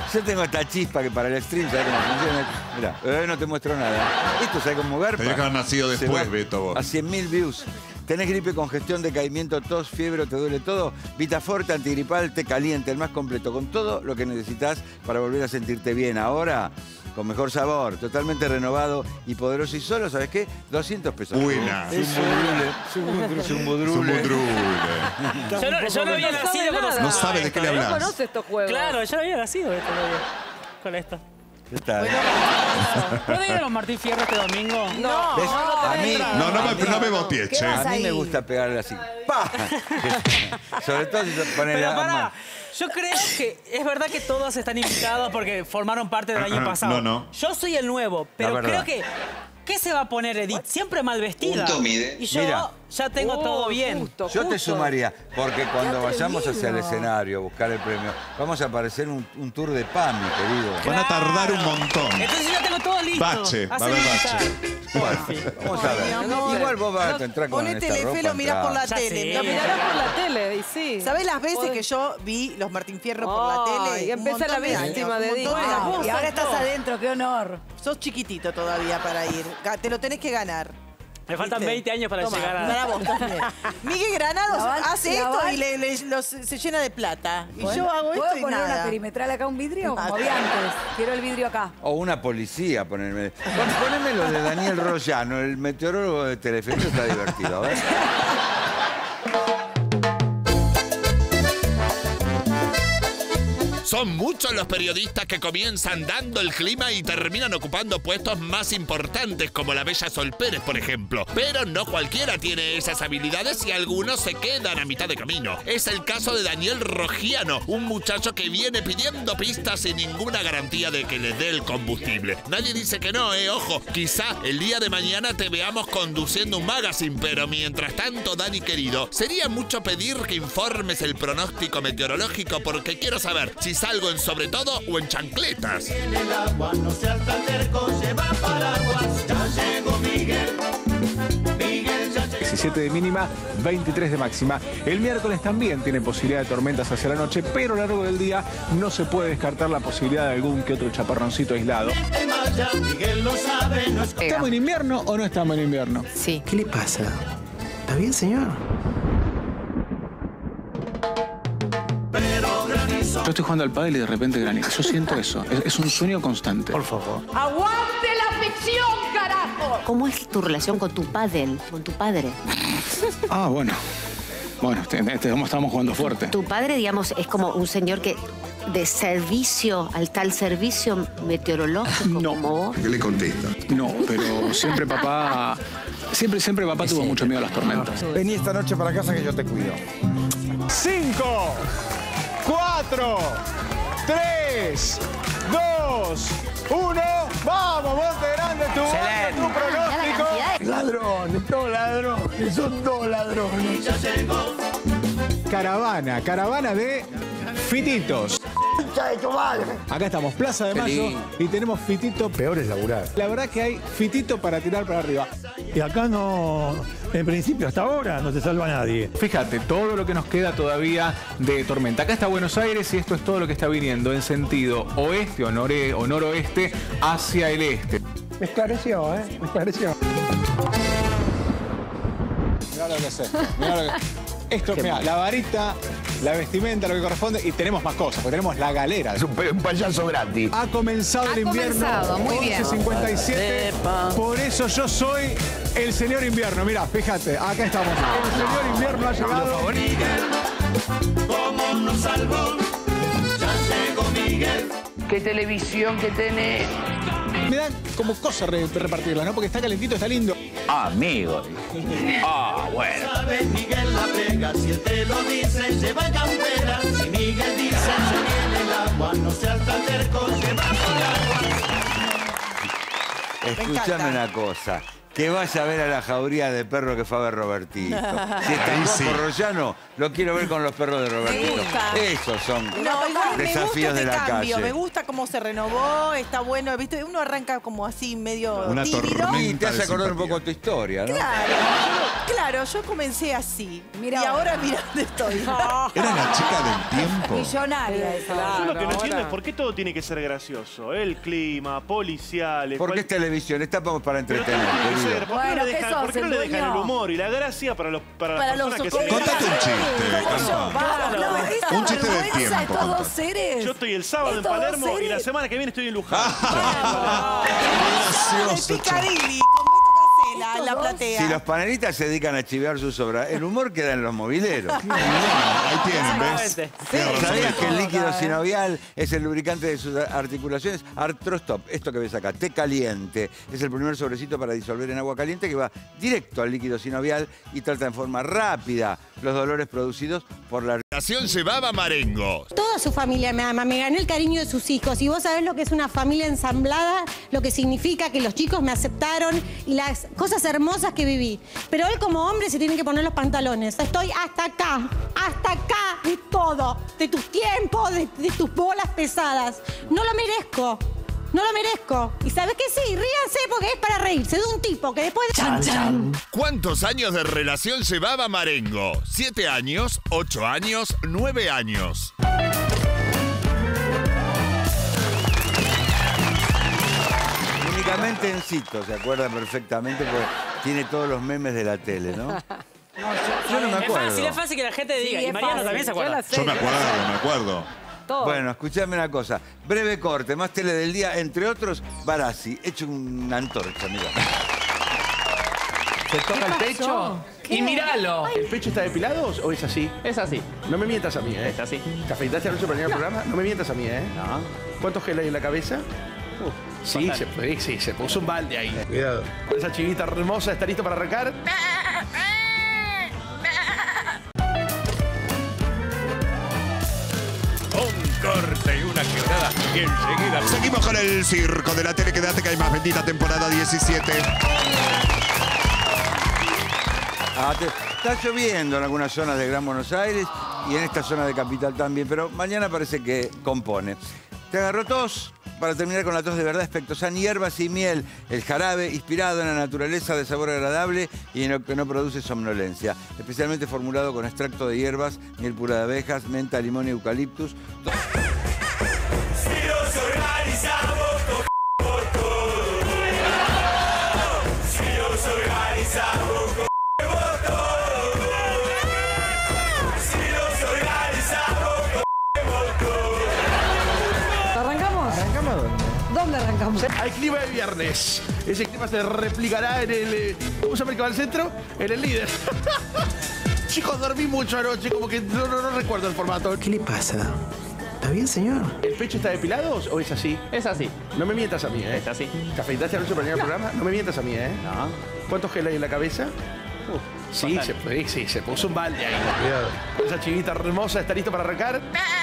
[SPEAKER 3] Yo tengo esta chispa que para el stream, ¿sabes cómo funciona? Mirá, eh, no te muestro nada. Esto, ¿sabes cómo garpa?
[SPEAKER 14] Tenés que haber nacido
[SPEAKER 3] Se
[SPEAKER 14] después,
[SPEAKER 3] va
[SPEAKER 14] Beto, vos.
[SPEAKER 3] A cien mil views. ¿Tenés gripe, congestión, decaimiento, tos, fiebre o te duele todo? Vitaforte, antigripal, té caliente, el más completo, con todo lo que necesitas para volver a sentirte bien. Ahora, con mejor sabor, totalmente renovado y poderoso. Y solo, ¿sabes qué? doscientos pesos.
[SPEAKER 14] Buena.
[SPEAKER 3] Es un budrule. Es un budrule.
[SPEAKER 7] Yo no, yo no había nacido cuando se
[SPEAKER 14] No sabe de qué le hablas.
[SPEAKER 6] No conoce estos juegos.
[SPEAKER 7] Claro, yo no había nacido esto, no había- con esto.
[SPEAKER 3] ¿Qué tal?
[SPEAKER 7] ¿Puedo ir a los Martín Fierro este domingo?
[SPEAKER 6] No.
[SPEAKER 3] ¿Ves? A mí,
[SPEAKER 14] No, no me, no me boteé, che.
[SPEAKER 3] a mí me gusta pegarle así. ¡Pah! Sobre todo si se pone
[SPEAKER 7] Pero
[SPEAKER 3] la
[SPEAKER 7] pará,
[SPEAKER 3] mano.
[SPEAKER 7] yo creo que es verdad que todos están invitados porque formaron parte del año pasado.
[SPEAKER 14] No, no.
[SPEAKER 7] Yo soy el nuevo, pero
[SPEAKER 3] La verdad.
[SPEAKER 7] creo que... ¿Qué se va a poner Edith? Siempre mal vestida.
[SPEAKER 23] Punto mide.
[SPEAKER 7] Y yo
[SPEAKER 3] Mira.
[SPEAKER 7] ya tengo
[SPEAKER 6] Oh,
[SPEAKER 7] todo bien.
[SPEAKER 6] justo,
[SPEAKER 3] Yo te
[SPEAKER 6] justo.
[SPEAKER 3] sumaría, porque cuando
[SPEAKER 6] Qué
[SPEAKER 3] vayamos hacia el
[SPEAKER 6] atrevido.
[SPEAKER 3] escenario a buscar el premio, vamos a aparecer un, un tour de P A M, mi querido.
[SPEAKER 14] Van a tardar un montón.
[SPEAKER 7] Entonces ya tengo todo listo.
[SPEAKER 14] Bache, va a
[SPEAKER 7] Haceme
[SPEAKER 14] haber
[SPEAKER 7] notar.
[SPEAKER 14] bache.
[SPEAKER 3] Bueno, vamos a ver.
[SPEAKER 6] amor.
[SPEAKER 3] Igual vos vas a entrar con
[SPEAKER 1] Ponete
[SPEAKER 3] esta
[SPEAKER 1] el
[SPEAKER 3] ropa.
[SPEAKER 1] F, lo mirás por la
[SPEAKER 7] Ya
[SPEAKER 1] tele.
[SPEAKER 7] sé.
[SPEAKER 1] Lo
[SPEAKER 6] Lo
[SPEAKER 1] mirás
[SPEAKER 6] mirarás por la tele, y sí.
[SPEAKER 1] ¿Sabés las veces
[SPEAKER 6] Podés-
[SPEAKER 1] que yo vi los Martín Fierro por la
[SPEAKER 6] Ay,
[SPEAKER 1] tele?
[SPEAKER 6] y
[SPEAKER 1] Un
[SPEAKER 6] empieza
[SPEAKER 1] montón
[SPEAKER 6] la
[SPEAKER 1] de
[SPEAKER 6] víctima
[SPEAKER 1] años,
[SPEAKER 6] de
[SPEAKER 1] un
[SPEAKER 6] Edith.
[SPEAKER 1] montón de
[SPEAKER 6] Wow.
[SPEAKER 1] años.
[SPEAKER 9] Y ahora estás adentro, qué honor.
[SPEAKER 1] Sos chiquitito todavía para ir. Ga- Te lo tenés que ganar.
[SPEAKER 7] Me faltan
[SPEAKER 1] ¿Viste?
[SPEAKER 7] veinte años para
[SPEAKER 1] Toma,
[SPEAKER 7] llegar a...
[SPEAKER 1] para vos también. Miguel Granados
[SPEAKER 9] La van-
[SPEAKER 1] hace
[SPEAKER 9] la
[SPEAKER 1] esto
[SPEAKER 9] van-
[SPEAKER 1] y le, le- los- se llena de plata. Y
[SPEAKER 9] Bueno,
[SPEAKER 1] yo hago
[SPEAKER 9] ¿puedo
[SPEAKER 1] esto y
[SPEAKER 9] poner una
[SPEAKER 1] nada.
[SPEAKER 9] perimetral acá, un vidrio? Como
[SPEAKER 1] Ah,
[SPEAKER 9] vi antes. Quiero el vidrio acá.
[SPEAKER 3] O una policía, ponerme. Pon- Poneme lo de Daniel Rollano, el meteorólogo de Telefe. Esto está divertido, a ver.
[SPEAKER 8] Son muchos los periodistas que comienzan dando el clima y terminan ocupando puestos más importantes, como la bella Sol Pérez, por ejemplo. Pero no cualquiera tiene esas habilidades y algunos se quedan a mitad de camino. Es el caso de Daniel Rogiano, un muchacho que viene pidiendo pistas sin ninguna garantía de que le dé el combustible. Nadie dice que no, eh, ojo. Quizá el día de mañana te veamos conduciendo un magazine, pero mientras tanto, Dani querido, sería mucho pedir que informes el pronóstico meteorológico porque quiero saber si salgo en sobre todo o en chancletas.
[SPEAKER 12] diecisiete de mínima, veintitrés de máxima. El miércoles también tiene posibilidad de tormentas hacia la noche, pero a lo largo del día no se puede descartar la posibilidad de algún que otro chaparroncito aislado. ¿Estamos en invierno o no estamos en invierno?
[SPEAKER 26] Sí.
[SPEAKER 18] ¿Qué le pasa? ¿Está bien, señor?
[SPEAKER 12] Yo estoy jugando al pádel y de repente graniza. Yo siento eso. Es, es un sueño constante. Por favor.
[SPEAKER 19] ¡Aguante la ficción, carajo!
[SPEAKER 26] ¿Cómo es tu relación con tu padre? Con tu padre.
[SPEAKER 12] Ah, bueno. Bueno, este, este, estamos jugando fuerte.
[SPEAKER 26] Tu padre, digamos, es como un señor que de servicio al tal servicio meteorológico
[SPEAKER 12] No.
[SPEAKER 26] como vos.
[SPEAKER 14] ¿Qué le contesta?
[SPEAKER 12] No, pero siempre papá... Siempre, siempre papá tuvo mucho miedo a las tormentas.
[SPEAKER 20] Vení esta noche para casa que yo te cuido.
[SPEAKER 12] Cinco, cuatro, tres, dos, uno. ¡Vamos, Monte Grande! Tu,
[SPEAKER 20] Excelente.
[SPEAKER 12] tu pronóstico.
[SPEAKER 20] Ladrones, todos ladrones, son todos ladrones.
[SPEAKER 12] Caravana, caravana de fititos.
[SPEAKER 20] ¡Concha de tu madre!
[SPEAKER 12] Acá estamos, Plaza de
[SPEAKER 20] Qué
[SPEAKER 12] Mayo,
[SPEAKER 20] lindo.
[SPEAKER 12] y tenemos fitito.
[SPEAKER 20] Peor es laburar.
[SPEAKER 12] La verdad que hay fitito para tirar para arriba.
[SPEAKER 20] Y acá no, en principio, hasta ahora no te salva nadie.
[SPEAKER 12] Fíjate, todo lo que nos queda todavía de tormenta. Acá está Buenos Aires y esto es todo lo que está viniendo en sentido oeste o, nore- o noroeste hacia el este.
[SPEAKER 20] Me esclareció, ¿eh? Me esclareció.
[SPEAKER 12] Mirá lo que es esto. Mirá lo que... Esto, mira, la varita, la vestimenta, lo que corresponde, y tenemos más cosas, porque tenemos la galera.
[SPEAKER 20] Es un, pa- un payaso gratis.
[SPEAKER 12] Ha comenzado
[SPEAKER 9] Ha
[SPEAKER 12] el invierno.
[SPEAKER 9] comenzado, muy bien.
[SPEAKER 12] once cincuenta y siete. Por eso yo soy el señor invierno. Mirá, fíjate, acá estamos. El señor invierno ha llegado.
[SPEAKER 10] ¿Cómo nos salvó? Ya llegó Miguel.
[SPEAKER 18] ¿Qué televisión que tenés?
[SPEAKER 12] Me dan como cosa re- repartirla, ¿no? Porque está calentito, está lindo.
[SPEAKER 20] Amigo. Ah, bueno.
[SPEAKER 10] Sabe Miguel la pega, si él te lo dice, lleva campera. Si Miguel dice, se viene el agua, no seas tan terco, lleva por agua.
[SPEAKER 3] Escuchame una cosa. que vaya a ver a la jauría de perro que fue a ver Robertito. Si es tan
[SPEAKER 14] sí.
[SPEAKER 3] guapo Royano, lo quiero ver con los perros de Robertito.
[SPEAKER 1] Me gusta.
[SPEAKER 3] Esos son
[SPEAKER 1] No, igual me gusta
[SPEAKER 3] desafíos
[SPEAKER 1] este
[SPEAKER 3] de la
[SPEAKER 1] cambio,
[SPEAKER 3] calle.
[SPEAKER 1] me gusta cómo se renovó, está bueno, ¿viste? Uno arranca como así medio
[SPEAKER 14] Una
[SPEAKER 1] tímido.
[SPEAKER 14] tormenta.
[SPEAKER 3] Y te hace
[SPEAKER 14] de
[SPEAKER 3] acordar un
[SPEAKER 14] simpatía.
[SPEAKER 3] poco tu historia, ¿no?
[SPEAKER 1] Claro, claro, yo comencé así.
[SPEAKER 9] Mira
[SPEAKER 1] y ahora
[SPEAKER 9] ahora.
[SPEAKER 1] mira dónde estoy.
[SPEAKER 14] Era la chica del tiempo.
[SPEAKER 9] Millonaria esa.
[SPEAKER 22] Yo lo que no
[SPEAKER 6] ahora-
[SPEAKER 22] entiendo es por qué todo tiene que ser gracioso. El clima, policiales.
[SPEAKER 3] Porque
[SPEAKER 22] cual-
[SPEAKER 3] es televisión, estamos para
[SPEAKER 22] Pero
[SPEAKER 3] entretener,
[SPEAKER 22] tiene que
[SPEAKER 3] querido.
[SPEAKER 22] ser. ¿Por qué
[SPEAKER 9] Bueno,
[SPEAKER 22] no le
[SPEAKER 9] ¿qué
[SPEAKER 22] dejan,
[SPEAKER 9] sos,
[SPEAKER 22] ¿por qué no
[SPEAKER 9] el
[SPEAKER 22] le dejan el
[SPEAKER 9] dueño?
[SPEAKER 22] humor y la gracia para, los, para,
[SPEAKER 1] Para
[SPEAKER 22] las
[SPEAKER 1] los
[SPEAKER 22] personas que se
[SPEAKER 1] socorristas.
[SPEAKER 14] Contate un chiste,
[SPEAKER 1] Como yo,
[SPEAKER 14] Campa.
[SPEAKER 1] vamos,
[SPEAKER 9] No, esta
[SPEAKER 14] Un chiste del
[SPEAKER 9] vergüenza de
[SPEAKER 14] tiempo,
[SPEAKER 9] estos
[SPEAKER 14] Campa.
[SPEAKER 9] dos seres.
[SPEAKER 22] Yo estoy el sábado en
[SPEAKER 9] Estos dos
[SPEAKER 22] Palermo y la
[SPEAKER 9] seres.
[SPEAKER 22] semana que viene estoy en Luján.
[SPEAKER 1] El
[SPEAKER 14] Gracioso.
[SPEAKER 1] Picadilly con Beto Casella en la
[SPEAKER 9] Estos dos.
[SPEAKER 1] platea.
[SPEAKER 3] Si los panelistas se dedican a chivear sus obras, el humor queda en los mobileros.
[SPEAKER 14] Ahí tienen, ¿ves?
[SPEAKER 7] Exactamente.
[SPEAKER 14] Tiene razón.
[SPEAKER 3] ¿Sabías que el líquido
[SPEAKER 9] Todo, ¿eh?
[SPEAKER 3] sinovial es el lubricante de sus articulaciones? Arthrostop, esto que ves acá, té caliente. Es el primer sobrecito para disolver en agua caliente que va directo al líquido sinovial y trata en forma rápida los dolores producidos por la...
[SPEAKER 8] Nación llevaba Marengo.
[SPEAKER 2] Toda su familia me ama, me gané el cariño de sus hijos y vos sabés lo que es una familia ensamblada, lo que significa que los chicos me aceptaron y las cosas hermosas que viví. Pero él como hombre se tiene que poner los pantalones. Estoy hasta acá, hasta acá de todo, de tus tiempos, de, de tus bolas pesadas. No lo merezco. No lo merezco. Y sabes que sí, ríanse porque es para reírse de un tipo que después de... ¡Chan, chan!
[SPEAKER 8] ¿Cuántos años de relación llevaba Marengo? ¿Siete años? ¿Ocho años? ¿Nueve años?
[SPEAKER 3] Únicamente en Cito, se acuerda perfectamente porque tiene todos los memes de la tele, ¿no? Yo no me
[SPEAKER 7] Es
[SPEAKER 3] acuerdo.
[SPEAKER 7] fácil, es fácil que la gente
[SPEAKER 9] Sí,
[SPEAKER 7] diga.
[SPEAKER 9] es
[SPEAKER 7] Y Mariano
[SPEAKER 9] fácil.
[SPEAKER 7] también se
[SPEAKER 6] Yo
[SPEAKER 7] acuerda.
[SPEAKER 6] la sé.
[SPEAKER 14] Yo me acuerdo, me acuerdo.
[SPEAKER 6] Todo.
[SPEAKER 3] Bueno, escuchame una cosa. Breve corte, más tele del día, entre otros, Barassi. Hecho una antorcha, mira.
[SPEAKER 18] ¿Se toca el pecho? Y míralo.
[SPEAKER 20] ¿El pecho está depilado o es así?
[SPEAKER 18] Es así.
[SPEAKER 20] No me mientas a mí, ¿eh?
[SPEAKER 18] Es así.
[SPEAKER 20] ¿Te afeitaste anoche para venir al programa? No me mientas a mí, ¿eh?
[SPEAKER 18] No.
[SPEAKER 20] ¿Cuántos gel hay en la cabeza? Sí, se, sí, sí, se puso un balde ahí.
[SPEAKER 11] Cuidado.
[SPEAKER 20] Con esa chivita hermosa, ¿está listo para arrancar?
[SPEAKER 8] Un corte y una quebrada y enseguida...
[SPEAKER 14] Seguimos con el circo de la tele. Quédate que hay más. Bendita temporada diecisiete.
[SPEAKER 3] Ah, te- está lloviendo en algunas zonas de Gran Buenos Aires y en esta zona de Capital también, pero mañana parece que compone. ¿Te agarró tos? Para terminar con la tos de verdad, Espectosan hierbas y miel, el jarabe inspirado en la naturaleza de sabor agradable y en lo que no produce somnolencia. Especialmente formulado con extracto de hierbas, miel pura de abejas, menta, limón y eucaliptus.
[SPEAKER 10] Si nos organizamos, cogemos todo. Si nos organizamos, cogemos todo. Si nos organizamos, cogemos todo.
[SPEAKER 6] ¿Arrancamos?
[SPEAKER 20] ¿Arrancamos dónde?
[SPEAKER 6] ¿Dónde arrancamos?
[SPEAKER 20] Hay clima de viernes. Ese clima se replicará en el... eh, ¿Cómo se llama el que va al centro? En el líder. Chicos, dormí mucho anoche, como que no, no, no recuerdo el formato.
[SPEAKER 18] ¿Qué le pasa? ¿Está bien, señor?
[SPEAKER 20] ¿El pecho está depilado o es así?
[SPEAKER 18] Es así.
[SPEAKER 20] No me mientas a mí, ¿eh?
[SPEAKER 18] Es así.
[SPEAKER 20] ¿Te afeitaste anoche para venir al programa? No me mientas a mí, ¿eh?
[SPEAKER 18] No.
[SPEAKER 20] ¿Cuántos gel hay en la cabeza? Sí, se,
[SPEAKER 18] bastante.
[SPEAKER 20] sí, se puso un balde ahí.
[SPEAKER 11] Cuidado.
[SPEAKER 20] Con esa chivita hermosa, ¿está listo para arrancar?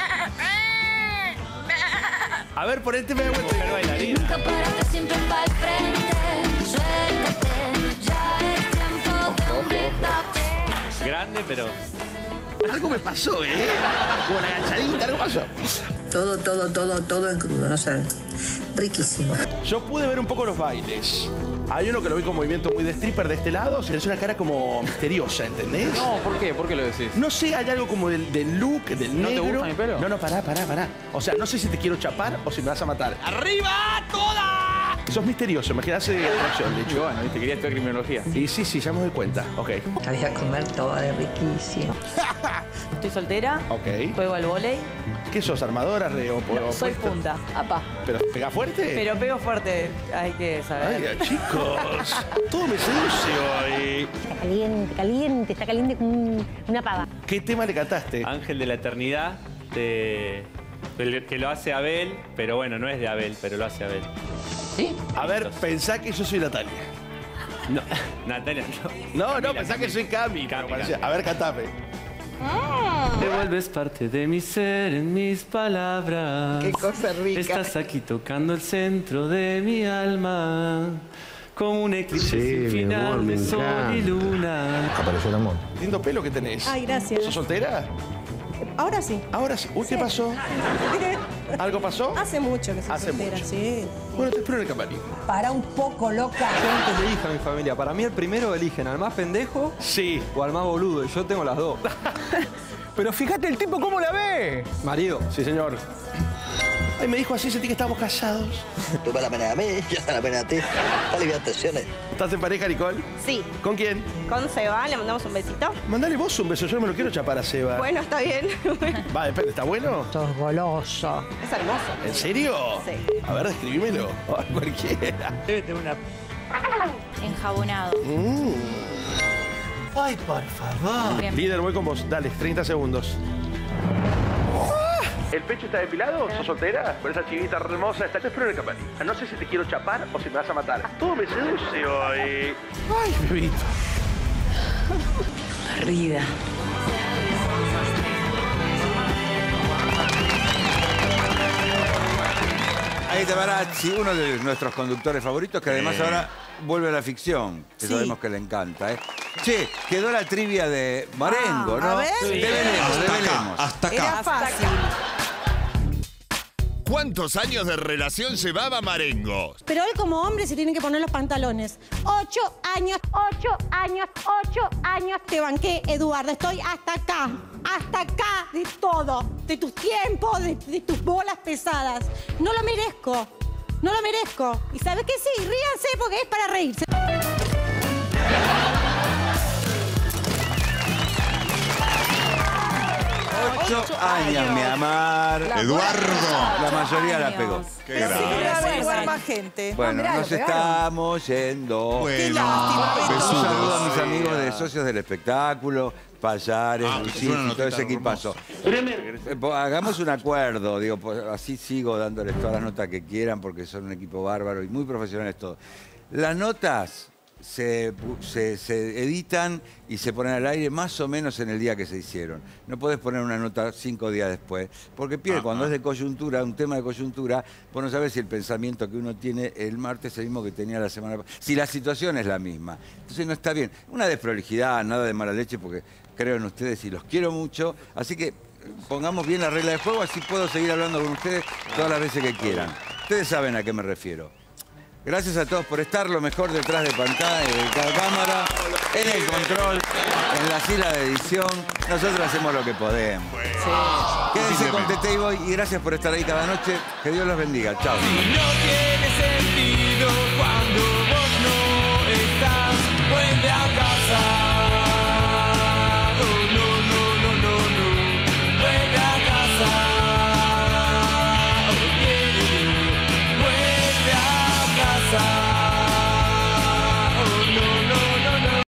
[SPEAKER 20] A ver, por el tema de vuelta.
[SPEAKER 5] Nunca paraste, siempre para el frente. Suéltate, ya es tiempo de un quítate.
[SPEAKER 18] Grande, pero...
[SPEAKER 20] Algo me pasó, ¿eh? Como una ganchadita, algo pasó.
[SPEAKER 4] Todo, todo, todo, todo en crudo, no sé. Riquísimo.
[SPEAKER 20] Yo pude ver un poco los bailes. Hay uno que lo vi con movimiento muy de stripper de este lado, se le hace una cara como misteriosa, ¿entendés?
[SPEAKER 18] No, ¿por qué? ¿Por qué lo decís?
[SPEAKER 20] No sé, hay algo como del, del look, del
[SPEAKER 18] ¿No te
[SPEAKER 20] negro.
[SPEAKER 18] gusta mi pelo?
[SPEAKER 20] No, no, pará, pará, pará. O sea, no sé si te quiero chapar o si me vas a matar.
[SPEAKER 18] ¡Arriba toda!
[SPEAKER 20] Sos misterioso, me quedás de atracción, de hecho.
[SPEAKER 18] Bueno, viste, quería estudiar criminología.
[SPEAKER 20] Y sí, sí, ya me doy cuenta. Ok.
[SPEAKER 4] Había que comer todo de riquísimo.
[SPEAKER 6] Estoy soltera,
[SPEAKER 20] Ok.
[SPEAKER 6] juego al vóley.
[SPEAKER 20] ¿Qué sos, armadora? Re, o, o-
[SPEAKER 6] Soy
[SPEAKER 20] opuesta?
[SPEAKER 6] punta. Apa.
[SPEAKER 20] ¿Pero pega fuerte?
[SPEAKER 6] Pero pego fuerte, hay que saber.
[SPEAKER 20] Ay, chicos. Todo me seduce hoy.
[SPEAKER 2] Está caliente, caliente, está caliente como un- una pava.
[SPEAKER 20] ¿Qué tema le cantaste?
[SPEAKER 18] Ángel de la Eternidad, de... el que lo hace Abel, pero bueno, no es de Abel, pero lo hace Abel.
[SPEAKER 20] ¿Sí? A ver, pensá que yo soy Natalia.
[SPEAKER 18] No, Natalia, no.
[SPEAKER 20] No, no, pensá que soy Cami.
[SPEAKER 18] Cami,
[SPEAKER 20] Parecía-
[SPEAKER 18] Cami.
[SPEAKER 20] A ver, cantame.
[SPEAKER 18] Te vuelves parte de mi ser en mis palabras.
[SPEAKER 4] Qué cosa rica.
[SPEAKER 18] Estás aquí tocando el centro de mi alma. Como un eclipse
[SPEAKER 11] Sí,
[SPEAKER 18] sin
[SPEAKER 11] mi
[SPEAKER 18] final
[SPEAKER 11] amor, me
[SPEAKER 18] de sol y
[SPEAKER 11] encanta.
[SPEAKER 18] luna.
[SPEAKER 11] Apareció el amor.
[SPEAKER 20] Lindo pelo que tenés.
[SPEAKER 2] Ay, gracias.
[SPEAKER 20] ¿Sos soltera?
[SPEAKER 2] Ahora sí.
[SPEAKER 20] Ahora sí. Uy, ¿qué pasó? ¿Algo pasó?
[SPEAKER 2] Hace mucho que soy
[SPEAKER 20] Hace
[SPEAKER 2] soltera,
[SPEAKER 20] mucho.
[SPEAKER 2] sí.
[SPEAKER 20] Bueno, te espero en el camarín.
[SPEAKER 9] Para un poco, loca.
[SPEAKER 13] Yo antes le dije a mi familia, para mí el primero eligen al más pendejo
[SPEAKER 20] sí.
[SPEAKER 13] o al más boludo, y yo tengo las dos.
[SPEAKER 12] Pero fíjate el tipo cómo la ve.
[SPEAKER 13] Marido.
[SPEAKER 20] Sí, señor. Ay, me dijo así, sentí que estábamos casados.
[SPEAKER 16] Tú me la pena a mí, yo te la pena a ti. Aliviar tensiones.
[SPEAKER 20] ¿Estás en pareja, Nicole?
[SPEAKER 17] Sí.
[SPEAKER 20] ¿Con quién?
[SPEAKER 17] Con Seba, le mandamos un besito.
[SPEAKER 20] Mandale vos un beso, yo no me lo quiero chapar a Seba.
[SPEAKER 17] Bueno, está bien.
[SPEAKER 20] Va, depende, ¿está bueno?
[SPEAKER 17] Sos goloso. Es hermoso.
[SPEAKER 20] ¿En serio?
[SPEAKER 17] Sí.
[SPEAKER 20] A ver, describímelo. A cualquiera.
[SPEAKER 17] Debe tener una... Enjabonado.
[SPEAKER 20] Mm.
[SPEAKER 17] Ay, por favor. Bien.
[SPEAKER 20] Líder, voy con vos. Dale, treinta segundos. ¿El pecho está depilado? ¿Sos soltera? Con esa chivita hermosa. Está... Te espero en el camarín. No sé si te quiero chapar o si me vas a matar. Todo me seduce hoy. Ay, bebito.
[SPEAKER 9] Rida.
[SPEAKER 3] Aida Barazzi, uno de nuestros conductores favoritos, que además
[SPEAKER 14] Eh.
[SPEAKER 3] ahora vuelve a la ficción, que
[SPEAKER 1] Sí.
[SPEAKER 3] sabemos que le encanta. ¿eh? Che, quedó la trivia de Marengo,
[SPEAKER 1] Ah,
[SPEAKER 3] ¿no?
[SPEAKER 1] a ver.
[SPEAKER 3] Sí. Develemos,
[SPEAKER 14] Hasta acá,
[SPEAKER 3] develemos.
[SPEAKER 14] hasta acá.
[SPEAKER 1] Era fácil.
[SPEAKER 8] ¿Cuántos años de relación llevaba Marengo?
[SPEAKER 2] Pero él como hombre se tiene que poner los pantalones. Ocho años, ocho años, ocho años te banqué, Eduardo. Estoy hasta acá, hasta acá de todo. De tus tiempos, de, de tus bolas pesadas. No lo merezco, no lo merezco. Y ¿sabes qué? Sí, ríanse porque es para reírse.
[SPEAKER 3] Ocho años, mi amar.
[SPEAKER 14] Eduardo.
[SPEAKER 3] La mayoría la pegó.
[SPEAKER 14] Qué
[SPEAKER 1] Pero sí
[SPEAKER 14] grave.
[SPEAKER 1] que va a averiguar más gente.
[SPEAKER 3] Bueno,
[SPEAKER 9] mirá,
[SPEAKER 3] nos
[SPEAKER 9] lo pegaron.
[SPEAKER 3] estamos yendo.
[SPEAKER 14] Bueno,
[SPEAKER 1] lástima, Beto.
[SPEAKER 3] Un
[SPEAKER 14] besudos.
[SPEAKER 3] saludo a mis
[SPEAKER 14] Sí.
[SPEAKER 3] amigos de socios del espectáculo, Payares,
[SPEAKER 14] Ah,
[SPEAKER 3] Luisito
[SPEAKER 14] es una
[SPEAKER 3] y todo ese
[SPEAKER 14] notita
[SPEAKER 3] equipazo. Eh, po- Hagamos un acuerdo, digo, pues, así sigo dándoles todas las notas que quieran porque son un equipo bárbaro y muy profesionales todos. Las notas se, pu- se- se editan y se ponen al aire más o menos en el día que se hicieron. No podés poner una nota cinco días después, porque pierde,
[SPEAKER 14] Ajá.
[SPEAKER 3] cuando es de coyuntura, un tema de coyuntura, vos no sabés si el pensamiento que uno tiene el martes es el mismo que tenía la semana pasada, si la situación es la misma. Entonces no está bien. Una desprolijidad, nada de mala leche, porque creo en ustedes y los quiero mucho. Así que eh, pongamos bien la regla de juego, así puedo seguir hablando con ustedes todas las veces que quieran. Ustedes saben a qué me refiero. Gracias a todos por estar, lo mejor detrás de pantalla, de cada cámara, en el control, en la sala de edición. Nosotros hacemos lo que podemos. Quédense con Tete y Boy y gracias por estar ahí cada noche. Que Dios los bendiga. Chao.
[SPEAKER 10] No tiene sentido cuando vos no estás. Vuelve a casa. Oh, no, no, no, no, no. Vuelve a casa. Oh, yeah. Vuelve a casa.